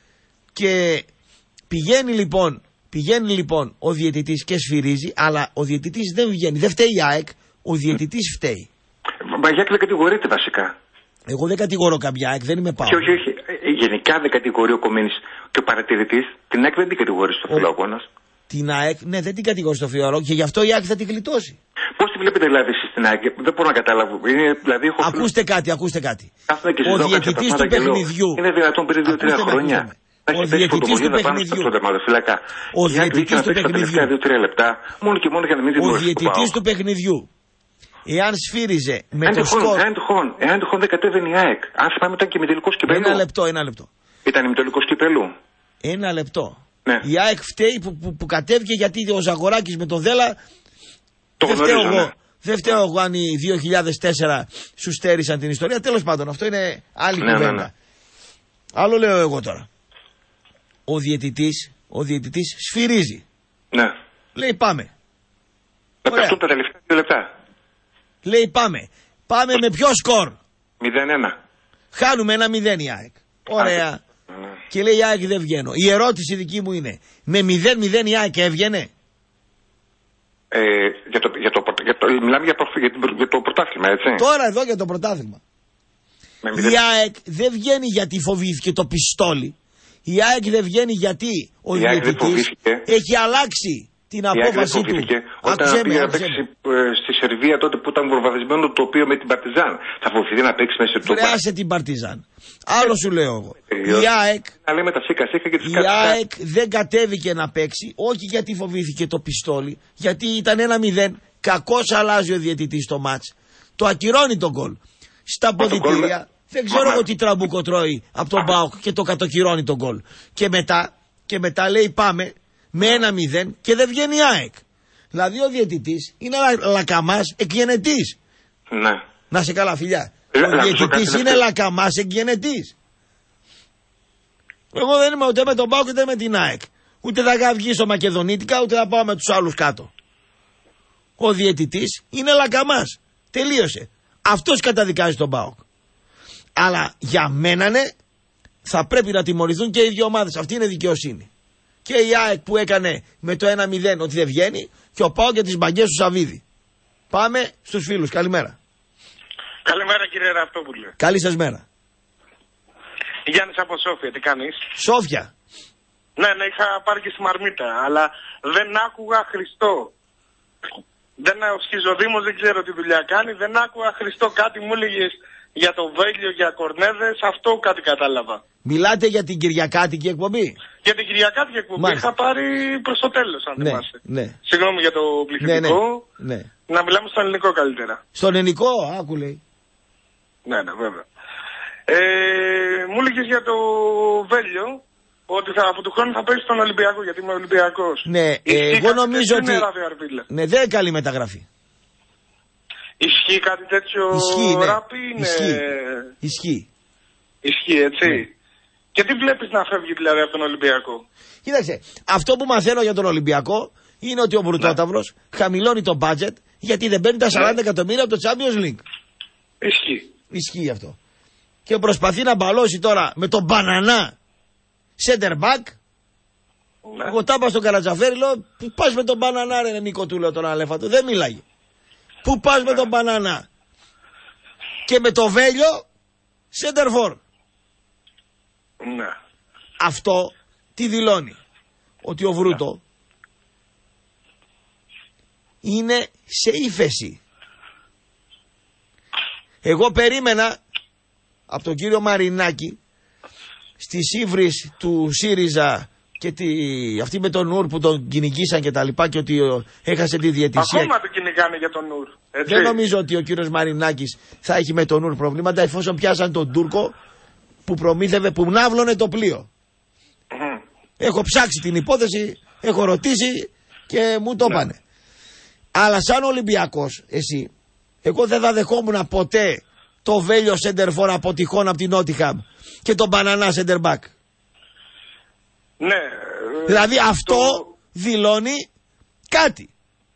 Και πηγαίνει λοιπόν, πηγαίνει λοιπόν ο διαιτητής και σφυρίζει, αλλά ο διαιτητής δεν βγαίνει. Δεν φταίει η ΑΕΚ, ο διαιτητής φταίει. Μα η ΑΕΚ δεν κατηγορείται βασικά. Εγώ δεν κατηγορώ κάποια ΑΕΚ, δεν είμαι ΠΑΟΚ. Όχι, όχι, όχι. Γενικά δεν κατηγορεί ο Κομίνης και ο παρατηρητής. Την ΑΕΚ δεν την κατηγορεί στο φιλόγονας. Την ΑΕΚ, ναι, δεν την κατηγορεί στο φιλόγονο και γι' αυτό η ΑΕΚ θα την γλιτώσει. Πώς τη βλέπετε δηλαδή εσείς την ΑΕΚ? Δεν μπορώ να καταλάβω. Είναι, δηλαδή, έχω... Ακούστε κάτι, ακούστε κάτι. Ο διαιτητής του παιχνιδιού. Είναι δυνατόν πριν δύο τρία χρόνια. Ο διαιτητής του παιχνιδιού. Ο διαιτητής του παιχνιδιού. Μόνο και μόνο για να μην την Ο διαιτητής του παιχνιδιού. Εάν σφύριζε με εάν το σκορ. Εάν τυχόν, εάν τυχόν δεν κατέβαινε η ΑΕΚ. Αν θυμάμαι ήταν και με τελικό κυπέλου. Ένα λεπτό, ένα λεπτό. Ήταν με τελικό κυπέλου. Ένα λεπτό. Ναι. Η ΑΕΚ φταίει που, που, που κατέβηκε γιατί ο Ζαγοράκης με τον Δέλα. Το δεν γνωρίζω, φταίω ναι. εγώ. Δεν φταίω εγώ αν οι δύο χιλιάδες τέσσερα σου στέρισαν την ιστορία. Τέλος πάντων, αυτό είναι άλλη ναι, κουβέντα. ναι, ναι. Άλλο λέω εγώ τώρα. Ο διαιτητής, ο διαιτητής σφυρίζει. Ναι. Λέει πάμε. Να παιχτούν τα τελευταία δύο λεπτά. Λέει πάμε. Πάμε με ποιο σκορ? μηδέν ένα. Χάνουμε ένα μηδέν η ΑΕΚ. Ωραία. Ναι. Και λέει η ΑΕΚ δεν βγαίνω. Η ερώτηση δική μου είναι, με μηδέν μηδέν η ΑΕΚ έβγαινε? Ε, για το, για το, για το, μιλάμε για, προ, για, για το πρωτάθλημα, έτσι. Τώρα εδώ για το πρωτάθλημα. Η ΑΕΚ δεν βγαίνει γιατί φοβήθηκε το πιστόλι. Η ΑΕΚ δεν βγαίνει γιατί ο διαιτητής έχει αλλάξει την απόφαση του. Όταν πήγε να παίξει στη Σερβία τότε που ήταν βομβαρδισμένο το τοπίο με την Παρτιζάν. Θα φοβηθεί να παίξει μέσα σε τοπίο. Βρεάσε την Παρτιζάν. Άλλο σου λέω εγώ. Η ΑΕΚ, να λέμε τα σίκα σίκα και τις η ΑΕΚ δεν κατέβηκε να παίξει, όχι γιατί φοβήθηκε το πιστόλι, γιατί ήταν ένα μηδέν. Κακώς αλλάζει ο διαιτητής το μάτς. Το ακυρώνει τον γκολ. Στα ποδητήρια δεν ξέρω εγώ τι τραμπούκο τρώει από τον ΠΑΟΚ και το κατοκυρώνει τον γκολ. Και μετά, και μετά λέει πάμε με ένα μηδέν και δεν βγαίνει η ΑΕΚ. Δηλαδή ο διαιτητής είναι λακαμάς εκγενετής. Ναι. Να σε καλά φιλιά. Ο διαιτητής είναι λακαμάς εκγενετής. Εγώ δεν είμαι ούτε με τον ΠΑΟΚ ούτε με την ΑΕΚ. Ούτε θα βγει στο Μακεδονίτικα ούτε θα πάω με τους άλλους κάτω. Ο διαιτητής είναι λακαμάς. Τελείωσε. Αυτός καταδικάζει τον ΠΑΟΚ. Αλλά για μένα ναι, θα πρέπει να τιμωρηθούν και οι δύο ομάδες. Αυτή είναι δικαιοσύνη. Και η ΑΕΚ που έκανε με το ένα μηδέν ότι δεν βγαίνει και ο ΠΑΟΚ για τις μπαγκές του Σαββίδη. Πάμε στους φίλους. Καλημέρα. Καλημέρα κύριε Ραπτόπουλε. Καλή σας μέρα. Γιάννης από Σόφια, τι κάνεις? Σόφια. Ναι, ναι, είχα πάρει και στη Μαρμίτα, αλλά δεν άκουγα Χριστό. Δεν, ο Σχιζοδήμος δεν ξέρω τι δουλειά κάνει, δεν άκουγα Χριστό. Κάτι μου έλεγες για το Βέλιο, για Κορνέδες, αυτό κάτι κατάλαβα. Μιλάτε για την Κυριακάτικη εκπομπή? Για την Κυριακάτικη εκπομπή. Μάλιστα. Είχα πάρει προς το τέλος, αν ναι, θυμάσαι. Ναι. Συγγνώμη για το πληθυντικό. Ναι, ναι. Να μιλάμε στον ελληνικό καλύτερα. Στον ελληνικό, άκου λέει. Ναι, ναι, βέβαια. Ε, μου έλεγες για το Βέλιο ότι θα, από του χρόνου θα παίξει στον Ολυμπιακό, γιατί είμαι Ολυμπιακός. Ναι, ε, εγώ νομίζω ότι. Είναι ναι, δεν είναι καλή μεταγραφή. Ισχύει κάτι τέτοιο? Ισχύει, ναι. Ράπι είναι... Ισχύει. Ισχύει. Ισχύει, έτσι. Ναι. Και τι βλέπεις να φεύγει δηλαδή από τον Ολυμπιακό? Κοίταξε, αυτό που μαθαίνω για τον Ολυμπιακό είναι ότι ο Μπρουτόταυρος ναι. χαμηλώνει το budget γιατί δεν παίρνει τα σαράντα ναι. εκατομμύρια από το Champions League. Ισχύει. Ισχύει αυτό. Και προσπαθεί να μπαλώσει τώρα με τον Μπανανά center back. Ναι. Εγώ τα είπα στον Καρατζαφέρη, λέω, πού πας με τον Μπανανά ρε Νίκο, του λέω τον Αλέφατο, δεν μιλάει. Πού πας ναι. με τον Μπανανά? Και με το Βέλιο center for. Ναι. Αυτό τι δηλώνει? Ότι ο Βρούτο ναι. είναι σε ύφεση. Εγώ περίμενα από τον κύριο Μαρινάκη στις ύβρις του ΣΥΡΙΖΑ και τη, αυτή με τον Νούρ που τον κυνηγήσαν και τα λοιπά και ότι έχασε τη διαιτησία. Ακόμα τον κυνηγάνε για τον Νούρ. Έτσι. Δεν νομίζω ότι ο κύριος Μαρινάκης θα έχει με τον Νούρ προβλήματα εφόσον πιάσαν τον Τούρκο που προμήθευε, που ναύλωνε το πλοίο. Mm. Έχω ψάξει την υπόθεση, έχω ρωτήσει και μου το πάνε. Ναι. Αλλά σαν Ολυμπιακός εσύ, εγώ δεν θα δεχόμουν ποτέ το Βέλιο σέντερφορ από τυχόν από την Νότιχαμ και τον Μπανανά σέντερμπακ. Ναι. Δηλαδή το... αυτό δηλώνει κάτι.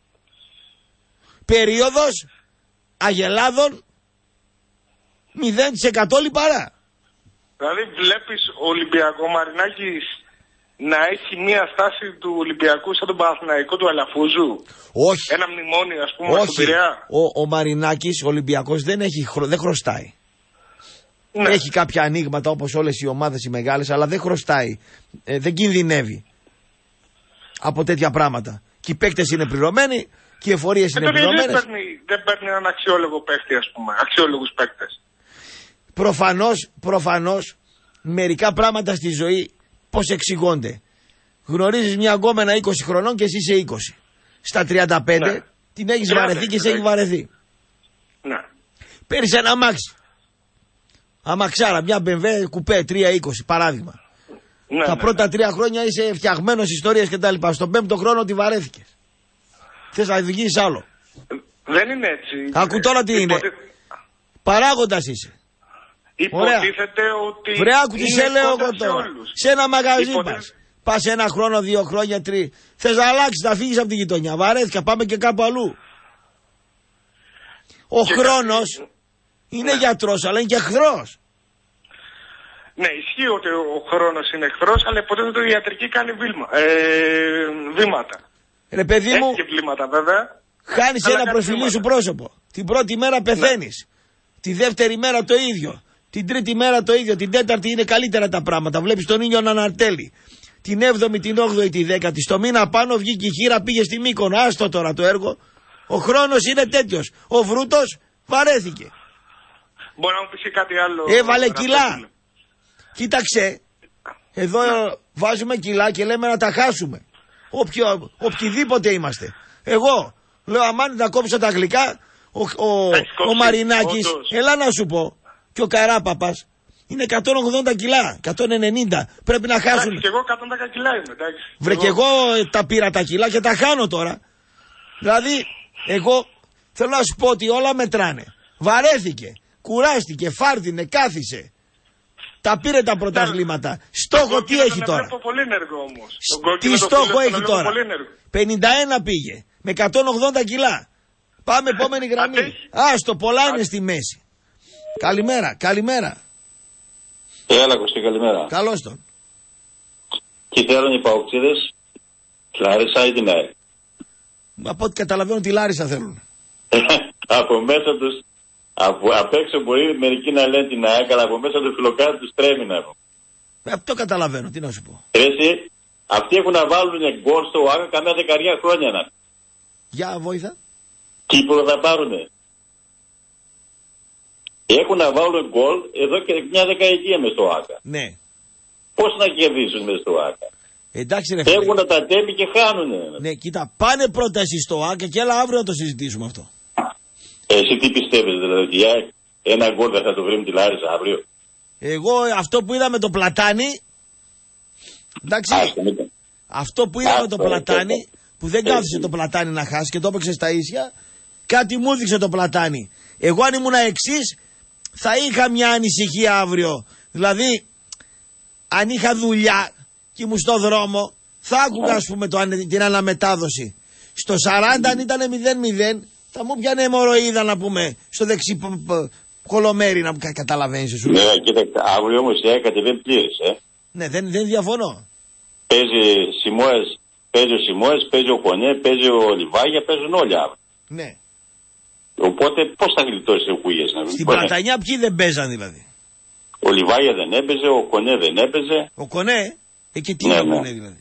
Περίοδος αγελάδων μηδέν τοις εκατό λιπαρά. Δηλαδή βλέπεις ο Ολυμπιακό Μαρινάκης να έχει μια στάση του Ολυμπιακού σαν τον Παναθηναϊκό του Αλαφούζου? Όχι. Ένα μνημόνιο ας πούμε στον Πειραιά. Ο, ο Μαρινάκης, ο Ολυμπιακός δεν, έχει, δεν χρωστάει. Ναι. Έχει κάποια ανοίγματα όπως όλες οι ομάδες οι μεγάλες, αλλά δεν χρωστάει. Ε, δεν κινδυνεύει από τέτοια πράγματα. Και οι παίκτες είναι πληρωμένοι και οι εφορίες είναι πληρωμένες. Δεν παίρνει, δεν παίρνει έναν αξιόλογο παίκτη, ας πούμε. Αξιόλογους παίκτες. Προφανώς, προφανώς, μερικά πράγματα στη ζωή πώς εξηγώνται. Γνωρίζεις μια γκόμενα είκοσι χρονών και εσύ είσαι είκοσι. Στα τριάντα πέντε ναι. την έχεις ναι, βαρεθεί ναι, και σε έχει βαρεθεί. Ναι. Παίρνεις ένα αμάξι. Αμαξάρα, μια μπι εμ ντάμπλιου κουπέ τριακόσια είκοσι παράδειγμα. Ναι, Τα ναι, πρώτα ναι. τρία χρόνια είσαι φτιαγμένος ιστορίες και τα λοιπά. Στον πέμπτο χρόνο τη βαρέθηκες. Θες να οδηγήσεις άλλο. Δεν είναι έτσι. Ακού τώρα τι είναι. Παράγοντας είσαι. Υποτίθεται ότι. Βρε, άκου τι σε λέω εγώ τώρα. Σε ένα μαγαζί Υποθέ... πας. Πας ένα χρόνο, δύο χρόνια, τρία. Θες να αλλάξεις, να φύγεις από την γειτονιά. Βαρέθηκα, πάμε και κάπου αλλού. Ο και χρόνος κάτι... είναι ναι. γιατρός, αλλά είναι και εχθρός. Ναι, ισχύει ότι ο χρόνος είναι εχθρός, αλλά υποτίθεται ότι η ιατρική κάνει βήμα, ε, βήματα. Ρε παιδί μου, έχει και βλήματα βέβαια. Χάνεις ένα προφιλή σου πρόσωπο. Την πρώτη μέρα πεθαίνεις. Ναι. Τη δεύτερη μέρα το ίδιο. Την τρίτη μέρα το ίδιο. Την τέταρτη είναι καλύτερα τα πράγματα. Βλέπεις τον ήλιο να αναρτέλει. την έβδομη, την όγδοη, τη δέκατη. Στο μήνα πάνω βγήκε η χείρα, πήγε στη Μύκονο. Άστο τώρα το έργο. Ο χρόνος είναι τέτοιος. Ο Βρούτος βαρέθηκε. Μπορεί να μου πει κάτι άλλο. Έβαλε κιλά. Κοίταξε. Εδώ βάζουμε κιλά και λέμε να τα χάσουμε. Όποιο, οποιοδήποτε είμαστε. Εγώ λέω αμάν να κόψω τα γλυκά. Ο, ο, ο Μαρινάκης, έλα να σου πω, και ο Καράπαπας είναι εκατόν ογδόντα κιλά, εκατόν ενενήντα. Πρέπει να χάσουν. Εντάξει, και εγώ εκατόν δέκα κιλά είμαι, εντάξει. Βρε, και εγώ τα πήρα τα κιλά και τα χάνω τώρα. Δηλαδή, εγώ θέλω να σου πω ότι όλα μετράνε. Βαρέθηκε, κουράστηκε, φάρτινε, κάθισε. Τα πήρε τα πρωταθλήματα. Στόχο τι έχει τώρα? Πολύ ενεργό όμως. Τι στόχο έχει τώρα? πενήντα ένα πήγε με εκατόν ογδόντα κιλά. Πάμε επόμενη γραμμή. Άστο, πολλά είναι στη μέση. Καλημέρα, καλημέρα. Έλα Κωστή, καλημέρα. Καλώς τον. Τι θέλουν οι παοξίδες? Λάρισα ή την ΑΕΚ? Από ό,τι καταλαβαίνω τη Λάρισα θέλουν. Από μέσα τους, από, απ' έξω μπορεί μερικοί να λένε την ΑΕΚ, αλλά από μέσα του φιλοκράτη τους τρέμει να έχουν. Αυτό καταλαβαίνω, τι να σου πω. Εσύ, αυτοί έχουν να βάλουν γκολ στο ΆΚΑ καμιά δεκαριά χρόνια να. Για βοήθα. Κύπρο θα πάρουνε. Έχουν να βάλουν γκολ εδώ και μια δεκαετία μες στο ΆΚΑ. Ναι. Πώς να κερδίσουν μες στο ΆΚΑ? Εντάξει ρε φίλε. Έχουν τα τέμpi και χάνουνε. Ναι, κοίτα, πάνε πρόταση στο ΆΚΑ και έλα αύριο να το συζητήσουμε αυτό. Εσύ τι πιστεύεις δηλαδή, ότι ένα γκολ δεν θα το βρει με τη Λάρισα αύριο? Εγώ αυτό που είδα με το Πλατάνι, εντάξει, Άστα, αυτό που είδα Άστα, με το Πλατάνι, που δεν κάθισε το Πλατάνι να χάσει και το έπαιξε στα ίσια, κάτι μου έδειξε το Πλατάνι. Εγώ αν ήμουν εξής, θα είχα μια ανησυχία αύριο. Δηλαδή, αν είχα δουλειά και ήμουν στο δρόμο, θα άκουγα ας πούμε το, την αναμετάδοση. Στο σαράντα αν ήταν μηδέν μηδέν, θα μου πιάνε αιμορροίδα να πούμε, στο δεξί κολομέρι να μου καταλαβαίνεις εσύ. Ναι, κοίταξε, αύριο όμως η ΑΕΚ κατεβαίνει πλήρες, ε. Ναι, δεν, δεν διαφωνώ. Παίζει Σιμώες, παίζει ο Σιμώες, παίζει ο Κονέ, παίζει ο Λιβάγια, παίζουν όλοι αύριο. Ναι. Οπότε πώς θα γλιτώσει ο Κούγιας να Στην Πλατανιά ποιοι δεν παίζαν δηλαδή? Ο Λιβάγια δεν έπαιζε, ο Κονέ δεν έπαιζε. Ο Κονέ, ε, και τι ναι, ο ναι. Κονέ δηλαδή?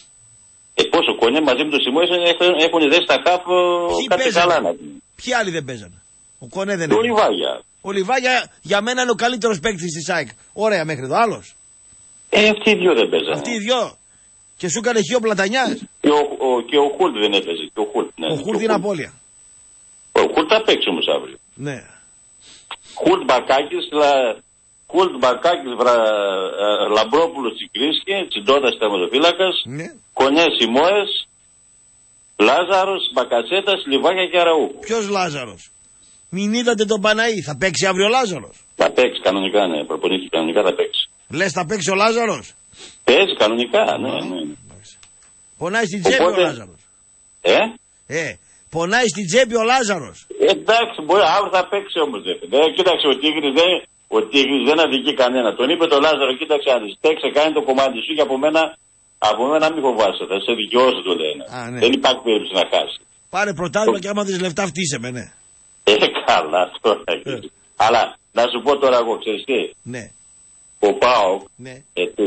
Ε, πώς ο Κονέ μαζί με τον Σιμώες έχουν, έχουν δέσει τα χαφ κάτι καλά να πούμε. Ποιοι άλλοι δεν παίζαν? Ο Κονέ δεν έπαιζε. Ο Λιβάγια. Λιβάγια. Ο Λιβάγια για μένα είναι ο καλύτερος παίκτης της ΑΕΚ. Ωραία μέχρι εδώ, άλλος. Ε, αυτοί οι δυο δεν παίζανε. Αυτοί οι δυο. Και σου έκανε χείο Πλατανιάς. Και ο, ο, και ο Χούλτ δεν έπαιζε. Και ο Χούλτ, ναι, ο Χούλτ είναι απώλεια. Ο Χούλτ θα παίξει όμως αύριο. Ναι. Χούλτ Μπακάκης, λα... Χούλτ Μπακάκης, βρα... Λαμπρόπουλος Τσικρίσκη, Τσιντώτας τερματοφύλακας, ναι. Κονέ Σιμώες, Λάζαρος, Μπακασέτας, Λιβάγια και Αραούχο. Ποιος Λάζαρος? Μην είδατε τον Παναή, θα παίξει αύριο ο Λάζαρος? Θα παίξει κανονικά, ναι, προπονήθηκε κανονικά θα παίξει. Λες θα παίξει ο Λάζαρος? Παίζει κανονικά, ναι, ναι. ναι. Πονάει στην τσέπη Οπότε... ο Λάζαρος. Ε? Ε, πονάει στην τσέπη ο Λάζαρος. Ε, εντάξει, μπορεί, αύριο θα παίξει όμως. Ε, κοίταξε, ο Τίγρης δεν, ο Τίγρης δεν αδικεί κανένα. Τον είπε το Λάζαρο, κοίταξε, αν στέξε, κάνει το κομμάτι σου και από μένα, από μένα μην φοβάσαι, θα σε δικαιώσω, το λένε. Α, ναι. Δεν υπάρχει περίπτωση να χάσει. Πάρε πρωτάθλημα και άμα δεις λεφτά φτύσε με, ναι. Ε, καλά τώρα. Ε. Αλλά να σου πω τώρα εγώ, ξέρεις τι. Ναι. Ο ΠΑΟΚ, ναι. ε, τι.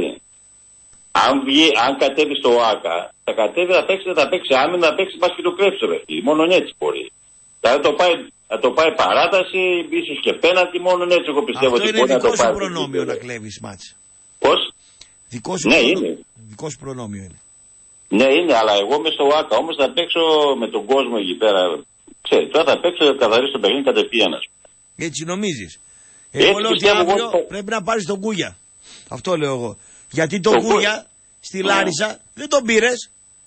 Αν, βγει, αν κατέβει στο ΆΚΑ, θα κατέβει, θα παίξει, θα παίξει άμυνα, θα παίξει, πας και το κλέψει ρε φίλοι. Μόνο έτσι μπορεί. Θα το πάει, θα το πάει παράταση, ίσως και πέναντι, μόνο έτσι εγώ πιστεύω. Αυτό ότι είναι μπορεί δικό να το σου πάει προνόμιο να κλέβεις μάτς. Πώς? Δικό σου ναι, προνόμιο. είναι. Δικό σου προνόμιο είναι. Ναι, είναι, αλλά εγώ είμαι στο ΆΚΑ, όμως θα παίξω με τον κόσμο εκεί πέρα. Ξέρεις, τώρα θα παίξω, θα καθαρίσω το παιχνίδι κατευθείαν. Έτσι νομίζεις? Εγώ λέω ότι αύριο εγώ... πρέπει να πάρεις τον Κούγια. Αυτό λέω εγώ. Γιατί τον το Κούγια στη Λάρισα yeah. δεν τον πήρες.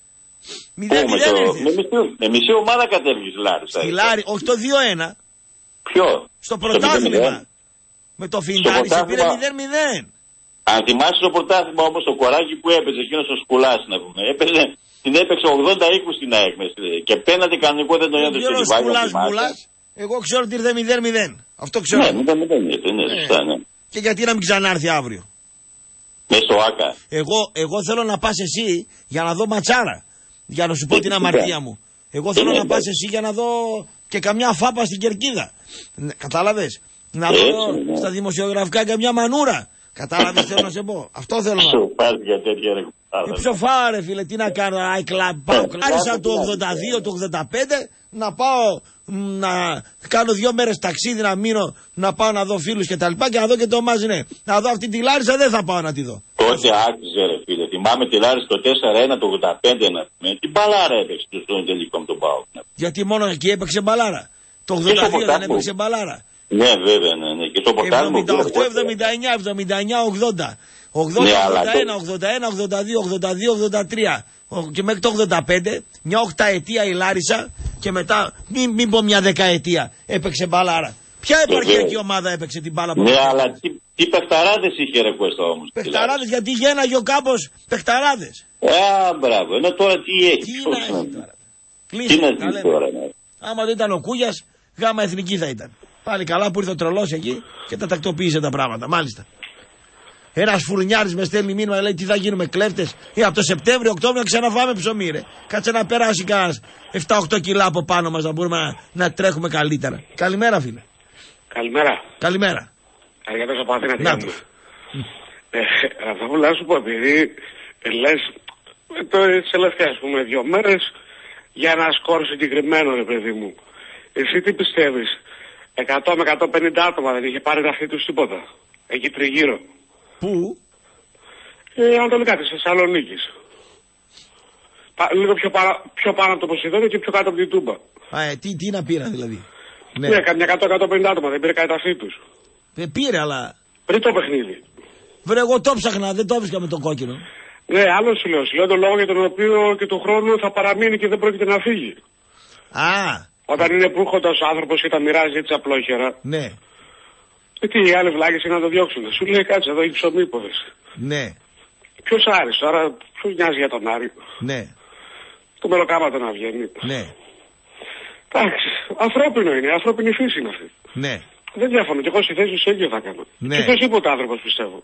Μηδέν μηδέν το... με, μισή, με μισή ομάδα κατέβηκε στη Λάρισα. Στη Λάρι... Όχι το δύο ένα. Ποιο? Στο πρωτάθλημα. Με το Φιντάρι σε πήρε μηδέν μηδέν. Αν θυμάσαι το πρωτάθλημα όμως το κοράκι που έπαιζε εκείνος ο Σκουλάς να πούμε. Έπαιζε, την έπαιξε ογδόντα είκοσι στην ΑΕΚ και πέναντι κανονικό δεν τον έδωσε στο Λιβάγια. Εγώ ξέρω ότι ήρθε μηδέν μηδέν. Αυτό ξέρω. Ναι, μηδέν μηδέν ήρθε, ναι, σωστά, ναι. Και γιατί να μην ξανάρθει αύριο? Μες στο ΆΚΑ. Εγώ, εγώ θέλω να πας εσύ για να δω ματσάρα. Για να σου πω την αμαρτία μου. Εγώ θέλω να πας εσύ για να δω και καμιά φάπα στην κερκίδα. Κατάλαβες? Να δω στα δημοσιογραφικά καμιά μανούρα. Κατάλαβες θέλω να σε πω. Αυτό θέλω να πω. Ψοφάς για τέτοια ρε κουμπάρα. Ψοφάω ρε φίλε, τι να κάνω, iClub, πάω κλάρισα το ογδόντα δύο, το ογδόντα πέντε, να πάω να κάνω δύο μέρες ταξίδι να μείνω, να πάω να δω φίλους και τα λοιπά και να δω και το μάζι, ναι. Να δω αυτή τη Λάρισα δεν θα πάω να τη δω. Τότε άκουσε ρε φίλε, θυμάμαι τη Λάρισα το τέσσερα ένα το ογδόντα πέντε να πούμε, την μπαλάρα έπαιξε στον τελικό με τον ΠΑΟΚ. Γιατί μόνο εκεί έπαιξε μπαλάρα. Το ογδόντα δύο δεν έπαιξε μπαλάρα. Ναι, βέβαια, ναι, ναι. Και στο πορτάλ εβδομήντα οκτώ, εβδομήντα εννιά, εβδομήντα εννιά, ογδόντα. ογδόντα, ογδόντα ένα, ογδόντα ένα, ογδόντα δύο, ογδόντα δύο, ογδόντα τρία. Και μέχρι το ογδόντα πέντε, μια οκταετία η Λάρισα και μετά, μην, μην πω μια δεκαετία, έπαιξε μπαλάρα. Ποια επαρχιακή ομάδα έπαιξε την μπάλα από ναι, αλλά τι, τι παιχταράδες είχε ρε Κώστα όμως. Παιχταράδες, γιατί γέναγε ο κάμπος παιχταράδες. Α, μπράβο, ενώ τώρα τι έχει. Τι να έχει τώρα. Τι να έχει τώρα, ναι. Άμα δεν ήταν ο Κούγιας, γάμα εθνική θα ήταν. Πάλι καλά που ήρθε ο τρελός εκεί και τα τακτοποίησε τα πράγματα. Μάλιστα. Ένας φουρνιάρης με στέλνει μήνυμα, λέει τι θα γίνουμε κλέφτες. Ή από το Σεπτέμβριο, Οκτώβριο να ξαναφάμε ψωμί, ρε. Κάτσε να περάσει κανένα επτά οκτώ κιλά από πάνω μας να μπορούμε να, να τρέχουμε καλύτερα. Καλημέρα, φίλε. Καλημέρα. Καλημέρα. Αργατός από Αθήνα, τι κάνουμε. Ε, αυτό που λέω σου πω, επειδή λες τις τελευταίες, ας πούμε, δύο μέρες για ένα σκορ συγκεκριμένο, ρε παιδί μου. Εσύ τι πιστεύεις, εκατό με εκατόν πενήντα άτομα δεν είχε πάρει αυτή τους τίποτα. Εκεί τριγύρω. Πού? Ε, ανατολικά της Θεσσαλονίκης. Λίγο πιο, παρα, πιο πάνω από το Ποσειδόνιο και πιο κάτω από την Τούμπα. Α, ε, τι, τι να πήρα δηλαδή. Ναι, ναι καμιά εκατό με εκατόν πενήντα άτομα δεν πήρε κάτι αυτή τους. Δεν πήρε, αλλά. Πριν το παιχνίδι. Βρε, εγώ το ψάχνα, δεν το έβρισκα με τον κόκκινο. Ναι, άλλο σου λέω. Σου λέω τον λόγο για τον οποίο και του χρόνου θα παραμείνει και δεν πρόκειται να φύγει. Α. Όταν είναι προύχοντος άνθρωπος και τα μοιράζει έτσι απλόχερα. Ναι. Και τι, οι άλλοι βλάκες είναι να το διώξουν. Σου λέει κάτσε εδώ έχει ψωμί υπόθεση. Ναι. Ποιος Άρης τώρα, ποιος νοιάζει για τον Άρη. Ναι. Το μελοκάματο να βγαίνει. Ναι. Εντάξει, ανθρώπινο είναι, ανθρώπινη φύση είναι αυτή. Ναι. Δεν διαφωνώ, και εγώ στη θέση σου ίδιο θα κάνω. Ναι. Και ποιος είπε ο άνθρωπος πιστεύω.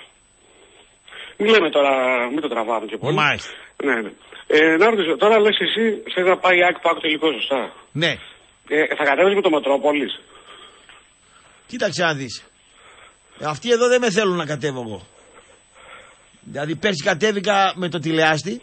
Μην λέμε τώρα, μην το τραβάμε και πολύ. Μάλιστα. Ναι, ναι. Ε, να ρωτήσω, τώρα λες εσύ, θες να πάει η ΑΕΚ Πάκο τελικό, σωστά. Ναι. Ε, θα κατέβεις με το Μετρόπολης. Κοίταξε να δεις. Αυτοί εδώ δεν με θέλουν να κατέβω εγώ. Δηλαδή πέρσι κατέβηκα με το τηλεάστη,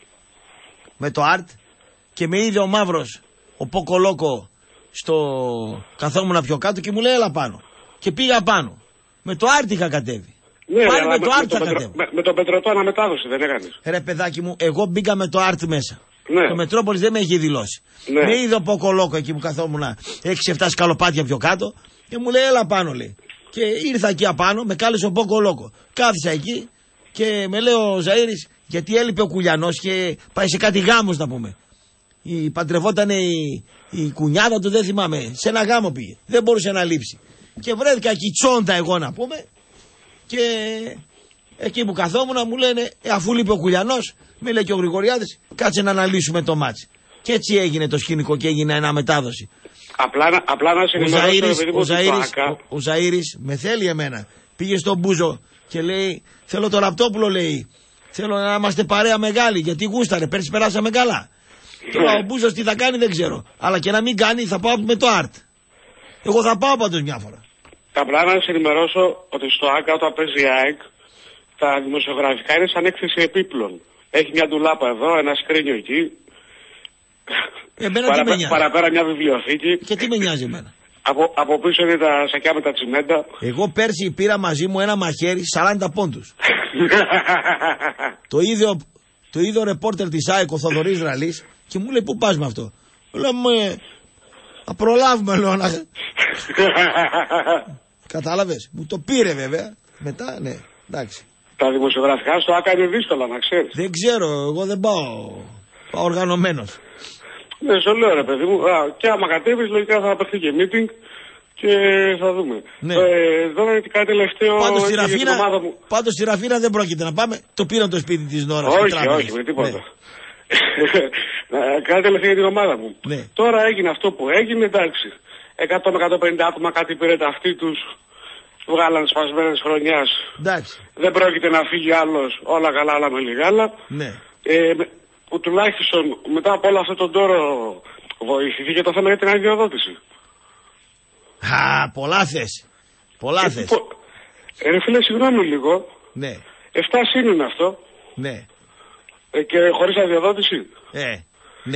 με το Art και με είδε ο Μαύρος, ο Ποκολόκο, στο καθόμουν πιο κάτω και μου λέει έλα πάνω. Και πήγα πάνω. Με το Art είχα κατέβει. Ναι, πάλι με, με το Art με θα το κατέβω. Με, με τον Πετρετό αναμετάδοση δεν έκανες. Ρε παιδάκι μου, εγώ μπήκα με το Art μέσα. Ναι. Το Μετρόπολης δεν με είχε δηλώσει. Ναι. Με είδε ο Ποκολόκο εκεί που καθόμουν έξι εφτά σκαλοπάτια πιο κάτω και μου λέει έλα πάνω λέει. Και ήρθα εκεί απάνω, με κάλεσε ο Ποκολόκο. Κάθισα εκεί και με λέει ο Ζαΐρης, γιατί έλειπε ο Κουλιανός και πάει σε κάτι γάμος να πούμε. Η, παντρευόταν η, η κουνιάδα του, δεν θυμάμαι, σε ένα γάμο πήγε. Δεν μπορούσε να λείψει. Και βρέθηκα εκεί τσόντα εγώ να πούμε και εκεί που καθόμουν μου λένε ε, αφού λείπει ο Κουλιανός, με λέει και ο Γρηγοριάδης, κάτσε να αναλύσουμε το μάτς. Και έτσι έγινε το σκηνικό και έγινε ένα μετάδοση. Απλά, απλά να σε ενημερώσω, ο Ζαΐρης, ο, ο Ζαΐρης με θέλει εμένα. Πήγε στον Μπούζο και λέει, θέλω το Ραπτόπουλο λέει, θέλω να είμαστε παρέα μεγάλη γιατί γούσταρε, πέρσι περάσαμε καλά. Τώρα ο Μπούζος τι θα κάνει δεν ξέρω, αλλά και να μην κάνει θα πάω με το Art. Εγώ θα πάω πάντως μια φορά. Απλά να σε ενημερώσω ότι στο ΆΚΑ όταν παίζει η ΑΕΚ τα δημοσιογραφικά είναι σαν έκθεση επίπλων. Έχει μια ντουλάπα εδώ, ένα σκρίνιο εκεί. Εμένα Παραπέ, τι με νοιάζει. Παραπέρα μια βιβλιοθήκη. Και τι με νοιάζει εμένα. Από, από πίσω είναι τα σακιά με τα τσιμέντα. Εγώ πέρσι πήρα μαζί μου ένα μαχαίρι σαράντα πόντους. το ίδιο το ίδιο ρεπόρτερ της ΑΕΚ ο Θοδωρής Ραλής και μου λέει πού πας με αυτό. Λέω μου να προλάβουμε λέω να... Κατάλαβες. Μου το πήρε βέβαια. Μετά ναι εντάξει. Τα δημοσιογραφικά στο ΆΚΑ είναι δύσκολα να ξέρεις. Δεν ξέρω, εγώ δεν πάω. Πάω οργανωμένος. Ναι, σου λέω ρε παιδί μου, α, και άμα κατέβεις λογικά θα απεχθεί και meeting και θα δούμε. Ναι. Ε, εδώ είναι κάτι τελευταίο. Πάντως στη Ραφίνα, πάντως στη Ραφίνα δεν πρόκειται να πάμε. Το πήραν το σπίτι της Νόρας. Όχι, όχι, με τίποτα. Ναι. Κάτι τελευταίο για την ομάδα μου. Ναι. Τώρα έγινε αυτό που έγινε, εντάξει. εκατό με εκατόν πενήντα άτομα κάτι πήρε τα αυτοί τους. Βγάλαν σπασμένες χρονιάς. Εντάξει. Δεν πρόκειται να φύγει άλλος. Όλα καλά, άλλα με λιγάλα. Ναι. Ε, που τουλάχιστον μετά από όλο αυτόν τον τόρο βοηθήθηκε το θέμα για την αδειοδότηση. Α, πολλά θες. Πολλά θες. Ε, ρε φίλε, συγγνώμη λίγο. Ναι. Εφτά συν είναι αυτό. Ναι. Ε, και χωρίς αδειοδότηση. Ε, ναι.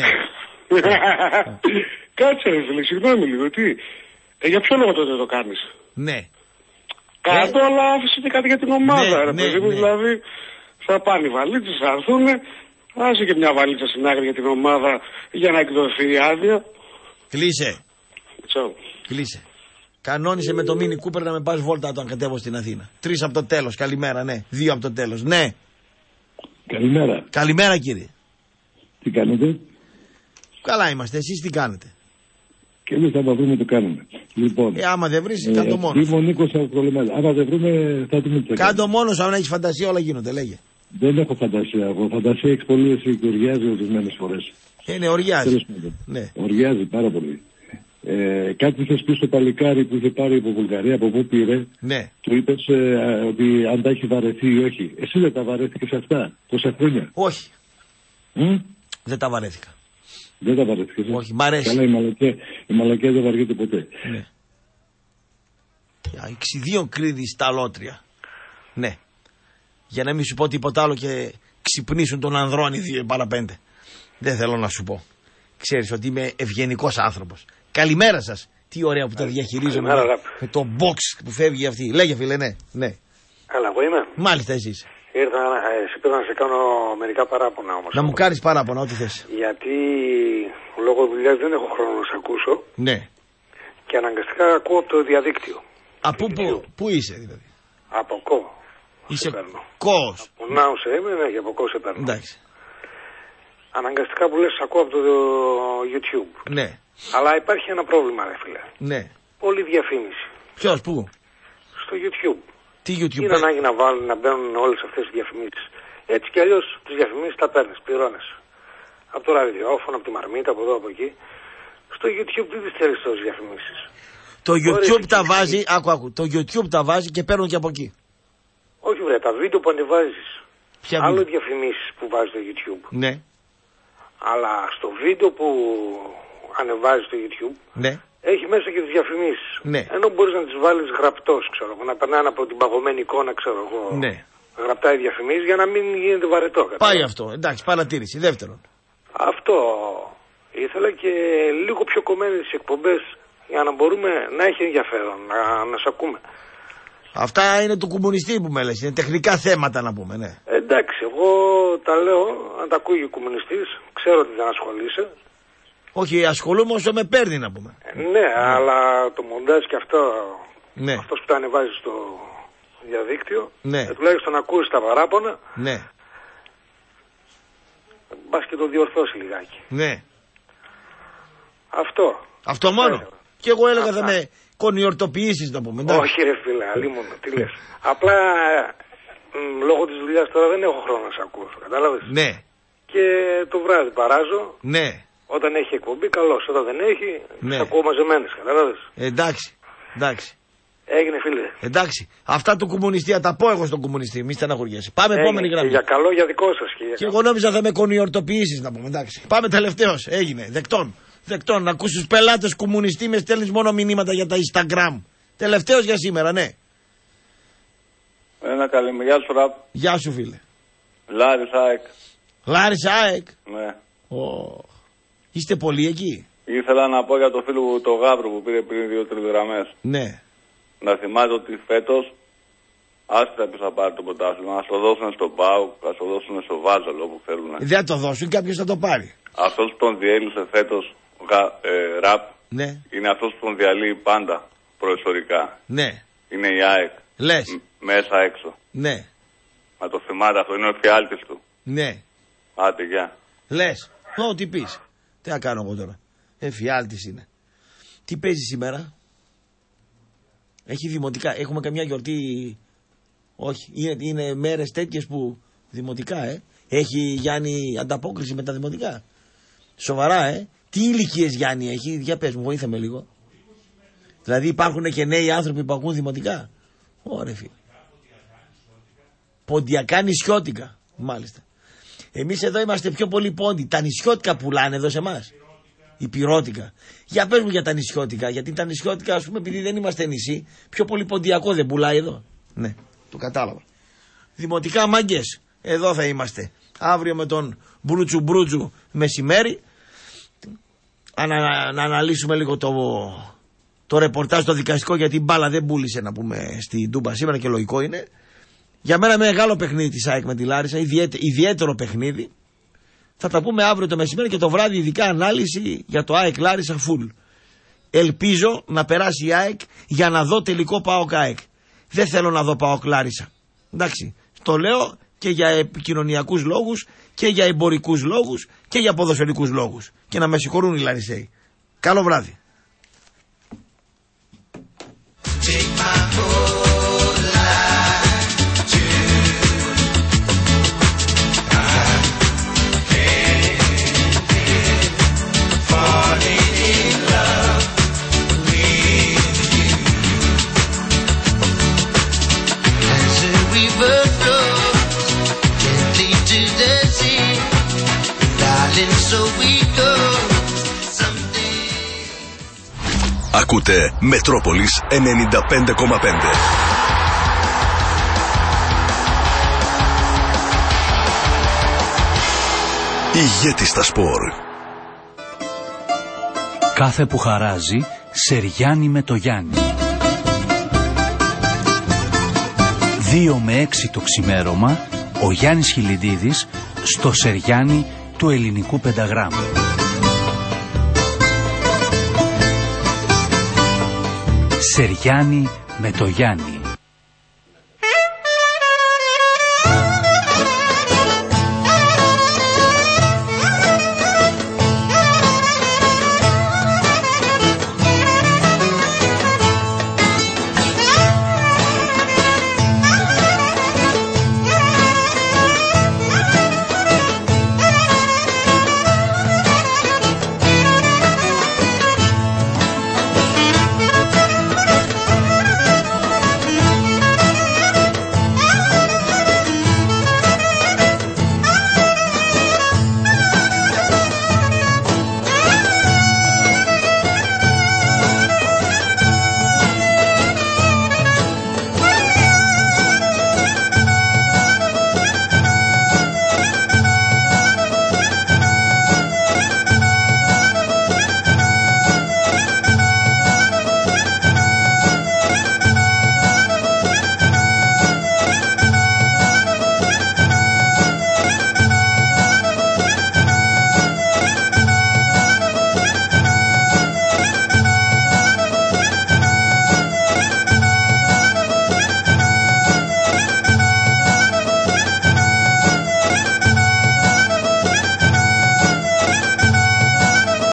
Κάτσε ρε φίλε, συγγνώμη λίγο. Τι. Ε, για ποιο λόγο τότε το κάνεις? Ναι. Κάτω, ε... αλλά άφησε και κάτι για την ομάδα. Ναι, ρε, ναι, παιδί μου, ναι. Δηλαδή θα πάνε οι βαλίτσες, θα έρθουν. Άσε και μια βαλίτσα στην άκρη για την ομάδα για να εκδοθεί η άδεια. Κλείσε. Τσau. Κλείσε. Κανόνισε με το Mini Cooper να με πας βόλτα όταν κατέβω στην Αθήνα. Τρεις από το τέλος. Καλημέρα, ναι. Δύο από το τέλος. Ναι. Καλημέρα. Καλημέρα, κύριε. Τι κάνετε? Καλά είμαστε. Εσείς τι κάνετε? Και εμείς θα τα βρούμε, το κάνουμε. Λοιπόν. Ε, άμα δεν βρεις, ε, κάτω μόνος. Είμαι ο Νίκος από Προλεμάδη. Άμα δεν βρούμε, θα την μην κάτω μόνος, αν έχεις φαντασία, όλα γίνονται, λέγε. Δεν έχω φαντασία. Εγώ φαντασία έχεις πολύ, εσύ και οριάζει ορισμένες φορές. Ε, ναι, οριάζει. Ναι. Οριάζει πάρα πολύ. Ε, κάτι είχες πει στο παλικάρι που είχε πάρει από Βουλγαρία, από πού πήρε. Ναι. Του είπες ε, ότι αν τα έχει βαρεθεί ή όχι. Εσύ δεν τα βαρέθηκες αυτά τόσα χρόνια? Όχι. Mm? Δεν τα βαρέθηκα. Δεν τα βαρέθηκες? Όχι, μ' αρέσει. Καλά, η μαλακία, η μαλακία δεν βαριέται ποτέ. Ναι. Εξιδίων κρίδι στα λότρια. Ναι. Για να μην σου πω τίποτα άλλο και ξυπνήσουν τον Ανδρώνη δύο παραπέντε. Δεν θέλω να σου πω. Ξέρεις ότι είμαι ευγενικός άνθρωπος. Καλημέρα σας. Τι ωραία που τα διαχειρίζομαι. Με, με το box που φεύγει αυτή. Λέγε φίλε, ναι. ναι. Καλά, εγώ είμαι. Μάλιστα εσείς. Ήρθα, εσύ πήρα να σε κάνω μερικά παράπονα όμως. Να μου κάνεις παράπονα, ό,τι θες. Γιατί λόγω δουλειάς δεν έχω χρόνο να σε ακούσω. Ναι. Και αναγκαστικά ακούω από το διαδίκτυο. Από πού, πού είσαι δηλαδή? Από κο. Είσαι κος. Από νάου σε είμαι, ναι, και από κο σε παίρνω. Εντάξει. Αναγκαστικά που λες ακούω από το YouTube. Ναι. Αλλά υπάρχει ένα πρόβλημα, ρε φίλε. Ναι. Πολύ διαφήμιση. Ποιος, πού? Στο YouTube. Τι YouTube? Είναι ανάγκη να βάλουν, να μπαίνουν όλες αυτές τις διαφημίσεις. Έτσι κι αλλιώς τις διαφημίσεις τα παίρνεις, πληρώνεις. Από το ραδιόφωνο, από τη μαρμίτα, από εδώ, από εκεί. Στο YouTube δεν τις θέλεις τόσες διαφημίσεις. Το YouTube τα βάζει, άκου, άκου, το YouTube τα βάζει και παίρνουν και από εκεί. Όχι βρε, τα βίντεο που ανεβάζεις. Ποια άλλο βίντεο? Διαφημίσεις που βάζει το YouTube. Ναι. Αλλά στο βίντεο που ανεβάζει στο YouTube, ναι, έχει μέσα και τις διαφημίσεις. Ναι. Ενώ μπορείς να τις βάλεις γραπτός, ξέρω εγώ, να περνάνε από την παγωμένη εικόνα, ξέρω εγώ. Ναι. Γραπτά οι διαφημίσεις για να μην γίνεται βαρετό. Κατάλαβα. Πάει αυτό, εντάξει, παρατήρηση. Δεύτερον. Αυτό ήθελα και λίγο πιο κομμένες τις εκπομπές για να μπορούμε να έχει ενδιαφέρον, να, να σε ακούμε. Αυτά είναι του κομμουνιστή που με λες, είναι τεχνικά θέματα να πούμε, ναι. Εντάξει, εγώ τα λέω, αν τα ακούει ο κομμουνιστής, ξέρω ότι δεν ασχολείσαι. Όχι, ασχολούμαι όσο με παίρνει να πούμε. Ε, ναι, ναι, αλλά το μοντάζ και αυτό, ναι, αυτός που τα ανεβάζει στο διαδίκτυο, ναι, ε, τουλάχιστον ακούεις τα παράπονα, ναι, μπας και το διορθώσει λιγάκι. Ναι. Αυτό. Αυτό μόνο. Έλεγα. Και εγώ έλεγα θα με κονιορτοποιήσεις να πούμε. Εντάξει. Όχι ρε φίλε, αλίμονο, τι λες. Απλά μ, λόγω της δουλειάς τώρα δεν έχω χρόνο να σε ακούσω, κατάλαβες. Ναι. Και το βράδυ παράζω. Ναι. Όταν έχει εκπομπή, καλώς. Όταν δεν έχει, ναι, σε ακούω μαζεμένες, κατάλαβες. Εντάξει, εντάξει. Έγινε φίλε. Εντάξει. Αυτά του κομμουνιστή, θα τα πω εγώ στον κομμουνιστή, μη στεναχωριέσαι. Πάμε επόμενη γραμμή. Για καλό, για δικό σας. Και, για και εγώ νόμιζα θα με κονιορτοποιήσεις να πούμε, εντάξει. Πάμε τελευταίος, έγινε, δεκτών. Δεκτών, να ακούσεις τους πελάτες κομμουνιστή, με στέλνεις μόνο μηνύματα για τα Instagram. Τελευταίος για σήμερα, ναι. Ένα καλημέρα, γεια σου Ραπ. Γεια σου φίλε. Λάρης ΑΕΚ. Λάρης ΑΕΚ. Ναι. Oh. Είστε πολλοί εκεί? Ήθελα να πω για το φίλο μου το Γάβρο που πήρε πριν δύο-τρεις γραμμές. Ναι. Να θυμάται ότι φέτος, άσχετα ποιος θα πάρει το πρωτάθλημα, ας το δώσουν στο ΠΑΟΚ, ας το δώσουν στο Βάζελο που θέλουν. Δεν το δώσουν, κάποιος θα το πάρει. Αυτός που τον διέλυσε φέτος, ε, Ραπ, ναι, είναι αυτός που τον διαλύει πάντα προϊστορικά. Ναι. Είναι η ΑΕΚ. Λες. Μ- μέσα έξω. Ναι. Να το θυμάται αυτό, είναι ο φιάλτης του. Ναι. Άντε, γεια. Λες. Ό,τι πεις. Τι να κάνω εγώ τώρα. Εφιάλτης είναι. Τι παίζει σήμερα? Έχει δημοτικά. Έχουμε καμιά γιορτή? Όχι. Είναι, είναι μέρες τέτοιες που δημοτικά, ε. Έχει Γιάννη ανταπόκριση με τα δημοτικά. Σοβαρά, ε. Τι ηλικίες Γιάννη έχει? Για πες μου, βοήθα με λίγο. Δηλαδή υπάρχουν και νέοι άνθρωποι που ακούν δημοτικά. Ωραία φίλε. Ποντιακά νησιώτικα. Μάλιστα. Εμείς εδώ είμαστε πιο πολύ πόντι. Τα νησιώτικα πουλάνε εδώ σε εμάς. Η πυρώτικα. Για πες μου για τα νησιώτικα. Γιατί τα νησιώτικα, ας πούμε, επειδή δεν είμαστε νησί, πιο πολύ ποντιακό δεν πουλάει εδώ. Ναι, το κατάλαβα. Δημοτικά μάγκες, εδώ θα είμαστε. Αύριο με τον Μπρούτσου Μπρούτσου μεσημέρι. Ανα, να αναλύσουμε λίγο το, το ρεπορτάζ το δικαστικό, γιατί η μπάλα δεν πούλησε να πούμε στην Τούμπα σήμερα και λογικό είναι. Για μένα μεγάλο παιχνίδι της ΑΕΚ με τη Λάρισα, ιδιαίτε, ιδιαίτερο παιχνίδι. Θα τα πούμε αύριο το μεσημέρι και το βράδυ ειδικά ανάλυση για το ΑΕΚ Λάρισα full. Ελπίζω να περάσει η ΑΕΚ για να δω τελικό ΠΑΟΚ ΑΕΚ. Δεν θέλω να δω ΠΑΟΚ Λάρισα. Εντάξει, το λέω και για επικοινωνιακούς λόγους και για εμπορικούς λόγους και για ποδοσφαιρικούς λόγους. Και να με συγχωρούν οι Λαρισαίοι. Καλό βράδυ. Ακούτε Μετρόπολης ενενήντα πέντε κόμμα πέντε. Ηγέτη στα σπορ. Κάθε που χαράζει, Σεριάννη με το Γιάννη. Δύο με έξι το ξημέρωμα, ο Γιάννης Χιλιντίδης στο Σεριάννη του ελληνικού πενταγράμμου. Σεριάννη με το Γιάννη.